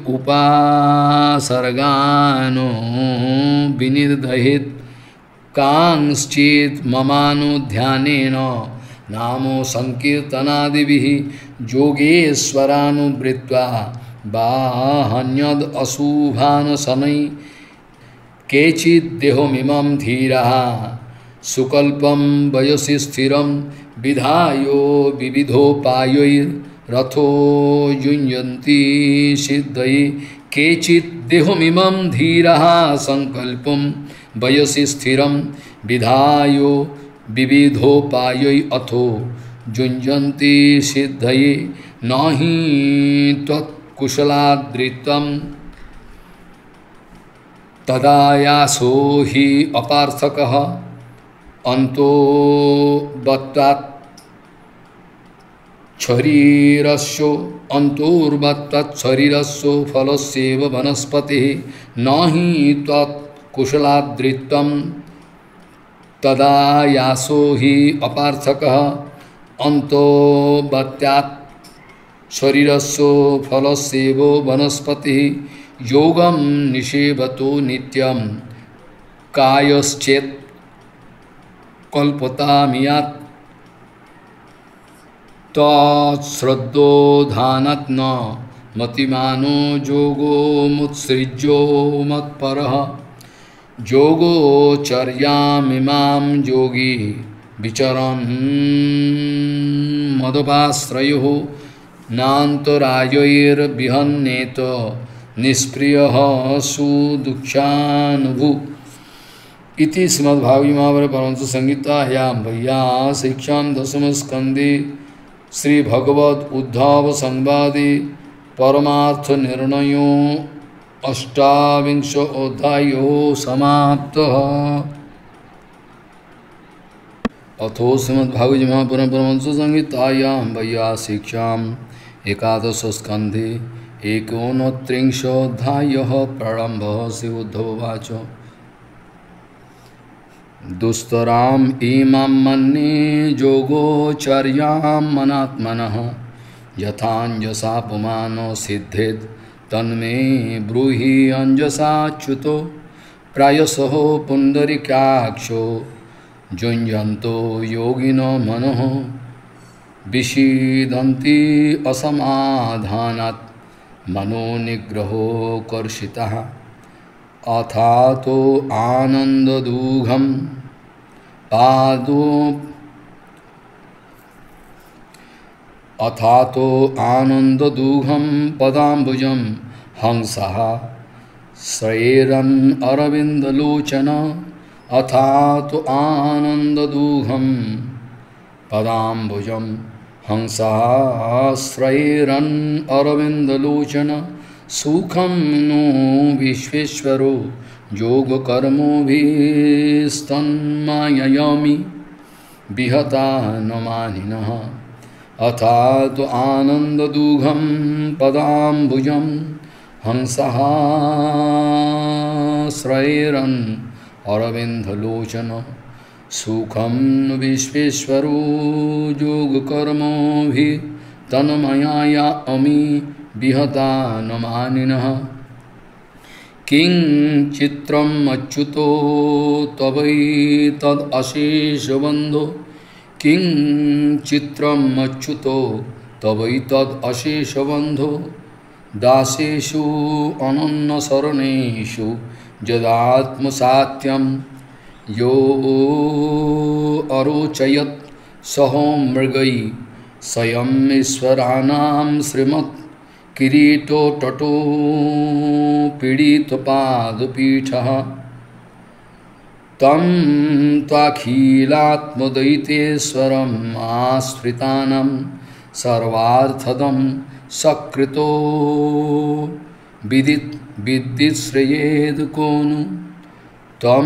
उपासर्गानो विनिर्दहेत् कांश्चित् ममानुध्यानेन नामो संकीर्तनादिभिः योगेश्वरानुवृत्त्वा बाहन्यद् अशुभान् शनैः केचित् देहमिमं धीराः सुकल्पं वयसि स्थिरं विधायो विविधोपायैर्रथो युञ्जन्ति सिद्धये केचित् देहमिमं धीराः संकल्पं वयसि स्थिरं विधायो विविधोपायै अथो युञ्जन्ति सिद्धये न हि त्वत्कुशलादृतं तदायासो हि अपार्थकः अंतो बत्तात् शरीरस्यो अंतोर्बत्तात् शरीरस्यो फलस्येव वनस्पतिः न हि त्वत्कुशलादृतं तदायासो हि अपार्थकः अंतो बत्तात् शरीरस्यो फलस्येव वनस्पतिः योगं निषेवतो नित्यं कायश्चेत् कल्पतामियात् तत्श्रद्धोधानात् न मतिमानो योगो मुत्सृज्यो मत्परः योगोचर्यामिमां योगी विचरन् मदपाश्रयोः नान्तरायैर्विहन्नेत निष्प्रियः सुदुःखानुभू इति श्रीमद्भागवते महाभारते परमहंस संहितायां वैयासिक्यां दशमस्कन्धे श्रीभगवद उद्धव संवादे परमार्थ निर्णयो अष्टाविंशो अध्यायो समाप्तः। अथो श्रीमद्भागवते महापुराणे परमहंस संहितायां वैयासिक्यां एकादशस्कन्धे एकोनत्रिंशोऽध्यायः प्रारम्भः। श्री उद्धव उवाच दुस्तराम इमां मन्ये योगोचर्यां मनात्मनः यथाञ्जसा पुमानो सिद्धेत् तन्मे ब्रूहि अञ्जसाच्युतो प्रायसः पुण्डरीकाक्षो युञ्जन्तो योगिनो मनः विषीदन्ति असमाधानात् मनो निग्रहो कर्षितः अथातो आनन्ददुघं पादो अथातो आनन्ददुघं पदाम्बुजं हंसः श्रेरन् अरविन्दलोचन अथातो आनन्ददुघं पदाम्बुजं हंसः श्रेरन् अरविन्दलोचन सुखं नो विश्वेश्वरो योगकर्मभिस्तन्माययामि विहता न मानिनः अथातो आनन्ददुघं पदाम्बुजं हंसः श्रेरन् अरविन्दलोचन सुखं नो विश्वेश्वरो योगकर्मभिस्तन्माययामि विहता न मानिनः किं चित्रम् अच्युतो तवैतदशेषबन्धो किं चित्रम् अच्युतो तवैतदशेषबन्धो दासेषु अनन्यशरणेषु यदात्मसात्यं यो अरोचयत् सहो मृगै स्वयं ईश्वराणां श्रीमत् किरीटो तटो पीडितपादपीठः तं त्वाखिलात्मदैतेश्वरम् आश्रितानां सर्वार्थदं सकृतो विदित् विद्दिश्रयेद् को नु तं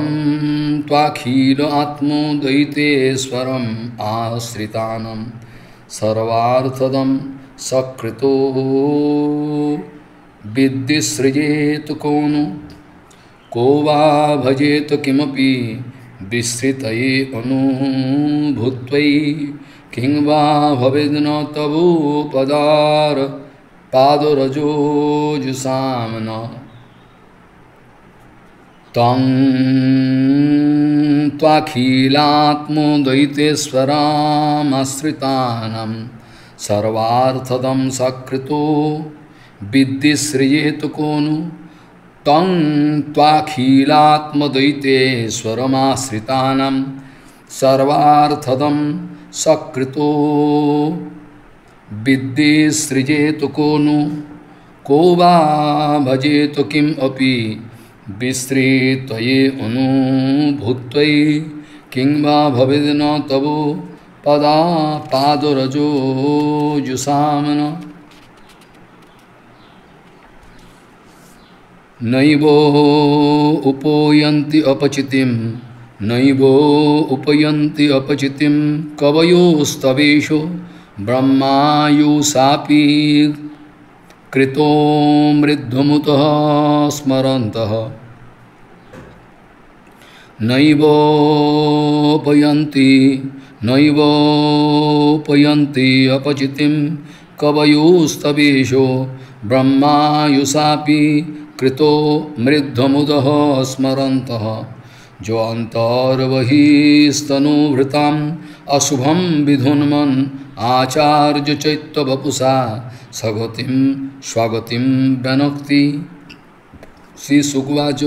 त्वाखिलात्मदैतेश्वरम् आश्रितानां सर्वार्थदं सकृतो विद्दिश्रयेत को नु को वा भजेत किमपि विस्मृतये अनुभूत्वैः किं वा भवेद् न तवो पदार पादरजोजुषां न तं त्वाखिलात्मदैतेश्वरामाश्रितानां सर्वार्थदं सकृतो विद्दिश्रयेत को नु तं त्वाखिलात्मदैतेश्वरमाश्रितानां सर्वार्थदं सकृतो विद्दिश्रयेत को नु को वा भजेत किम अपि विस्मृतये अनुभूत्वैः किं वा भवेद् न तवो पदा पादरजोजुषां न नैवो उपयन्ति अपचितिं नैवो उपयन्ति अपचितिं कवयोस्तवेषु ब्रह्मायुषापि कृतो मृद्धमुतः स्मरन्तः नैवोपयन्ति नैवोपयन्ति अपचितिं कवयोस्तवेषु ब्रह्मायुषापि कृतो मृद्धमुदः स्मरन्तः जो अन्तर्बहिस्तनुभृताम् अशुभं विधुन्मन् आचार्य चैत्तवपुषा सगतिं स्वगतिं वनक्ति। श्री शुकवाचो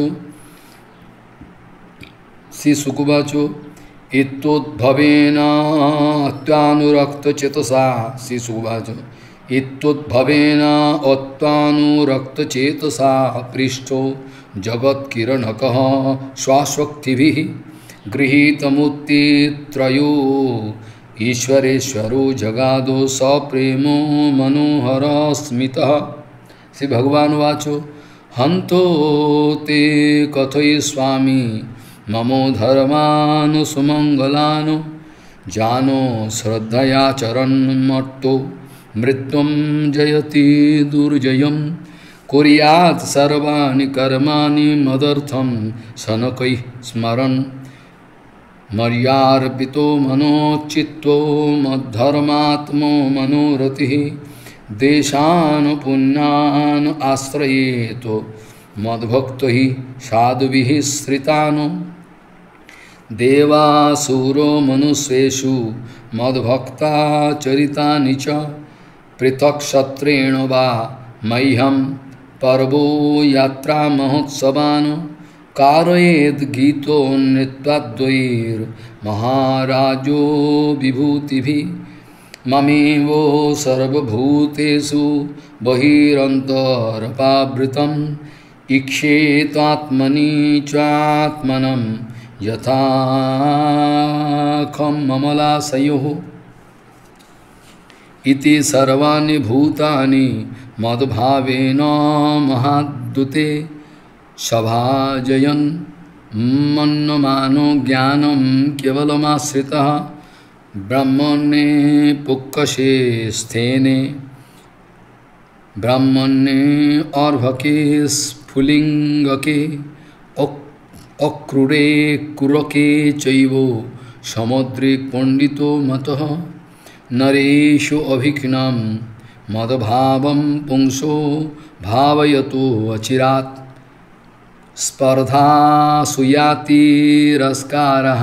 श्री शुकवाचो इत्युद्भवेन अत्यानुरक्तचेतसा श्री शुकवाचो इत्युद्भवेन अत्यानुरक्तचेतसा पृष्ठो जगत्किरणकः स्वशक्तिभिः गृहीतमूर्तित्रयो ईश्वरेश्वरो जगादो सप्रेमो मनोहर स्मितः। श्री भगवान वाचो हंतो ते कथयिष्यामि ममो धर्मानु सुमंगलानु जानो श्रद्धया चरन्मट्टो मृत्युं जयति दुर्जयम् कुर्यात् सर्वाणि कर्माणि मदर्थं शनकैः स्मरन् मर्यार्पितो मनोचित्तो मद्धर्मात्मो मनोरतिः देशान् पुण्यान् आश्रयेतो मद्भक्तो हि साधुभिः श्रितान् देवासुरो मनुष्येषु मद्भक्ता चरितानि च पृथक् क्षत्रेण वा मह्यं पर्वो यात्रा महोत्सवान् कारयेद् गीतो नृत्याद्वैर्महाराजो विभूतिभिः ममेवो सर्वभूतेषु बहिरन्तरपावृतम् ईक्षेत्वात्मनि चात्मनं यथाखं ममलाशयोः इति सर्वाणि भूतानि मद्भावेन महाद्युते सभाजयन् मन्यमानो ज्ञानं केवलमाश्रितः ब्रह्मणे पुक्कशे स्थेने ब्रह्मणे अर्भके स्फुलिंगके अक्रूरे कुरके चैव समुद्रे पंडितो मतः नरेषु अभिघ्नं मद्भावं पुंसो भावयतो अचिरात् स्पर्धा सुयातिरस्कारः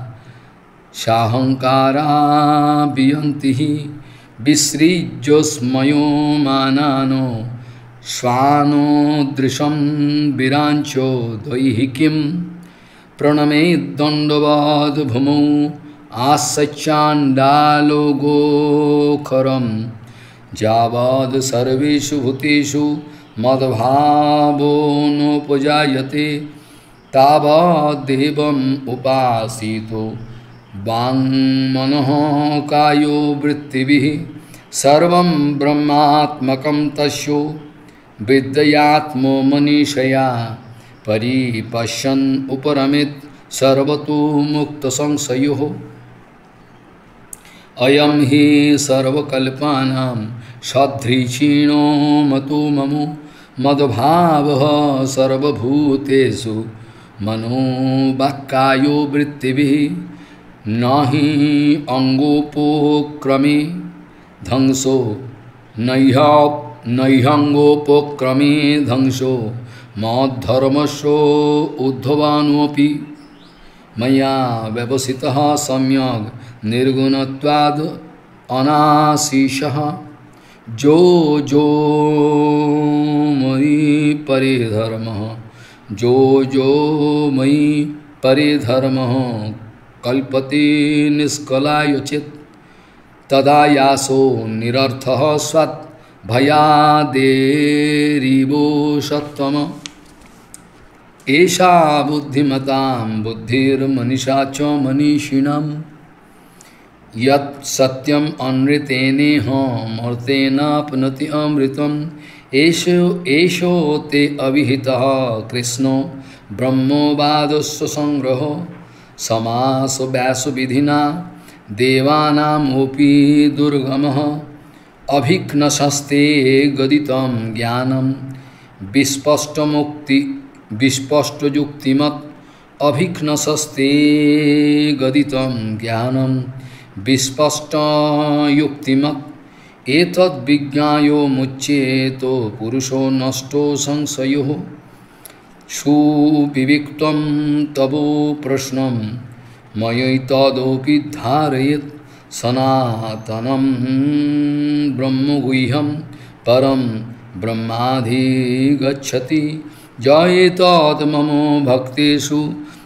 साहंकारा बियन्ति विसृज्योस्मयो मानानो स्वानो दृशं विरांचो दैहिकीं प्रणमे दण्डवद् भूमौ आसच्चाण्डालो गोखरं यावद् सर्वेषु भूतेषु मद्भावो नोपजायते तावद्देवम् उपासितो वाङ्मनः कायो वृत्तिभिः सर्वं ब्रह्मात्मकं तस्यो विद्यात्मो मनीषया परिपश्यन् उपरमेत् सर्वतो मुक्तसंशयोः अयं हि सर्वकल्पानां सदृक्षिणो मतो ममो मद्भावः सर्वभूतेषु मनोवाक्कायो वृत्तिभिः न हि अंगोपक्रमे ध्वंसो नैहंगोपक्रमे ध्वंसो मद्धर्मस्यो उद्धवानोऽपि मया व्यवसितः सम्यग् निर्गुणत्वाद् अनाशीषः जो जो मयि परिधर्मः जो जो मयि परिधर्मः कल्पते निष्कलायुचित तदा यासो निरर्थः स्वत् भयादेरिवो सत्तम एषा बुद्धिमतां बुद्धिर्मनीषा च मनीषिणाम् यत् सत्यम् अनृतेनेह मर्तेनाप्नोति अमृतम् एषो एषो ते अविहितः कृष्णो ब्रह्मवादस्य संग्रहो समास व्यास विधिना देवानामोपि दुर्गमः अभिघ्नशस्ते गदितं ज्ञानं विस्पष्टमुक्ति विस्पष्टयुक्तिमत् अभिघ्नशस्ते गदितं ज्ञानं विस्पष्टयुक्तिमत् एतद्विज्ञायो मुच्येतो पुरुषो नष्टो संशयोः सुविविक्तं तवो प्रश्नं मयैतदोपि धारयेत् सनातनं ब्रह्मगुह्यं परं ब्रह्माधिगच्छति जयेतद् मम भक्तेषु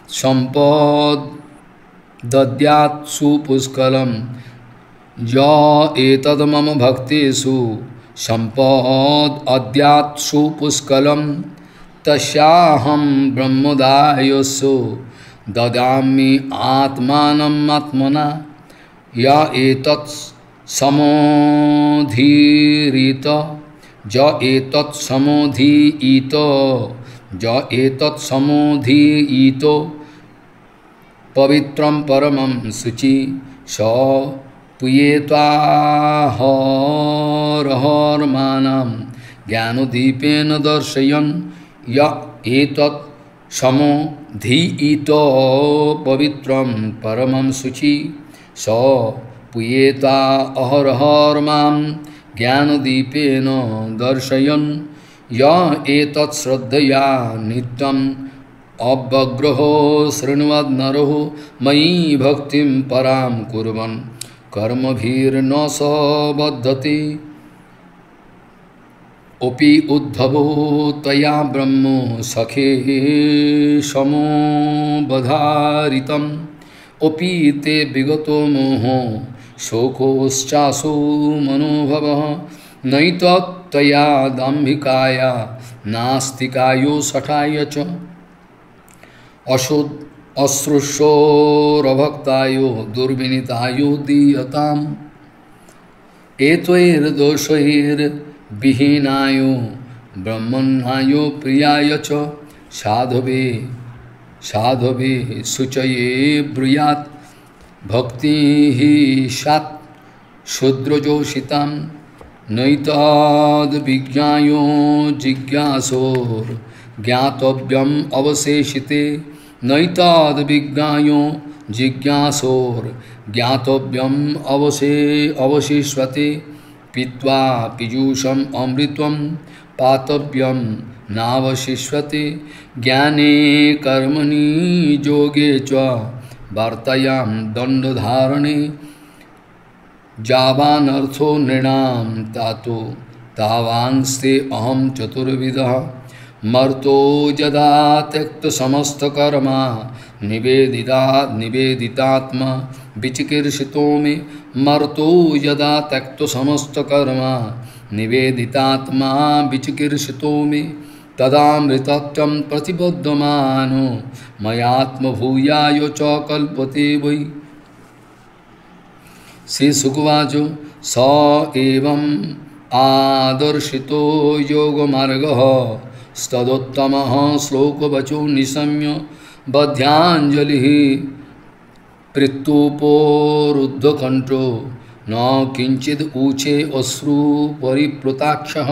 सम्पद्दद्यात् सुपुष्कलं य एतद् मम भक्तेषु सम्पद्दद्यात् सुपुष्कलं तस्याहं ब्रह्मदायस्यो ददामि आत्मानम् आत्मना या एतत् समोधीरित ज एतत् समोधीत ज एतत् समोधीत पवित्रं परमं शुचि स पुयेत्वाहरहर्मानं ज्ञानदीपेन दर्शयन् य एतत् समो धीतो पवित्रम परमं शुचि स पुयेता अहरहर मां ज्ञानदीपेन दर्शयन् य एतत् श्रद्धया नित्यम् अव्यग्रहो शृण्वन् नरो मयि भक्तिं परां कुर्वन् कर्मभिर्न स बद्धते ओपि उद्धवो त्वया ब्रह्मो सखे समोबधारितम् ओपि ते विगतो मोहो शोकोश्चासो मनोभवः नैतत्त्वया दाम्भिकाया नास्तिकायो शठाय च अशुद्ध अश्रुशोरभक्तायो दुर्विनीतायो दीयताम् एतैर्दोषैर्विहीनायो ब्रह्मण्यायो प्रियाय च साधवे साधवे शुचये ब्रूयात् भक्तिः स्यात् शूद्रजोषितां नैतद्विज्ञायो जिज्ञासोर् ज्ञातव्यम् अवशेषिते नैतद्विज्ञायो जिज्ञासोर् ज्ञातव्यम् अवशे अवशिष्यते पीत्वा पीयूषम् अमृतं पातव्यं नावशिष्यते ज्ञाने कर्मणि योगे च वार्तायां दण्डधारणे जावानर्थो नृणां तातो तावांस्ते अहं चतुर्विधः मर्तो यदा त्यक्त समस्तकर्मा निवेदिता निवेदितात्मा विचिकीर्षितो मे मर्तो यदा त्यक्त समस्तकर्मा निवेदितात्मा विचिकीर्षितो मे तदामृतत्वं प्रतिबद्धमानो मयात्मभूयाय च कल्पते वै श्रीशुकवाचो स एवं आदर्शितो योगमार्गः स्तदोत्तमः श्लोकवचो निशम्य बध्याञ्जलिः पृत्तुपोरुद्धकण्ठो न किञ्चिद् ऊचे अश्रु परिप्लुताक्षः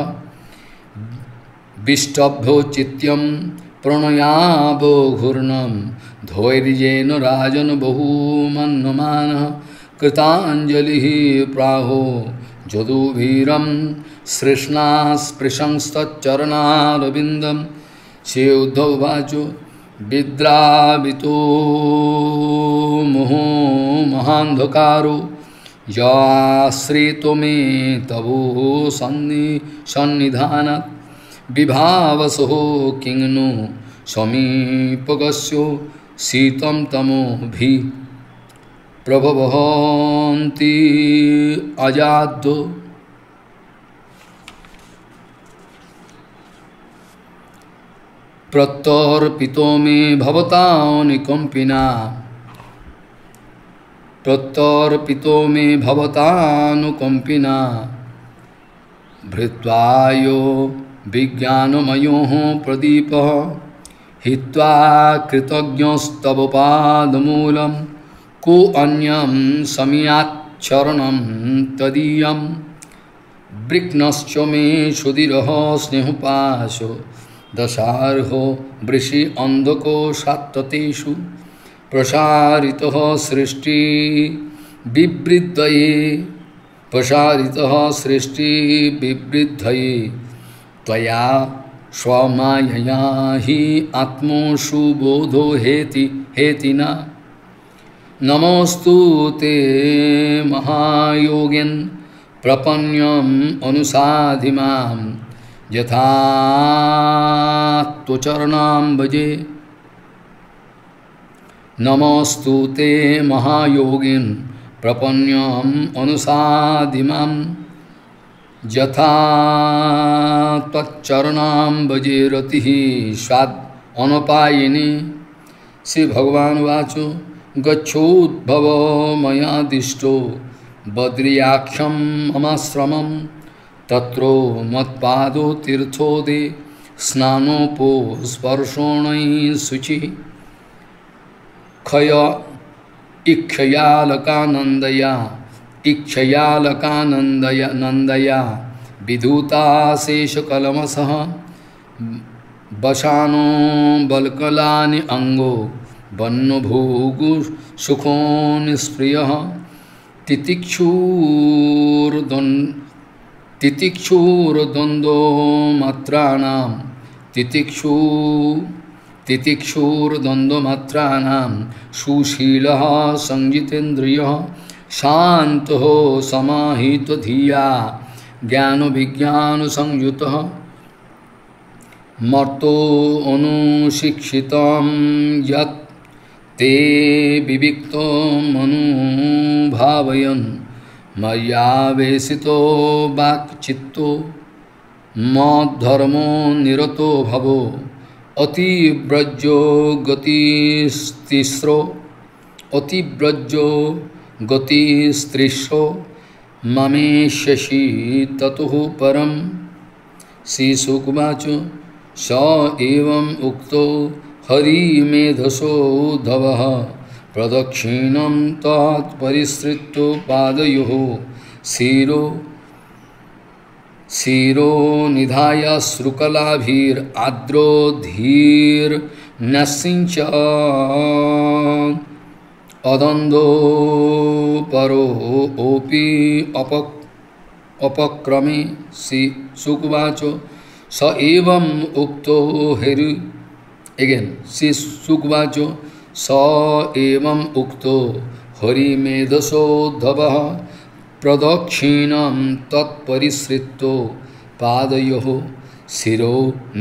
विष्टभ्यो चित्यं प्रणयावो घूर्णं धैर्येण राजन् बहुमन्यमानः कृताञ्जलिः प्राहो जदुवीरं सृष्णास्पृशंस्तच्चरणारविन्दं श्री उद्धववाचो विद्रावितो मोहो महान्धकारो याश्रितो मे तवो सन्नि सन्निधानात् विभावसो किंनो समीपगस्यो शीतं तमोभि प्रभवन्ति अजाद्यो प्रत्यर्पितो मे भवतानुकंपिना प्रत्यर्पितो मे भवतानुकंपिना भृत्वायो विज्ञानमयो प्रदीपः हित्वा कृतज्ञस्तव पादमूलं को अन्यं समियाच्चरणं तदीयं वृक्नश्च मे सुधिरः स्नेहपाशो दशार्हो वृषि अन्धको सात्ततेषु प्रसारितः सृष्टि विवृद्धये प्रसारितः सृष्टि विवृद्धये त्वया स्वमायया हि आत्मसु बोधो हेति हेतिना नमोस्तु ते महायोगिन् प्रपन्यम् अनुसाधि मां यथा त्वचरणाम्बजे नमोस्तु ते महायोगिन् प्रपन्यम् अनुसाधि मां यथा त्वच्चरणाम्बजे रतिः स्वाद् अनपायिनी। श्री भगवान वाचो गच्छोद्भव मया दिष्टो बद्रियाख्यम ममाश्रमं तत्रो मत्पादो तीर्थोदे स्नानोपो स्पर्शोणैः शुचि क्षय इक्षयालकानन्दया इक्षयालकानन्दया नन्दया विधूता शेषकलमसः वशानो बलकलानि अंगो वन्नो भोगु सुखो निष्प्रियः तितिक्षुर्दन् तितिक्षुर्द्वन्द्वो मात्राणां तितिक्षु तितिक्षुर्द्वन्द्वमात्राणां सुशीलः संजितेन्द्रियः शान्तः समाहितो धिया ज्ञानविज्ञानसंयुतः मर्तो अनुशिक्षितं यत् ते विविक्तो मनुभावयन् मय्यावेशितो वाक्चित्तो मद्धर्मो निरतो भवो अतिव्रजो गतिस्तिस्रो अतिव्रजो गतिस्त्रिस्रो ममेष्यसि ततः परम। श्रीशुकवाच स एवं उक्तो हरिमेधसो धवः प्रदक्षिणं तत्परिसृत्य पादयोः शिरो शिरो निधाय श्रुकलाभिरार्द्रोधीर्नसिञ्च अदन्दो परो ओपि अपक अपक्रमे श्रीशुकवाच स एवं उक्तो हरि अगेन श्रीशुकवाच स एवं उक्तो हरिमेधसोद्धवः प्रदक्षिणं तत्परिसृत्यो पादयोः शिरो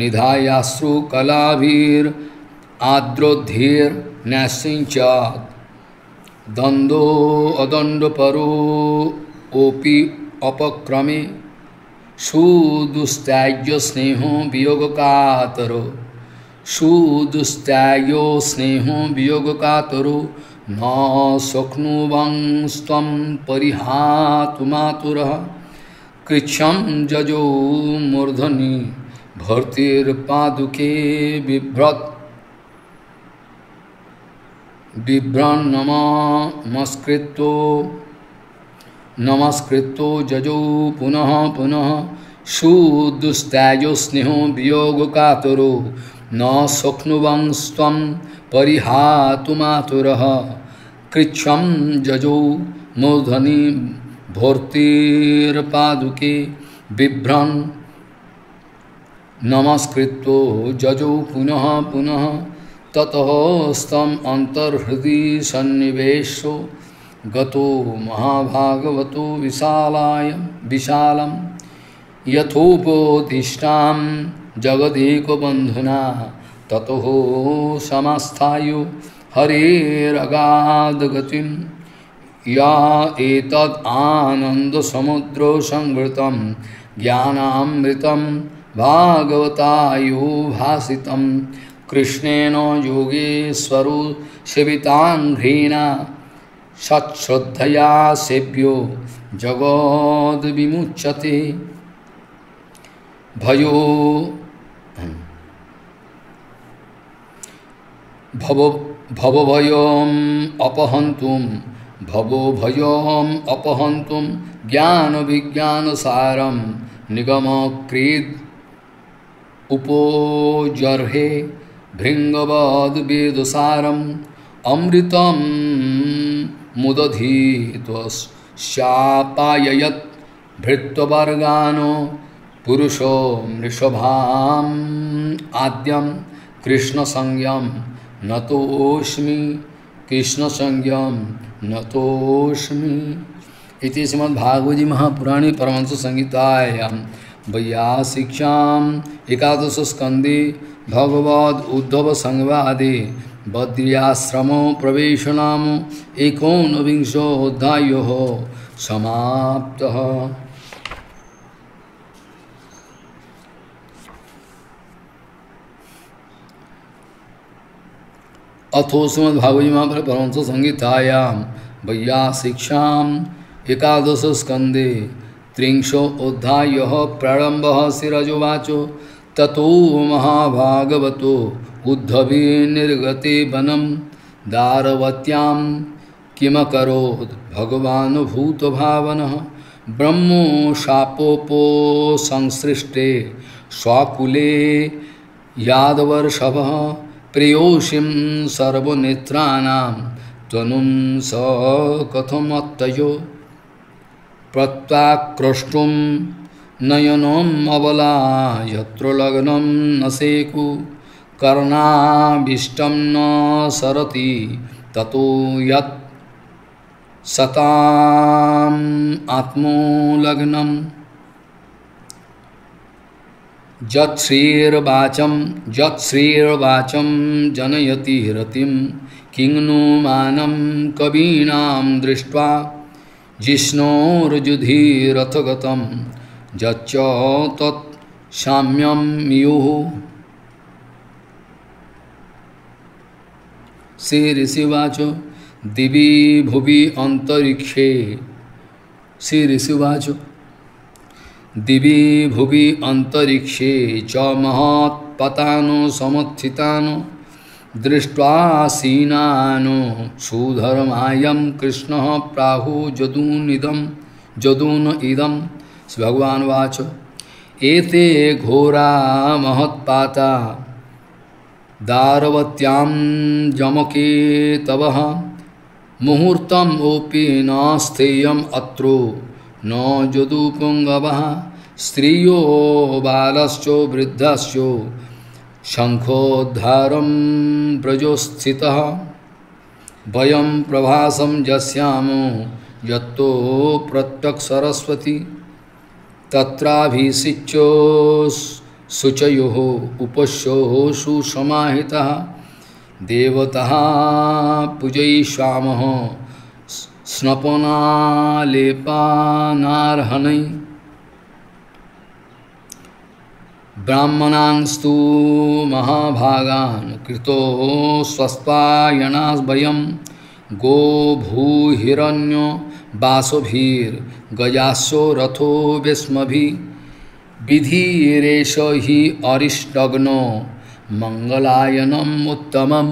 निधायाश्रुकलाभिरार्द्रोधीर्नसिञ्चात् दन्दो अदण्डो परो ओपि अपक्रमे सुदुस्त्याज्यो स्नेहो वियोगकातरो सुदुस्त्याज्यो स्नेहो वियोगकातरो न शक्नुवंस्त्वं परिहातुमातुरः कृच्छं जजो मूर्धनि भर्तिर्पादुके बिभ्रत् बिभ्रन्नमस्कृतो नमस्कृतो जजो पुनः पुनः सुदुस्त्याजो स्नेहो वियोगकातरो न शक्नुवंस्त्वं परिहातुमातुरः कृच्छं जजो मूर्धनि भर्तिर्पादुके बिभ्रन् नमस्कृतो जजो पुनः पुनः ततः स्तम अंतर्हृदि सन्निवेशो गतो महाभागवतो विशालाय विशालम यथोपदिष्टां जगदेकबन्धुना ततो समास्थायो हरेरगाधगतिं या एतद् आनन्दसमुद्रो संवृतं ज्ञानामृतं भागवतायो भासितं कृष्णेन योगेश्वरो सेविताङ्घ्रिणा सच्छ्रद्धया सेव्यो जगद विमुच्यते भयो भव भवभयम् अपहन्तुं भवो भयम् अपहन्तुं ज्ञान विज्ञान सारं निगमकृद् उपोजर्हे भृंगवद वेदसारम् अमृतं मुदधीत्वशापाययत् भृत्यवर्गानो पुरुषो मृषभाम् आद्यं कृष्णसंज्ञं नतोऽस्मि कृष्णसंज्ञं नतोऽस्मि। इति श्रीमद्भागवते महापुराणे परमहंस संहितायां वैयासिक्याम् एकादश स्कंदे भगवद उद्धव संवादे बद्र्याश्रमो प्रवेश नाम एकोनविंशोऽध्यायः समाप्तः। अथो श्रीमद्भागवते महापुराणे परमहंस संहितायां वैयासिक्याम् एकादश स्कंदे त्रिंशो अध्यायः प्रारंभः श्रीरजोवाच ततो महाभागवतो उद्धवे निर्गते वनं दारवत्यां किमकरोत् भगवान् भूतभावनः ब्रह्मो शापोपो संसृष्टे स्वाकुले यादवर्षभः प्रियोषिं सर्वनेत्राणां त्वनुं स कथमत्तयो प्रत्याक्रष्टुं नयनम् अबला यत्र लग्नं न सेकु कर्णाभीष्टं न सरति ततो यत् सताम् आत्मोलग्नम् जत्श्रीर्वाचं जत्श्रीर्वाचं जनयति रतिं किं नु मानं कवीनां दृष्ट्वा जिष्णोर्जुधिरथगतं यच्च तत् साम्यं युः श्री ऋषिवाच दिवि भुवि अंतरिक्षे श्री ऋषिवाच दिवि भुवि अंतरिक्षे च महत्पतानो समत्थितानो दृष्ट्वा सीनानो सुधर्मायं कृष्णः प्राहु जदूनिदं जदून इदं भगवान् वाच एते घोरा महत्पाता दारवत्यां जमके तवः मुहूर्तम् ओपि न स्थेयम् अत्रो न जदुपुङ्गवः स्त्रियो बालश्चो वृद्धश्चो शङ्खोद्धारं व्रजोस्थितः वयं प्रभासं यस्यामो यत्तो प्रत्यक्सरस्वती तत्राभिषिच्यो शुचयोः उपस्योः सुसमाहितः देवतः पूजयिष्यामः स्नपनालेपानार्हणैः ब्राह्मणांस्तु महाभागान् कृतो स्वस्पायनास्वयं गोभूहिरण्यो वासुभिर्गजासो रथो विस्मभिः विधिरेष हि अरिष्टग्नो मंगलायनम उत्तमम्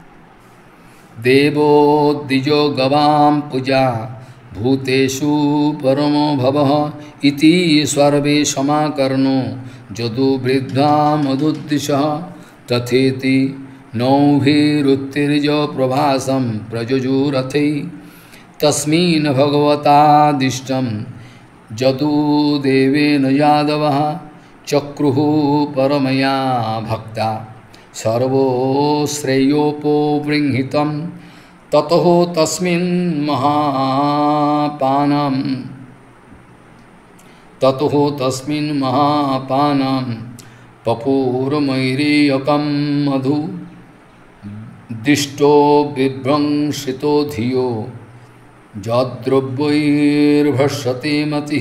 देवो द्विजो गवां पूजा भूतेषु परमो भवः इति सर्वे समाकर्णो जदु वृद्धा मधुद्दिशः तथेति नौभिरुत्तिर्ज प्रभासं प्रजुजुरथै तस्मिन् भगवतादिष्टं जदु देवेन यादवः चक्रुः परमया भक्ता सर्वो श्रेयोपबृंहितं ततः तस्मिन् महापानं ततः तस्मिन् महापानं पपूर्मैरीयकं मधु दिष्टो बिभ्रंशितो धियो जद्द्रव्यैर्भर्षते मतिः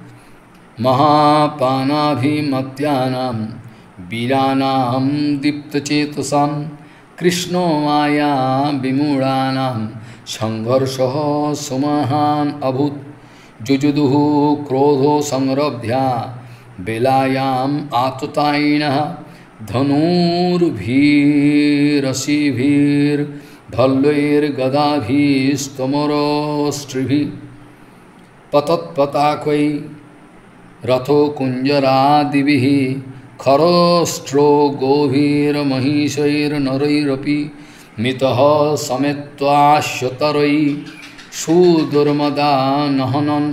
महापानाभिमत्यानां वीराणां दीप्तचेतसां कृष्णो माया विमूढानां संघर्षः सुमहान् अभूत् जुजुदुः क्रोधो संरभ्या बेलायाम् आततायिनः धनुर्भिरसीभिर्भल्लैर्गदाभिस्तमरोष्ट्रिभिः पतत्पताकै रथो कुञ्जरादिभिः खरोष्ट्रो गोभिर्महिषैर्नरैरपि मितः समेत्वाश्वतरैः सुदुर्मदानहनन्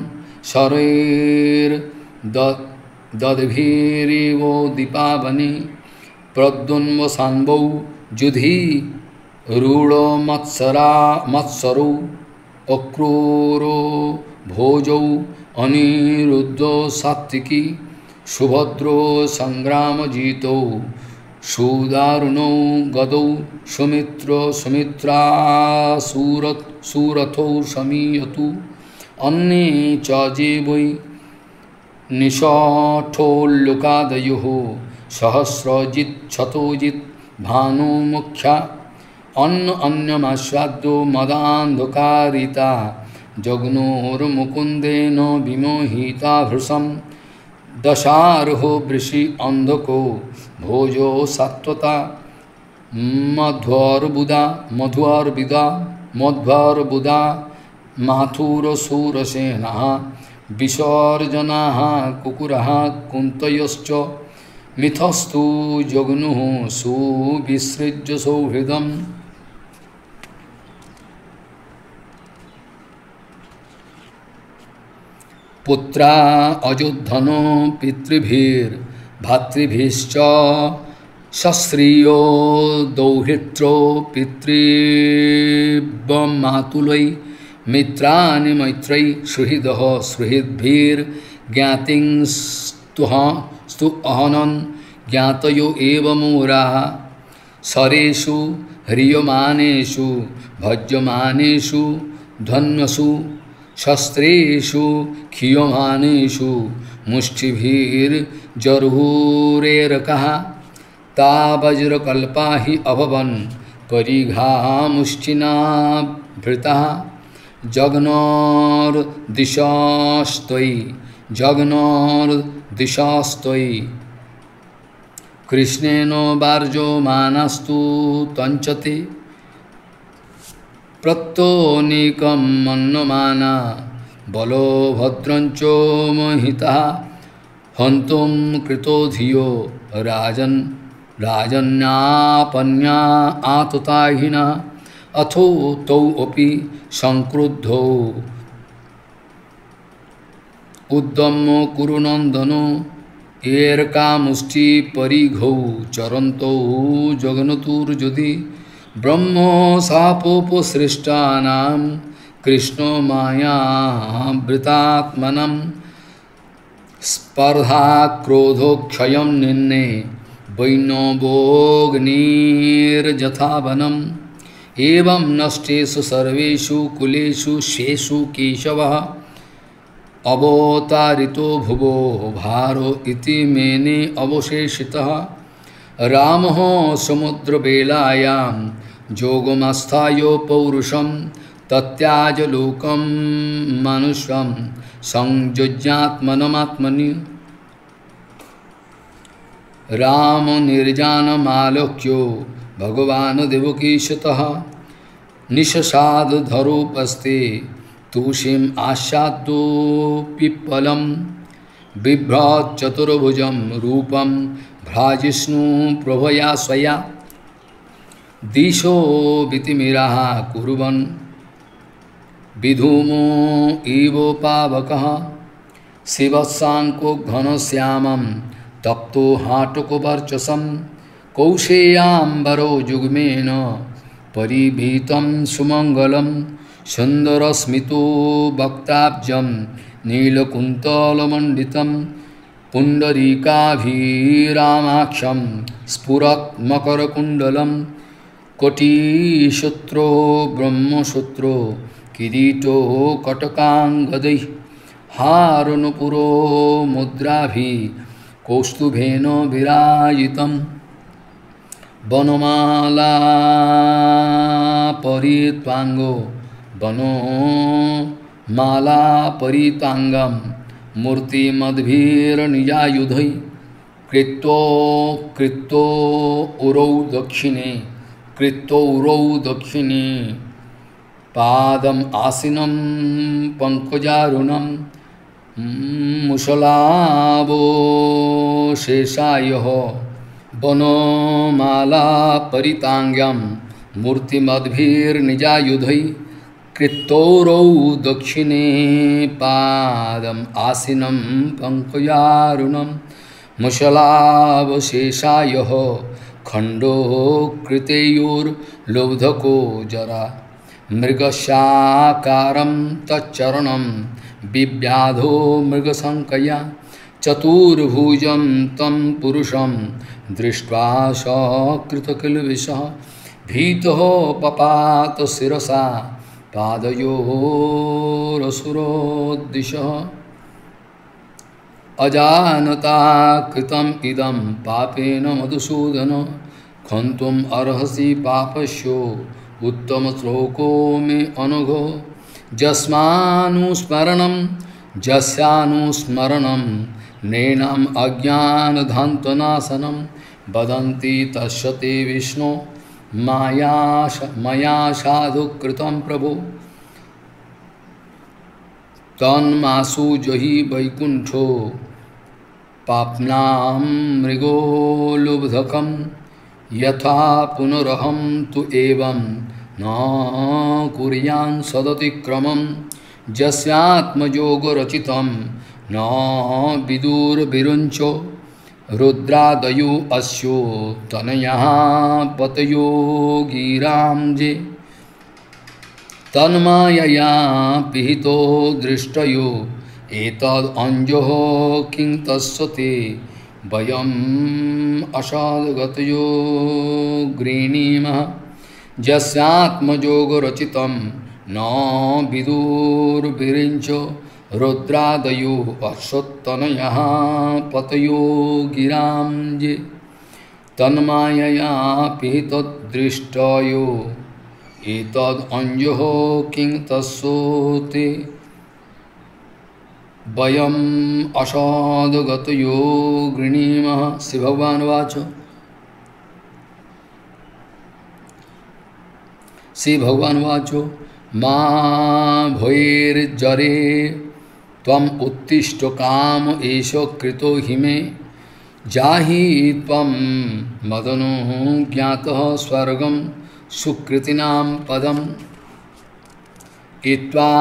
शरैर्दद्भिरिवो दीपावनि प्रद्युन्वसान्वौ जुधि रूढो मत्सरा मत्सरौ अक्रूरो भोजौ अनिरुद्धो सात्विकी सुभद्रो संग्रामजितौ सुदारुणौ गदौ सुमित्रो सुमित्रा सूरत सूरथौ समीयतु अन्ये च जे वै निषाठोल्लुकादयोः सहस्रजित् शतोजित् भानुमुख्या अन्न अन्यमास्वाद्यो मदान्धकारिता जग्नोर्मुकुन्देन विमोहिता भृशं दशार्हो वृषि अन्धको भोजो सात्वता मध्वर्बुदा मध्वर्विदा मध्वर्बुदा माथुरशूरसेनः विसर्जनाः कुकुरः कुन्तयश्च मिथस्तु जग्नुः सुविसृज्य सौहृदम् पुत्रा अयोद्धनो पितृभिर् भातृभिश्च सश्रियो दौहित्रो पितृव्यमातुलै मित्राणि मैत्रै सुहृदः सुहृद्भिर्ज्ञातिंस्तुः स्तु अहनन् ज्ञातयो एव मूढाः सरेषु ह्रियमाणेषु भज्यमानेषु धन्वसु शस्त्रेषु क्षीयमानेषु मुष्टिभिर्जर्हुरेरकः ता वज्रकल्पा हि अभवन् परिघामुष्टिनाभृतः जघ्नोर्दिशास्त्वयि जघ्नोर्दिशास्त्वयि कृष्णेन वार्जमानस्तु तञ्चते प्रत्योनिकं मन्यमाना बलो भद्रञ्च मोहितः हन्तुं कृतो धियो राजन् राजन्यापन्या आतताहिनः अथो तौ अपि संक्रुद्धौ उद्दम्यो कुरुनन्दनो एर्कामुष्टि परिघौ चरन्तौ जगनतुर्जधि ब्रह्मो शापोपसृष्टानां कृष्णो मायावृतात्मनं स्पर्धा क्रोधोक्षयं निन्ने वैनवोऽग्निर्यथा वनम् एवं नष्टेषु सर्वेषु कुलेषु शेषु केशवः अवतारितो भुवो भारो इति मेने अवशेषितः रामः समुद्रवेलायां जोगमस्थाय पौरुषं तत्याज लोकं मनुष्यं संयुज्यात्मनमात्मनि राम निर्जानमालोक्यो भगवान् देवकीशतः निशसाद धरोपस्थे तुषिम् आस्याद्यो पिप्पलं बिभ्रात् चतुर्भुजं रूपं भ्राजिष्णु प्रभया स्वया दिशो वितिमिराः कुर्वन् विधूमो इवो पावकः शिवशाङ्को घनश्यामं तप्तो हाटकोवर्चसं कौशेयाम्बरो जुग्मेन परिभीतं सुमङ्गलं सुन्दरस्मितो वक्ताब्जं नीलकुन्तलमण्डितं पुण्डरीकाभिरामाक्षं स्फुरत् मकरकुण्डलं कोटिसूत्रो ब्रह्मसूत्रो किरीटो कटकाङ्गदैः हारनुपुरो मुद्राभिः कौस्तुभेन विराजितं वनमाला परित्वाङ्गो वनो माला परिताङ्गं मूर्तिमद्भिर्निजायुधैः कृतो कृतो उरौ दक्षिणे कृतो उरौ दक्षिणे पादम् आसीनं पंकजारुणं मुसलावो शेषायः वनमाला परिताङ्ग्यं मूर्तिमद्भिर्निजायुधैः कृतोरौ दक्षिणे पादम् आसीनं पंकजारुणं मुसलावशेषायः खण्डो कृतेयोर्लब्धको जरा मृगशाकारं तच्चरणं बिव्याधो मृगशङ्कया चतुर्भुजं तं पुरुषं दृष्ट्वा सकृतकिल्बिषः भीतो पपात शिरसा पादयोरसुरोद्दिशः अजानता कृतम् इदं पापेन मधुसूदन क्षन्तुम् अर्हसि पापस्यो उत्तमश्लोको मे अनघो यस्मानुस्मरणं यस्यानुस्मरणं नैनाम् अज्ञानध्वान्तनाशनं वदन्ति तस्य ते विष्णो माया मया साधु कृतं प्रभो तन्मासु जहि वैकुण्ठो पाप्नां मृगो लुब्धकं यथा पुनरहं तु एवं न कुर्यां सदतिक्रमं यस्यात्मयोगरचितं न विदुर्विरुञ्चो रुद्रादयो अस्यो तनयः पतयो गिरां जे तन्मायया पिहितो दृष्टयो एतद् अंजोः किं तस्य ते वयम् असाधुगतयो गृह्णीमः यस्यात्मयोगरचितं न विदुर्विरुञ्चो रुद्रादयो अस्योत्तनयः पतयो गिरां जे तन्मायया पिहितदृष्टयो एतद् अंजोः किं तस्य ते वयम् असाधुगतयो गृह्णीमः। श्री भगवान वाच श्री भगवान वाचो मा भयेर्जरे त्वम् उत्तिष्ठ काम एष कृतो हि मे जाहि त्वं मदनो ज्ञातः स्वर्गं सुकृतिनां पदम् इत्वा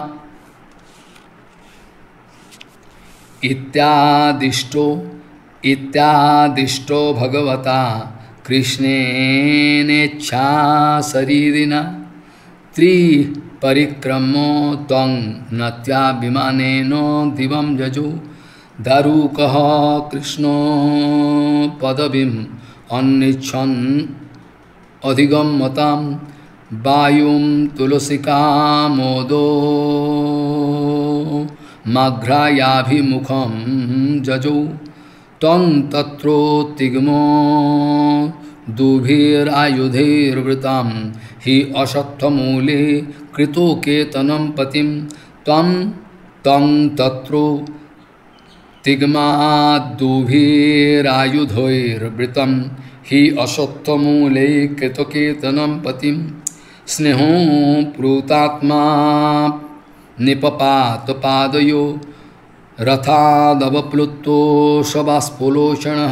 इत्यादिष्टो इत्यादिष्टो भगवता कृष्णेनेच्छा शरीरिणा त्रिपरिक्रमो त्वं नत्या विमानेन दिवं जजो दारुकः कृष्णो पदवीं अन्निच्छन् अधिगम्यतां वायुं तुलसिकामोदो माघ्रायाभिमुखं जजौ तं तत्रोत्तिग्मो दुभिरायुधैर्वृतां हि अशक्तमूले कृतो केतनं पतिं त्वं तं तत्रो तिग्माद्दुभिरायुधैर्वृतं हि अशक्तमूले कृतकेतनं पतिं स्नेहो प्लुतात्मा निपपात पादयो रथादवप्लुतो शबास्फुलोचनः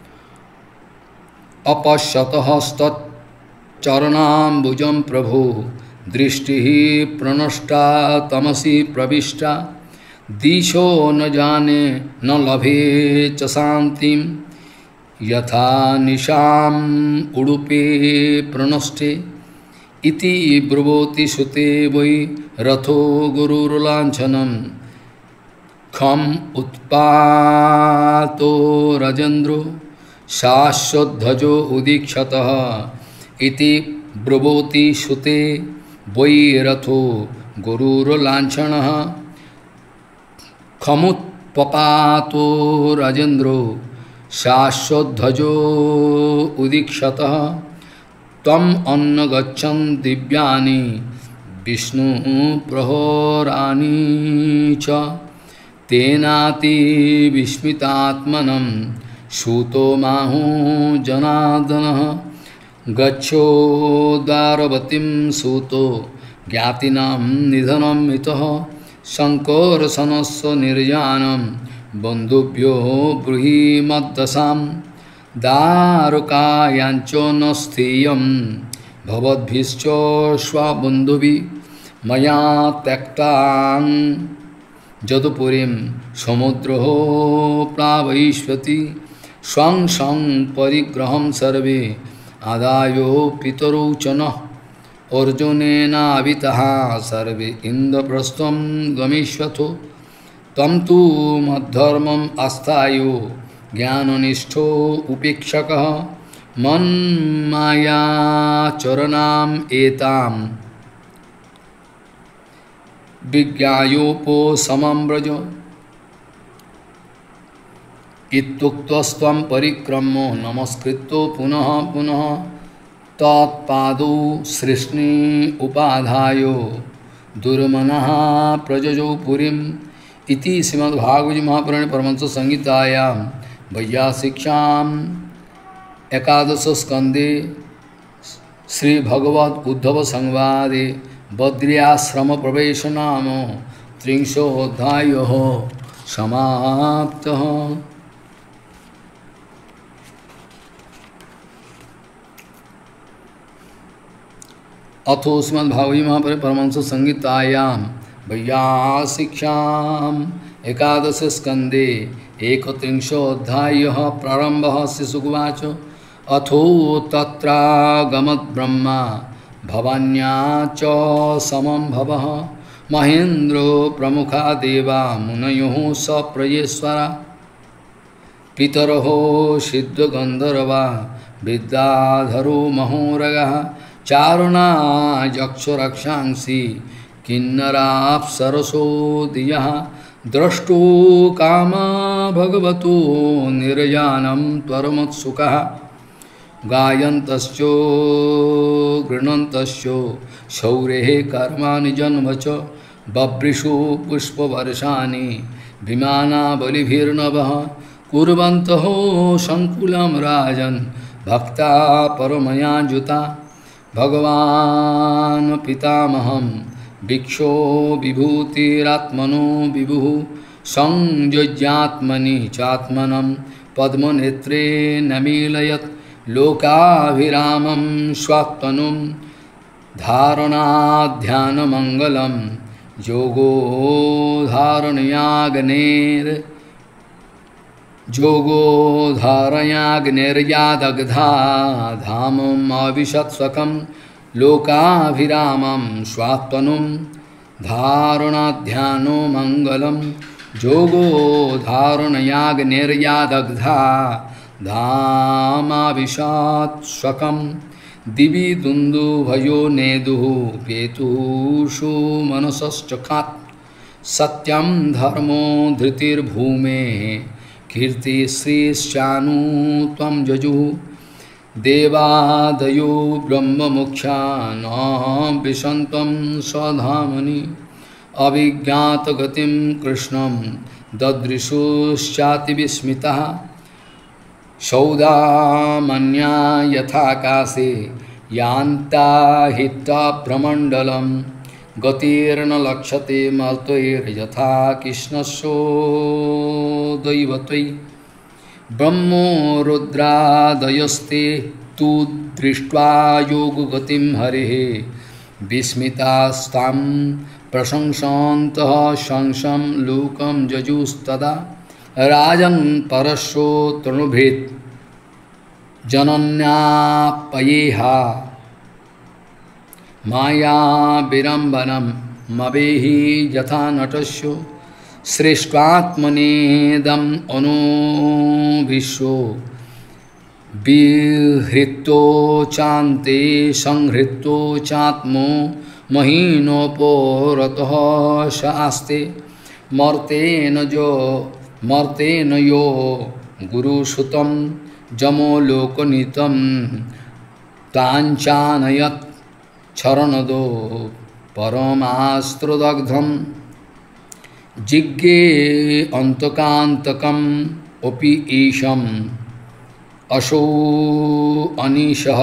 अपश्यतस्तच्चरणाम्बुजं प्रभो दृष्टिः प्रणष्टा तमसि प्रविष्टा दिशो न जाने न लभे च शान्तिं यथा निशाम् उडुपे प्रणष्टे इति ब्रुवोति सुते वै रथो गुरुर्लाञ्छनं खम उत्पातो राजेन्द्रो शाश्वध्वजो उदीक्षतः इति ब्रुवोति सुते वै रथो गुरुर्लाञ्छनः खमुत्पातो राजेन्द्रो शाश्वध्वजो उदीक्षतः तम अन्न गच्छन् दिव्यानि विष्णु प्रहोरानि च तेनाति विस्मितात्मनं सूतो माहु जनार्दनः गच्छोदारवतीं सूतो ज्ञातिनां निधनं मितः शङ्करसनस्य निर्यानं बन्धुभ्यो ब्रूहि मद्दशाम् दारुकायाञ्चो न स्थेयं भवद्भिश्च स्वबन्धुभिः मया त्यक्तां जदुपुरीं समुद्रो प्लावयिष्यति स्वं स्वं परिग्रहं सर्वे आदायो पितरौ च नः अर्जुनेनावितः सर्वे इन्द्रप्रस्थं गमिष्यथो तं तु मद्धर्मम् आस्थायो ज्ञाननिष्ठो उपेक्षकः मन्मायाचरणाम् एतां विज्ञायोपशमं व्रज इत्युक्तस्त्वं परिक्रम्य नमस्कृत्यो पुनः पुनः तत्पादौ सृष्णि उपाधाय दुर्मनः प्रजजौ पुरीम् इति श्रीमद्भागवत महापुराणे परमहंस संहितायां वैयासिक्याम् एकादश स्कंदे श्री भगवद उद्धव संवादे बद्र्याश्रम प्रवेश नाम त्रिंशोऽध्यायः समाप्तः। अथो श्रीमद्भागवती महापुराणे परमहंस संहितायां वैयासिक्ष्याम् एकादश स्कंदे एकत्रिंशोऽध्यायः प्रारम्भः। श्रीशुकवाच अथो तत्रागमद्ब्रह्मा भवान्या च समं भवः महेन्द्रो प्रमुखा देवा मुनयो सप्रयेश्वरा पितरो सिद्धगन्धर्वा विद्याधरो महोरगः चारुणा यक्षरक्षांसि किन्नराप्सरसो दियः द्रष्टुं कामा भगवतो निर्यानं त्वरमुत्सुकः गायन्तश्चो गृह्णन्तश्चो शौरेः कर्माणि जन्म च बभ्रिषु पुष्पवर्षाणि विमाना बलिभिर्नभः कुर्वन्तः संकुलं राजन् भक्ता परमयाजुता भगवान् पितामहं भिक्षो विभूतिरात्मनो विभुः संयोज्यात्मनि चात्मनं पद्मनेत्रे नमीलयत् लोकाभिरामं स्वात्मनुं धारणाध्यानमङ्गलं योगो धारणयाग्नेर् जोगो धारयाग्निर्यादग्धा धामम् अविशत्स्वकं लोकाभिरामं स्वात्मनुं धारणाध्यानो मङ्गलं जोगो धारणयाग्निर्यादग्धा धामाविशत्स्वकं दिवि दुन्दुभयो नेदुः पेतुषु मनसश्चखात् सत्यं धर्मो धृतिर्भूमेः कीर्तिश्रीश्चानु त्वं जजुः देवादयो ब्रह्ममुख्या न विशन्तं स्वधामनि अभिज्ञातगतिं कृष्णं ददृशुश्चातिविस्मितः सौदामन्या यथाकाशे यान्ता हित्वा प्रमण्डलं गतिर्न लक्ष्यते मर्तैर्यथा कृष्णस्यो दैवत्वै ब्रह्मो रुद्रादयस्ते तु दृष्ट्वा योगगतिं हरेः विस्मितास्तां प्रशंसन्तः शंसं लोकं जजुस्तदा राजन् परशो तनुभृत् जनन्यापयेहा माया विरंबनम मवेहि यथा नटस्यो श्रेष्ठात्मनेदम अनुविश्वो विहृतो चान्ते संहृतो चात्मो महीनोपरतः शास्ते मर्तेन जो मर्तेन यो गुरुसुतं जमो लोकनीतं ताञ्चानयत् चरणदो परमास्त्रदग्धं जिज्ञे अंतकांतकम् अपि ईशम् अशो अनीशः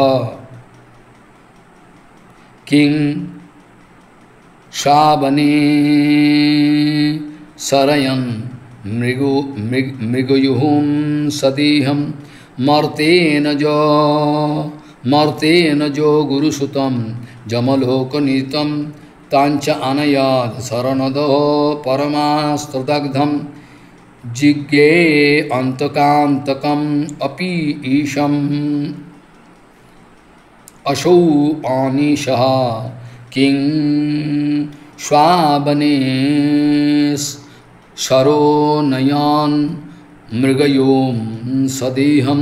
किं शावने सरयन् मृगो मृग मृगयुहुं सदेहं मर्तेन जो मर्तेन जो गुरुसुतं जमलोकनीतं तांच अनयाद शरणदो परमास्त्रदग्धं जिज्ञे अंतकांतकम् अपि ईशम् अशौ आनीशः किं स्वावने शरो नयान् मृगयों सदेहं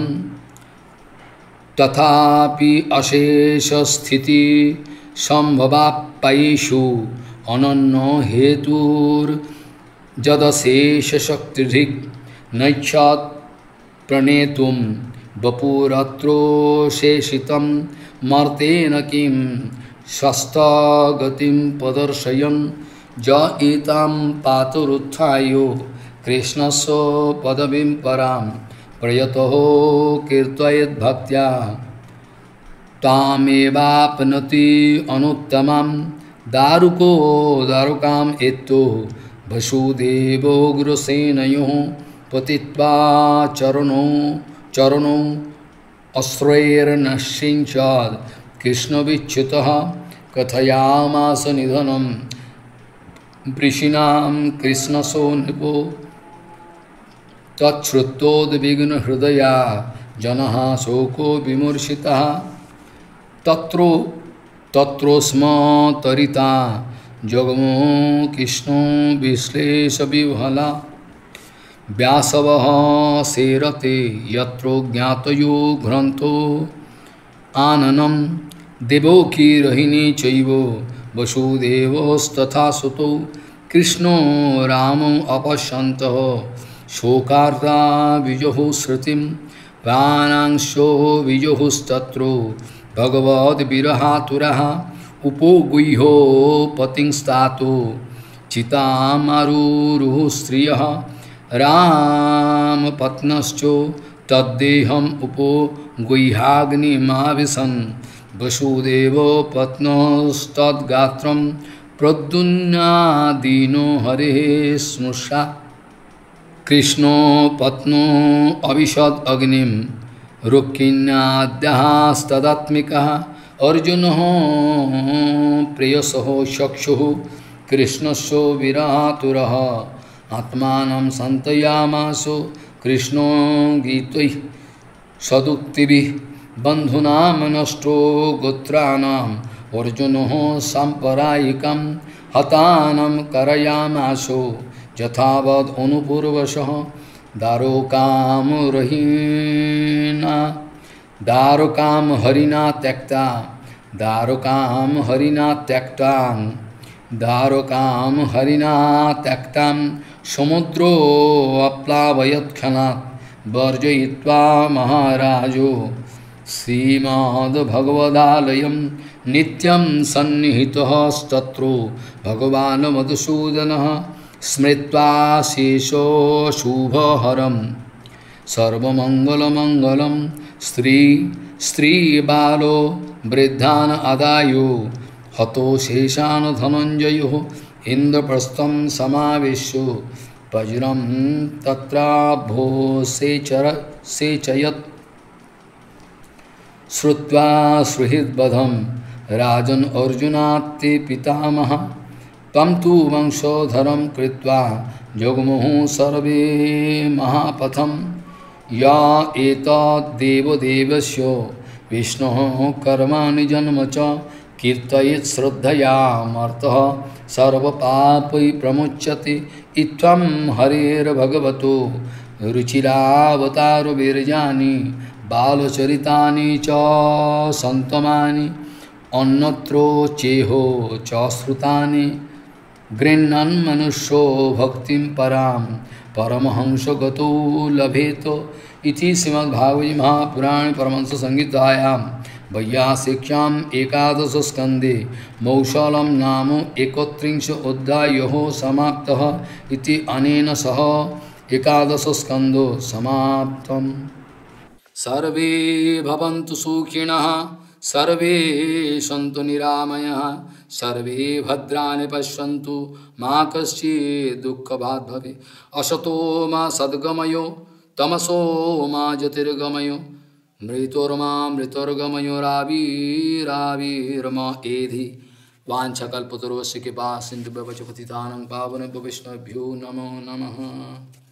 तथापि अशेष स्थिति संभवाप्येषु अनन्यो हेतुर्जदशेष शक्तिधिक् नैच्छत् प्रणेतुं वपुरत्रो शेषितं मर्तेन किं शस्तगतिं प्रदर्शयन् ज एतां पातुरुत्थायो कृष्णस्य पदवीं परां प्रयतः कीर्तयेद्भक्त्या तामेवाप्नोति अनुत्तमं दारुको दारुकाम् एतो वसुदेवो गुरुसेनयोः पतित्वा चरणो चरणो अश्रैर्नश्चिंचात् कृष्णविच्युतः कथयामास निधनम वृषिणाम कृष्णसो नृपो तच्छ्रुत्वोद्विग्न हृदया जनः शोको विमूर्छितः तत्रो तत्रोस्म तरिता जगमो कृष्णो विश्लेष विह्वला व्यासवः सेरते यत्रो ज्ञातयो ग्रन्थो आननं देवकी रहिणी चैव वसुदेवस्तथा सुतो कृष्णो रामो अपश्यन्तः शोकार्ता विजुः श्रुतिं प्राणांशो विजुहुस्तत्रो भगवद्विरहातुरः उपोगुह्यो पतिंस्तातो चितामारुरुः स्त्रियः रामपत्नश्चो तद्देहम् उपो गुह्याग्निमाविशन् वसुदेवो पत्नस्तद्गात्रं प्रद्युम्नादीनो हरेः स्नुषा कृष्णो पत्नो अविशद अग्निं रुक्किन्नाद्यास्तदात्मिकः अर्जुनः प्रेयसः चक्षुः कृष्णस्य विरहातुरः आत्मानं सन्तयामासो कृष्णो गीतैः सदुक्तिभिः बन्धूनां नष्टो गोत्राणाम् अर्जुनः साम्प्रदायिकं हतानं करयामासो यथावद् अनुपूर्वशः दारुकामरहिना दारुकाम हरिना त्यक्ता दारुकाम हरिना त्यक्ता दारुकाम हरिना त्यक्ता समुद्रो अप्लावयत्क्षणात् वर्जयित्वा महाराजो श्रीमद्भगवदालयं नित्यं सन्निहितस्तत्रो भगवान् मधुसूदनः स्मृत्वा शेषो शुभहरं सर्वमङ्गलमङ्गलं स्त्री स्त्रीबालो वृद्धान् आदायो हतो शेषान् धनञ्जयो इन्द्रप्रस्थं समावेश्यो वज्रं तत्राभो सेचर सेचयत् श्रुत्वा सुहृद्वधं राजन् अर्जुनात्ते पितामहः तं तु वंशोधरं कृत्वा जग्मुः सर्वे महापथं या एतद्देवदेवस्य विष्णोः कर्माणि जन्म च कीर्तयेत् श्रद्धयामर्थः सर्वपापै प्रमुच्यते इत्थं हरेर्भगवतो रुचिरावतारो विरजानि बालचरितानि च सन्तमानि अन्यत्रो चेहो च श्रुतानि गृह्णन् मनुष्यो भक्तिं परां परमहंसगतो लभेत इति श्रीमद्भागवते महापुराणे परमहंस संहितायां वैयासिक्याम् एकादश स्कन्धे मौसलं नाम एकत्रिंश अध्यायः समाप्तः इति अनेन सह एकादश स्कन्धो समाप्तम्। सर्वे भवन्तु सुखिनः सर्वे सन्तु निरामयाः सर्वे भद्राणि पश्यन्तु मा कश्चित् दुःखभाग् भवेत्। असतो मा सद्गमयो तमसो मा ज्योतिर्गमयो मृतोर्मा मृतोर्गमयो राविराविर्मा एधि वाञ्छाकल्पतरुश्च कृपा सिन्धुभ्यश्च पतितानां पावनेभ्यो वैष्णवेभ्यो नमो नमः।